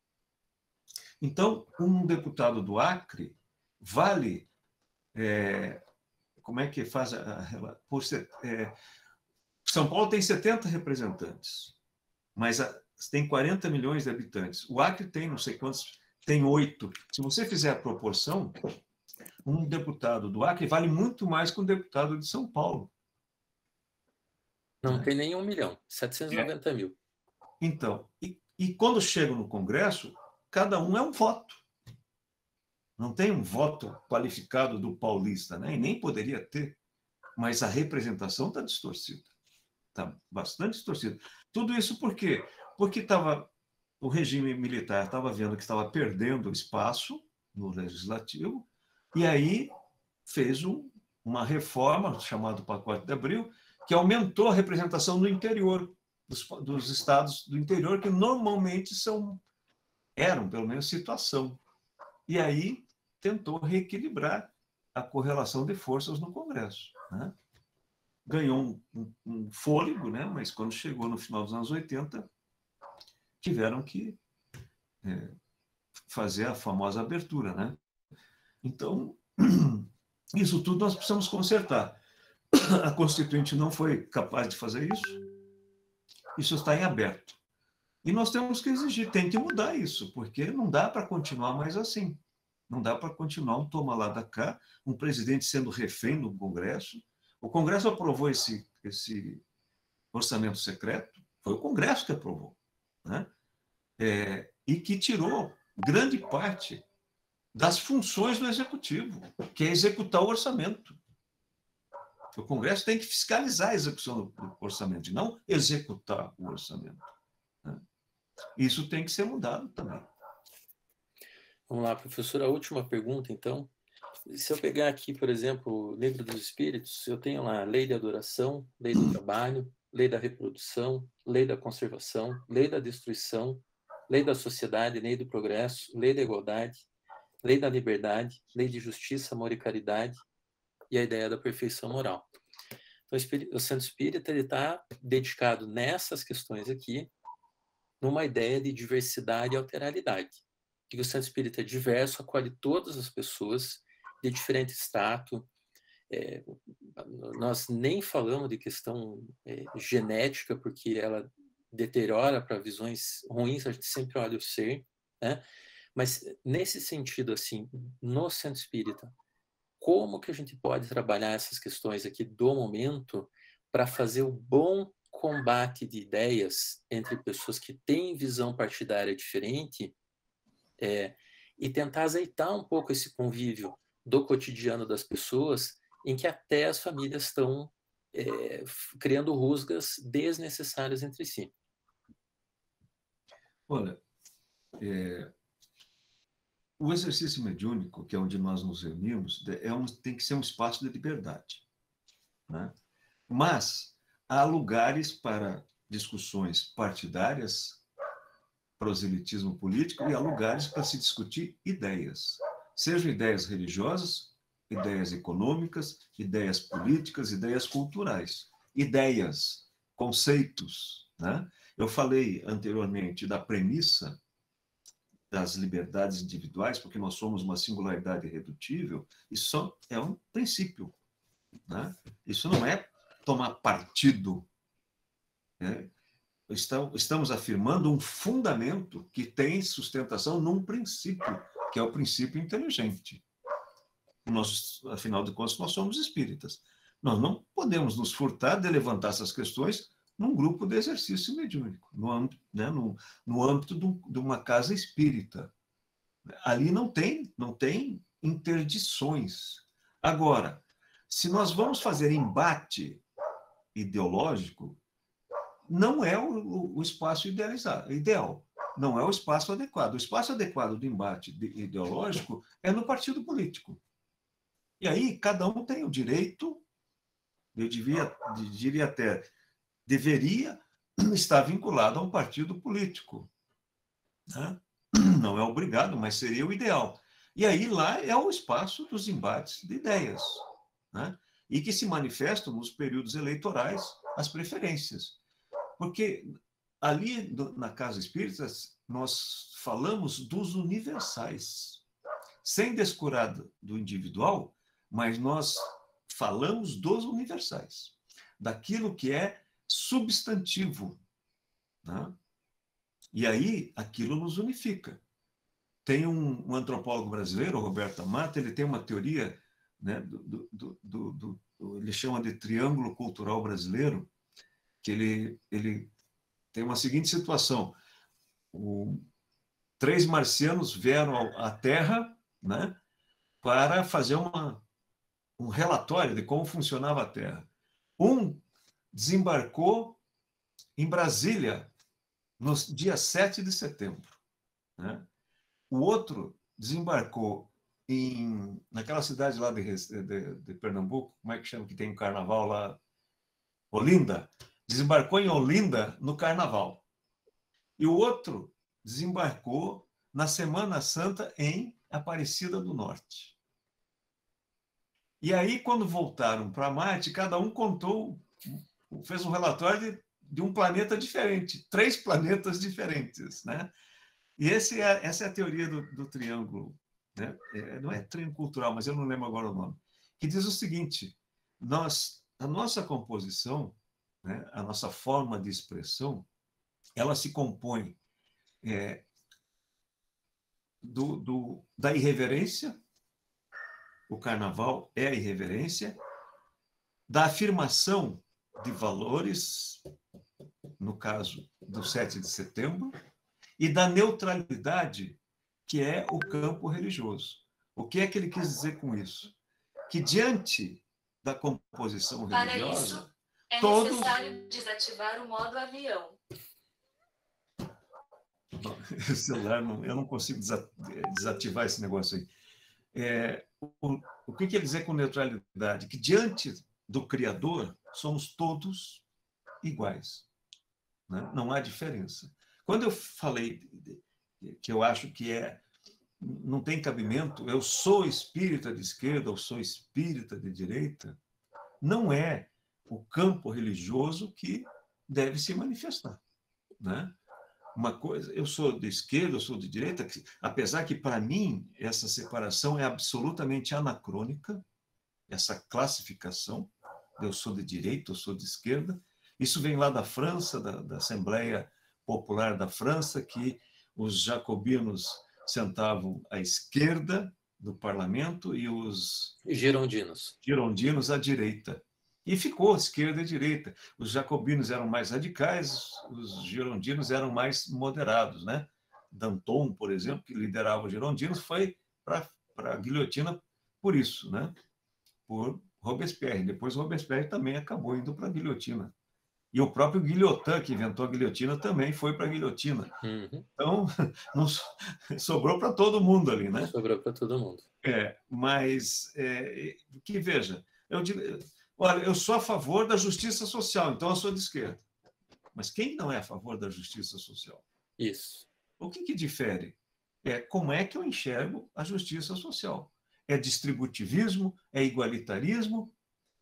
Então, um deputado do Acre vale... É, como é que faz a... a por, é, São Paulo tem setenta representantes, mas a, tem quarenta milhões de habitantes. O Acre tem não sei quantos, tem oito. Se você fizer a proporção, um deputado do Acre vale muito mais que um deputado de São Paulo. Não é. Tem nem um milhão, setecentos e noventa é. mil. Então, e, e quando chegam no Congresso, cada um é um voto. Não tem um voto qualificado do paulista, né? E nem poderia ter. Mas a representação está distorcida. Está bastante distorcida. Tudo isso por quê? Porque tava, o regime militar estava vendo que estava perdendo espaço no legislativo, e aí fez um, uma reforma, chamada Pacote de Abril, que aumentou a representação no interior, dos, dos estados do interior, que normalmente são, eram, pelo menos, situação. E aí tentou reequilibrar a correlação de forças no Congresso, né? Ganhou um, um, um fôlego, né? Mas quando chegou no final dos anos oitenta, tiveram que é, fazer a famosa abertura, né? Então, isso tudo nós precisamos consertar. A Constituinte não foi capaz de fazer isso, isso está em aberto. E nós temos que exigir, tem que mudar isso, porque não dá para continuar mais assim. Não dá para continuar um toma lá da cá, um presidente sendo refém no Congresso. O Congresso aprovou esse, esse orçamento secreto, foi o Congresso que aprovou, né? É, e que tirou grande parte das funções do Executivo, que é executar o orçamento. O Congresso tem que fiscalizar a execução do orçamento, e não executar o orçamento, né? Isso tem que ser mudado também. Vamos lá, professor, a última pergunta, então. Se eu pegar aqui, por exemplo, o Livro dos Espíritos, eu tenho lá a Lei da Adoração, Lei do Trabalho, Lei da Reprodução, Lei da Conservação, Lei da Destruição, Lei da Sociedade, Lei do Progresso, Lei da Igualdade, Lei da Liberdade, Lei de Justiça, Amor e Caridade e a ideia da perfeição moral. Então, o Centro Espírita está dedicado nessas questões aqui, numa ideia de diversidade e alteralidade. Que o Centro Espírita é diverso, acolhe todas as pessoas de diferente status. É, nós nem falamos de questão é, genética, porque ela deteriora para visões ruins, a gente sempre olha o ser, né? Mas nesse sentido, assim, no Centro Espírita, como que a gente pode trabalhar essas questões aqui do momento para fazer o bom combate de ideias entre pessoas que têm visão partidária diferente, é, e tentar azeitar um pouco esse convívio do cotidiano das pessoas, em que até as famílias estão é, criando rusgas desnecessárias entre si. Olha, é, o exercício mediúnico, que é onde nós nos reunimos, é um, tem que ser um espaço de liberdade, né? Mas há lugares para discussões partidárias, proselitismo político, e há lugares para se discutir ideias, sejam ideias religiosas, ideias econômicas, ideias políticas, ideias culturais. Ideias conceitos, né? Eu falei anteriormente da premissa das liberdades individuais, porque nós somos uma singularidade irredutível, isso é um princípio, né? Isso não é tomar partido, né? Estamos afirmando um fundamento que tem sustentação num princípio, que é o princípio inteligente. Nós, afinal de contas, nós somos espíritas. Nós não podemos nos furtar de levantar essas questões num grupo de exercício mediúnico, no âmbito, né, no, no âmbito de uma casa espírita. Ali não tem, não tem interdições. Agora, se nós vamos fazer embate ideológico, não é o, o espaço idealizado, ideal, não é o espaço adequado. O espaço adequado do embate ideológico é no partido político. E aí, cada um tem o direito, eu devia, diria até, deveria estar vinculado a um partido político, né? Não é obrigado, mas seria o ideal. E aí, lá é o espaço dos embates de ideias, né? E que se manifestam nos períodos eleitorais as preferências. Porque ali na Casa Espírita nós falamos dos universais, sem descurar do individual, mas nós falamos dos universais, daquilo que é substantivo, né? E aí aquilo nos unifica. Tem um, um antropólogo brasileiro, o Roberto Amato, ele tem uma teoria, né, do, do, do, do, do, ele chama de triângulo cultural brasileiro, que ele, ele tem uma seguinte situação. O, três marcianos vieram à Terra, né, para fazer uma, um relatório de como funcionava a Terra. Um desembarcou em Brasília no dia sete de setembro, né? O outro desembarcou em, naquela cidade lá de, de, de Pernambuco, como é que chama, que tem um carnaval lá? Olinda. Desembarcou em Olinda no carnaval. E o outro desembarcou na Semana Santa em Aparecida do Norte. E aí, quando voltaram para Marte, cada um contou, fez um relatório de, de um planeta diferente, três planetas diferentes, né? E esse é, essa é a teoria do, do triângulo, né? É, não é triângulo cultural, mas eu não lembro agora o nome, que diz o seguinte: nós, a nossa composição, né, a nossa forma de expressão, ela se compõe é, do, do, da irreverência, o carnaval é a irreverência, da afirmação de valores, no caso do sete de setembro, e da neutralidade, que é o campo religioso. O que é que ele quis dizer com isso? Que diante da composição religiosa... Para isso, é todos... necessário desativar o modo avião. O celular, não, eu não consigo desativar esse negócio aí. É, o, o que quer dizer com neutralidade? Que diante do Criador somos todos iguais, né? Não há diferença. Quando eu falei que eu acho que é, não tem cabimento, eu sou espírita de esquerda, eu sou espírita de direita, não é o campo religioso que deve se manifestar, né? Uma coisa, eu sou de esquerda, eu sou de direita, que, apesar que, para mim, essa separação é absolutamente anacrônica, essa classificação, eu sou de direita, eu sou de esquerda, isso vem lá da França, da, da Assembleia Popular da França, que os jacobinos sentavam à esquerda do parlamento e os girondinos, girondinos à direita. E ficou esquerda e direita. Os jacobinos eram mais radicais, os girondinos eram mais moderados, né? Danton, por exemplo, que liderava os girondinos, foi para a guilhotina por isso, né? Por Robespierre. Depois Robespierre também acabou indo para a guilhotina. E o próprio Guilhotin, que inventou a guilhotina, também foi para a guilhotina. Uhum. Então, não, sobrou para todo mundo ali, né? Sobrou para todo mundo. É, mas, é, que veja, eu digo... Olha, eu sou a favor da justiça social, então eu sou de esquerda. Mas quem não é a favor da justiça social? Isso. O que, que difere? É como é que eu enxergo a justiça social. É distributivismo? É igualitarismo?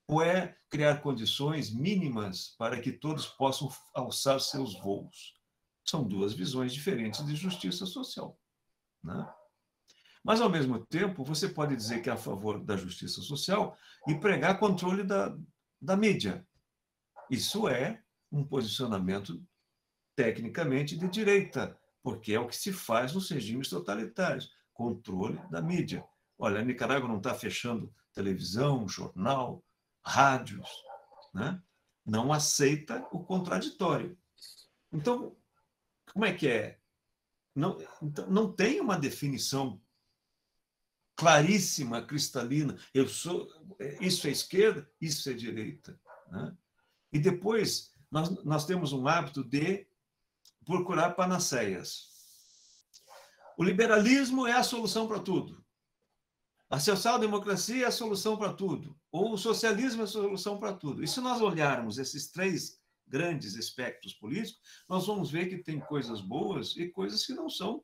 ou é criar condições mínimas para que todos possam alçar seus voos? São duas visões diferentes de justiça social, né? Mas, ao mesmo tempo, você pode dizer que é a favor da justiça social e pregar controle da, da mídia. Isso é um posicionamento tecnicamente de direita, porque é o que se faz nos regimes totalitários, controle da mídia. Olha, a Nicarágua não está fechando televisão, jornal, rádios, né? Não aceita o contraditório. Então, como é que é? Não, não tem uma definição claríssima, cristalina. Eu sou, isso é esquerda, isso é direita, né? E depois nós, nós temos um hábito de procurar panaceias. O liberalismo é a solução para tudo. A social-democracia é a solução para tudo. Ou o socialismo é a solução para tudo. E se nós olharmos esses três grandes espectros políticos, nós vamos ver que tem coisas boas e coisas que não são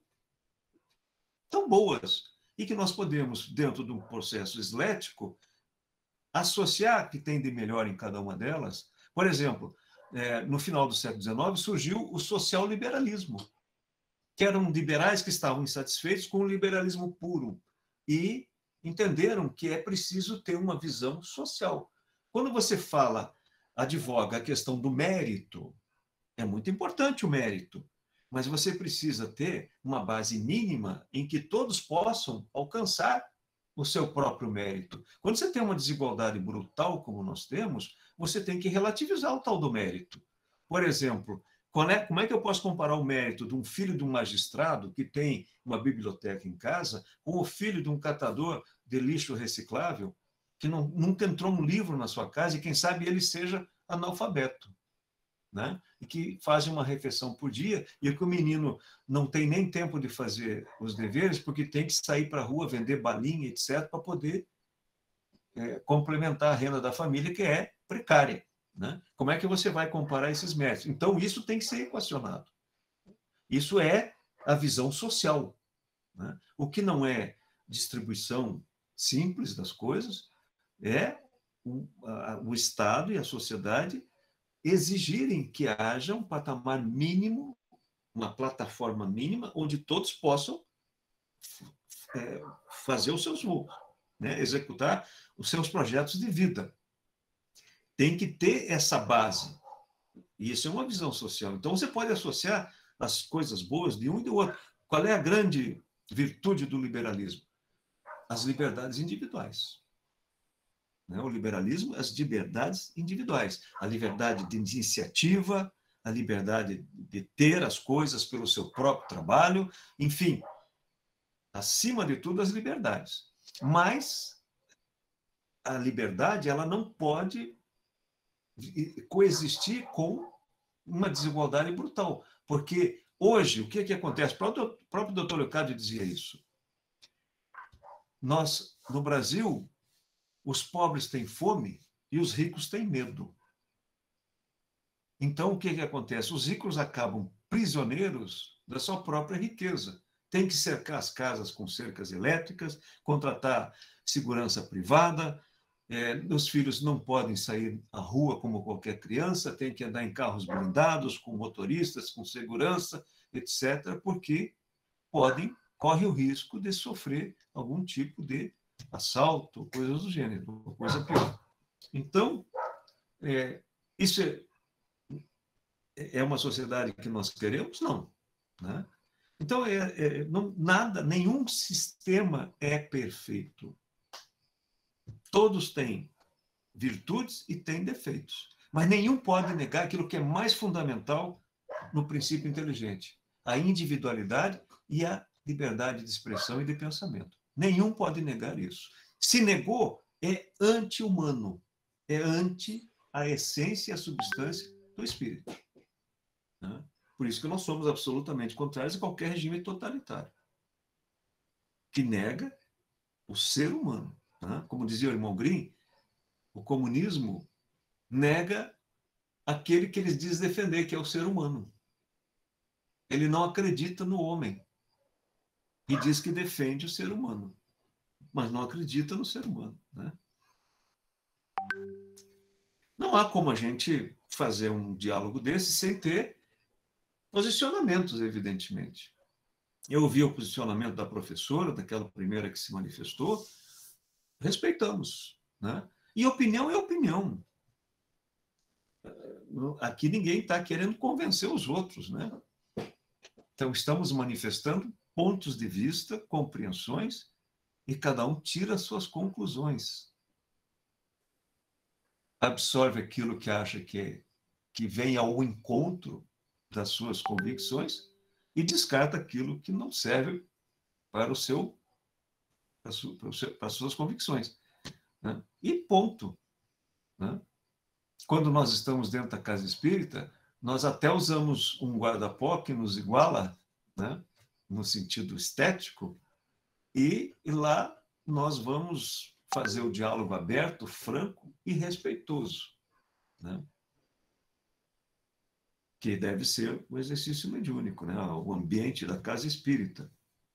tão boas. E que nós podemos, dentro de um processo eslético, associar o que tem de melhor em cada uma delas. Por exemplo, no final do século dezenove, surgiu o social-liberalismo, que eram liberais que estavam insatisfeitos com o liberalismo puro e entenderam que é preciso ter uma visão social. Quando você fala, advoga a questão do mérito, é muito importante o mérito, mas você precisa ter uma base mínima em que todos possam alcançar o seu próprio mérito. Quando você tem uma desigualdade brutal como nós temos, você tem que relativizar o tal do mérito. Por exemplo, como é que eu posso comparar o mérito de um filho de um magistrado que tem uma biblioteca em casa com o filho de um catador de lixo reciclável que não, nunca entrou um livro na sua casa e, quem sabe, ele seja analfabeto, né? E que faz uma refeição por dia e que o menino não tem nem tempo de fazer os deveres porque tem que sair para a rua, vender balinha, etcétera, para poder é, complementar a renda da família, que é precária, né? Como é que você vai comparar esses méritos? Então, isso tem que ser equacionado. Isso é a visão social, né? O que não é distribuição simples das coisas é o, a, o Estado e a sociedade exigirem que haja um patamar mínimo, uma plataforma mínima, onde todos possam é, fazer os seus voos, né? Executar os seus projetos de vida. Tem que ter essa base. E isso é uma visão social. Então, você pode associar as coisas boas de um e do outro. Qual é a grande virtude do liberalismo? As liberdades individuais. O liberalismo, as liberdades individuais. A liberdade de iniciativa, a liberdade de ter as coisas pelo seu próprio trabalho, enfim, acima de tudo, as liberdades. Mas a liberdade, ela não pode coexistir com uma desigualdade brutal. Porque hoje, o que é que acontece? O próprio, o próprio doutor Leocádio dizia isso. Nós, no Brasil, os pobres têm fome e os ricos têm medo. Então, o que é que acontece? Os ricos acabam prisioneiros da sua própria riqueza. Tem que cercar as casas com cercas elétricas, contratar segurança privada, é, os filhos não podem sair à rua como qualquer criança, tem que andar em carros blindados, com motoristas, com segurança, etcétera, porque podem, corre o risco de sofrer algum tipo de assalto, coisas do gênero, coisa pior. Então, é, isso é, é uma sociedade que nós queremos? Não, né? Então, é, é, não, nada, nenhum sistema é perfeito. Todos têm virtudes e têm defeitos, mas nenhum pode negar aquilo que é mais fundamental no princípio inteligente, a individualidade e a liberdade de expressão e de pensamento. Nenhum pode negar isso. Se negou, é anti-humano, é anti a essência e a substância do espírito, né? Por isso que nós somos absolutamente contrários a qualquer regime totalitário que nega o ser humano, né? Como dizia o irmão Grimm, o comunismo nega aquele que eles dizem defender, que é o ser humano. Ele não acredita no homem e diz que defende o ser humano, mas não acredita no ser humano, né? Não há como a gente fazer um diálogo desse sem ter posicionamentos, evidentemente. Eu ouvi o posicionamento da professora, daquela primeira que se manifestou, respeitamos, né? E opinião é opinião. Aqui ninguém está querendo convencer os outros, né? Então, estamos manifestando pontos de vista, compreensões, e cada um tira as suas conclusões. Absorve aquilo que acha que, é, que vem ao encontro das suas convicções e descarta aquilo que não serve para, o seu, para, su, para, o seu, para as suas convicções. Né? E ponto. Né? Quando nós estamos dentro da casa espírita, nós até usamos um guarda-pó que nos iguala, né? No sentido estético, e, e lá nós vamos fazer o diálogo aberto, franco e respeitoso, né? Que deve ser o exercício mediúnico, né? O ambiente da casa espírita.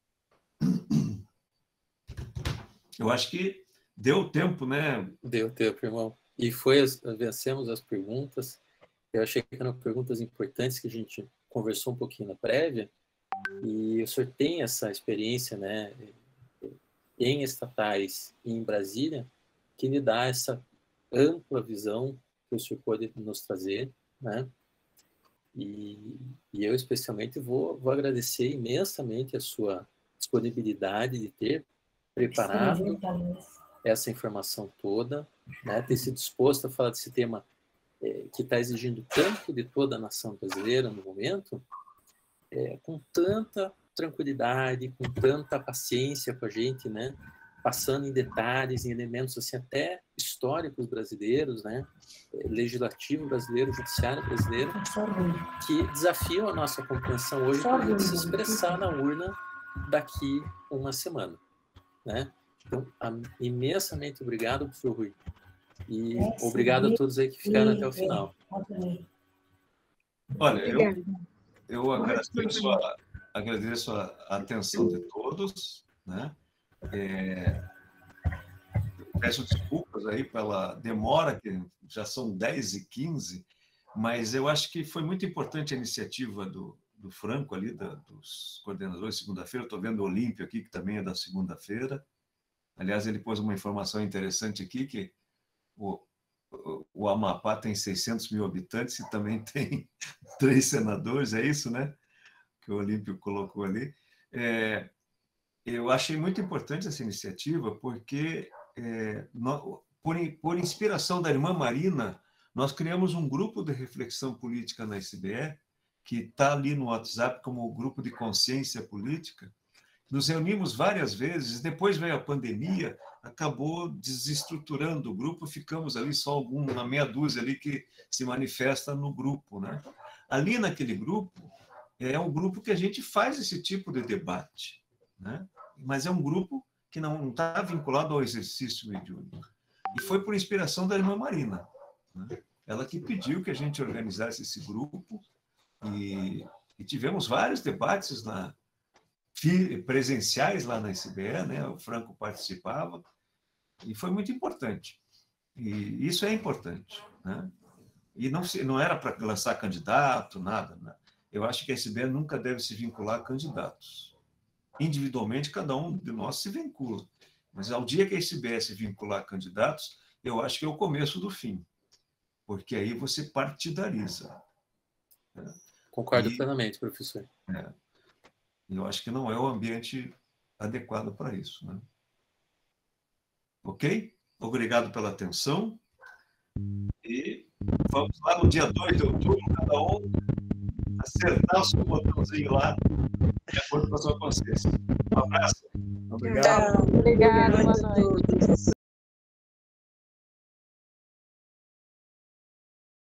Eu acho que deu tempo, né? Deu tempo, irmão. E foi, vencemos as perguntas. Eu achei que eram perguntas importantes que a gente conversou um pouquinho na prévia. E o senhor tem essa experiência, né, em estatais e em Brasília, que lhe dá essa ampla visão que o senhor pode nos trazer, né? E, e eu, especialmente, vou, vou agradecer imensamente a sua disponibilidade de ter preparado essa informação toda, né, ter se disposto a falar desse tema é, que está exigindo tanto de toda a nação brasileira no momento, é, com tanta tranquilidade, com tanta paciência com a gente, né, passando em detalhes, em elementos assim, até históricos brasileiros, né, legislativo brasileiro, judiciário brasileiro, que desafiam a nossa compreensão hoje para a gente se expressar na urna daqui uma semana, né? Então, imensamente obrigado, professor Rui. E obrigado a todos aí que ficaram até o final. Olha, eu, eu agradeço, a, agradeço a atenção de todos, né? É, peço desculpas aí pela demora, que já são dez e quinze, mas eu acho que foi muito importante a iniciativa do, do Franco ali, da, dos coordenadores de segunda-feira. Estou vendo o Olímpio aqui, que também é da segunda-feira. Aliás, ele pôs uma informação interessante aqui, que o, o, o Amapá tem seiscentos mil habitantes e também tem três senadores, é isso, né? Que o Olímpio colocou ali. É, eu achei muito importante essa iniciativa, porque, é, no, por, por inspiração da irmã Marina, nós criamos um grupo de reflexão política na S B E, que está ali no WhatsApp como o grupo de consciência política. Nos reunimos várias vezes, depois veio a pandemia, acabou desestruturando o grupo, ficamos ali só algum, uma meia dúzia ali que se manifesta no grupo, né? Ali naquele grupo, é um grupo que a gente faz esse tipo de debate, né? Mas é um grupo que não está vinculado ao exercício mediúnico. E foi por inspiração da irmã Marina, né? Ela que pediu que a gente organizasse esse grupo, e, e tivemos vários debates na presenciais lá na S B E, né? O Franco participava, e foi muito importante. E isso é importante, né? E não, se, não era para lançar candidato, nada, né? Eu acho que a S B E nunca deve se vincular a candidatos. Individualmente, cada um de nós se vincula. Mas ao dia que a S B E se vincular a candidatos, eu acho que é o começo do fim. Porque aí você partidariza. Né? Concordo e, plenamente, professor. É, eu acho que não é o ambiente adequado para isso, né? Ok? Obrigado pela atenção. E vamos lá no dia dois de outubro, cada um acertar o seu botãozinho lá, de acordo com a sua consciência. Um abraço. Obrigado. Obrigado, boa noite.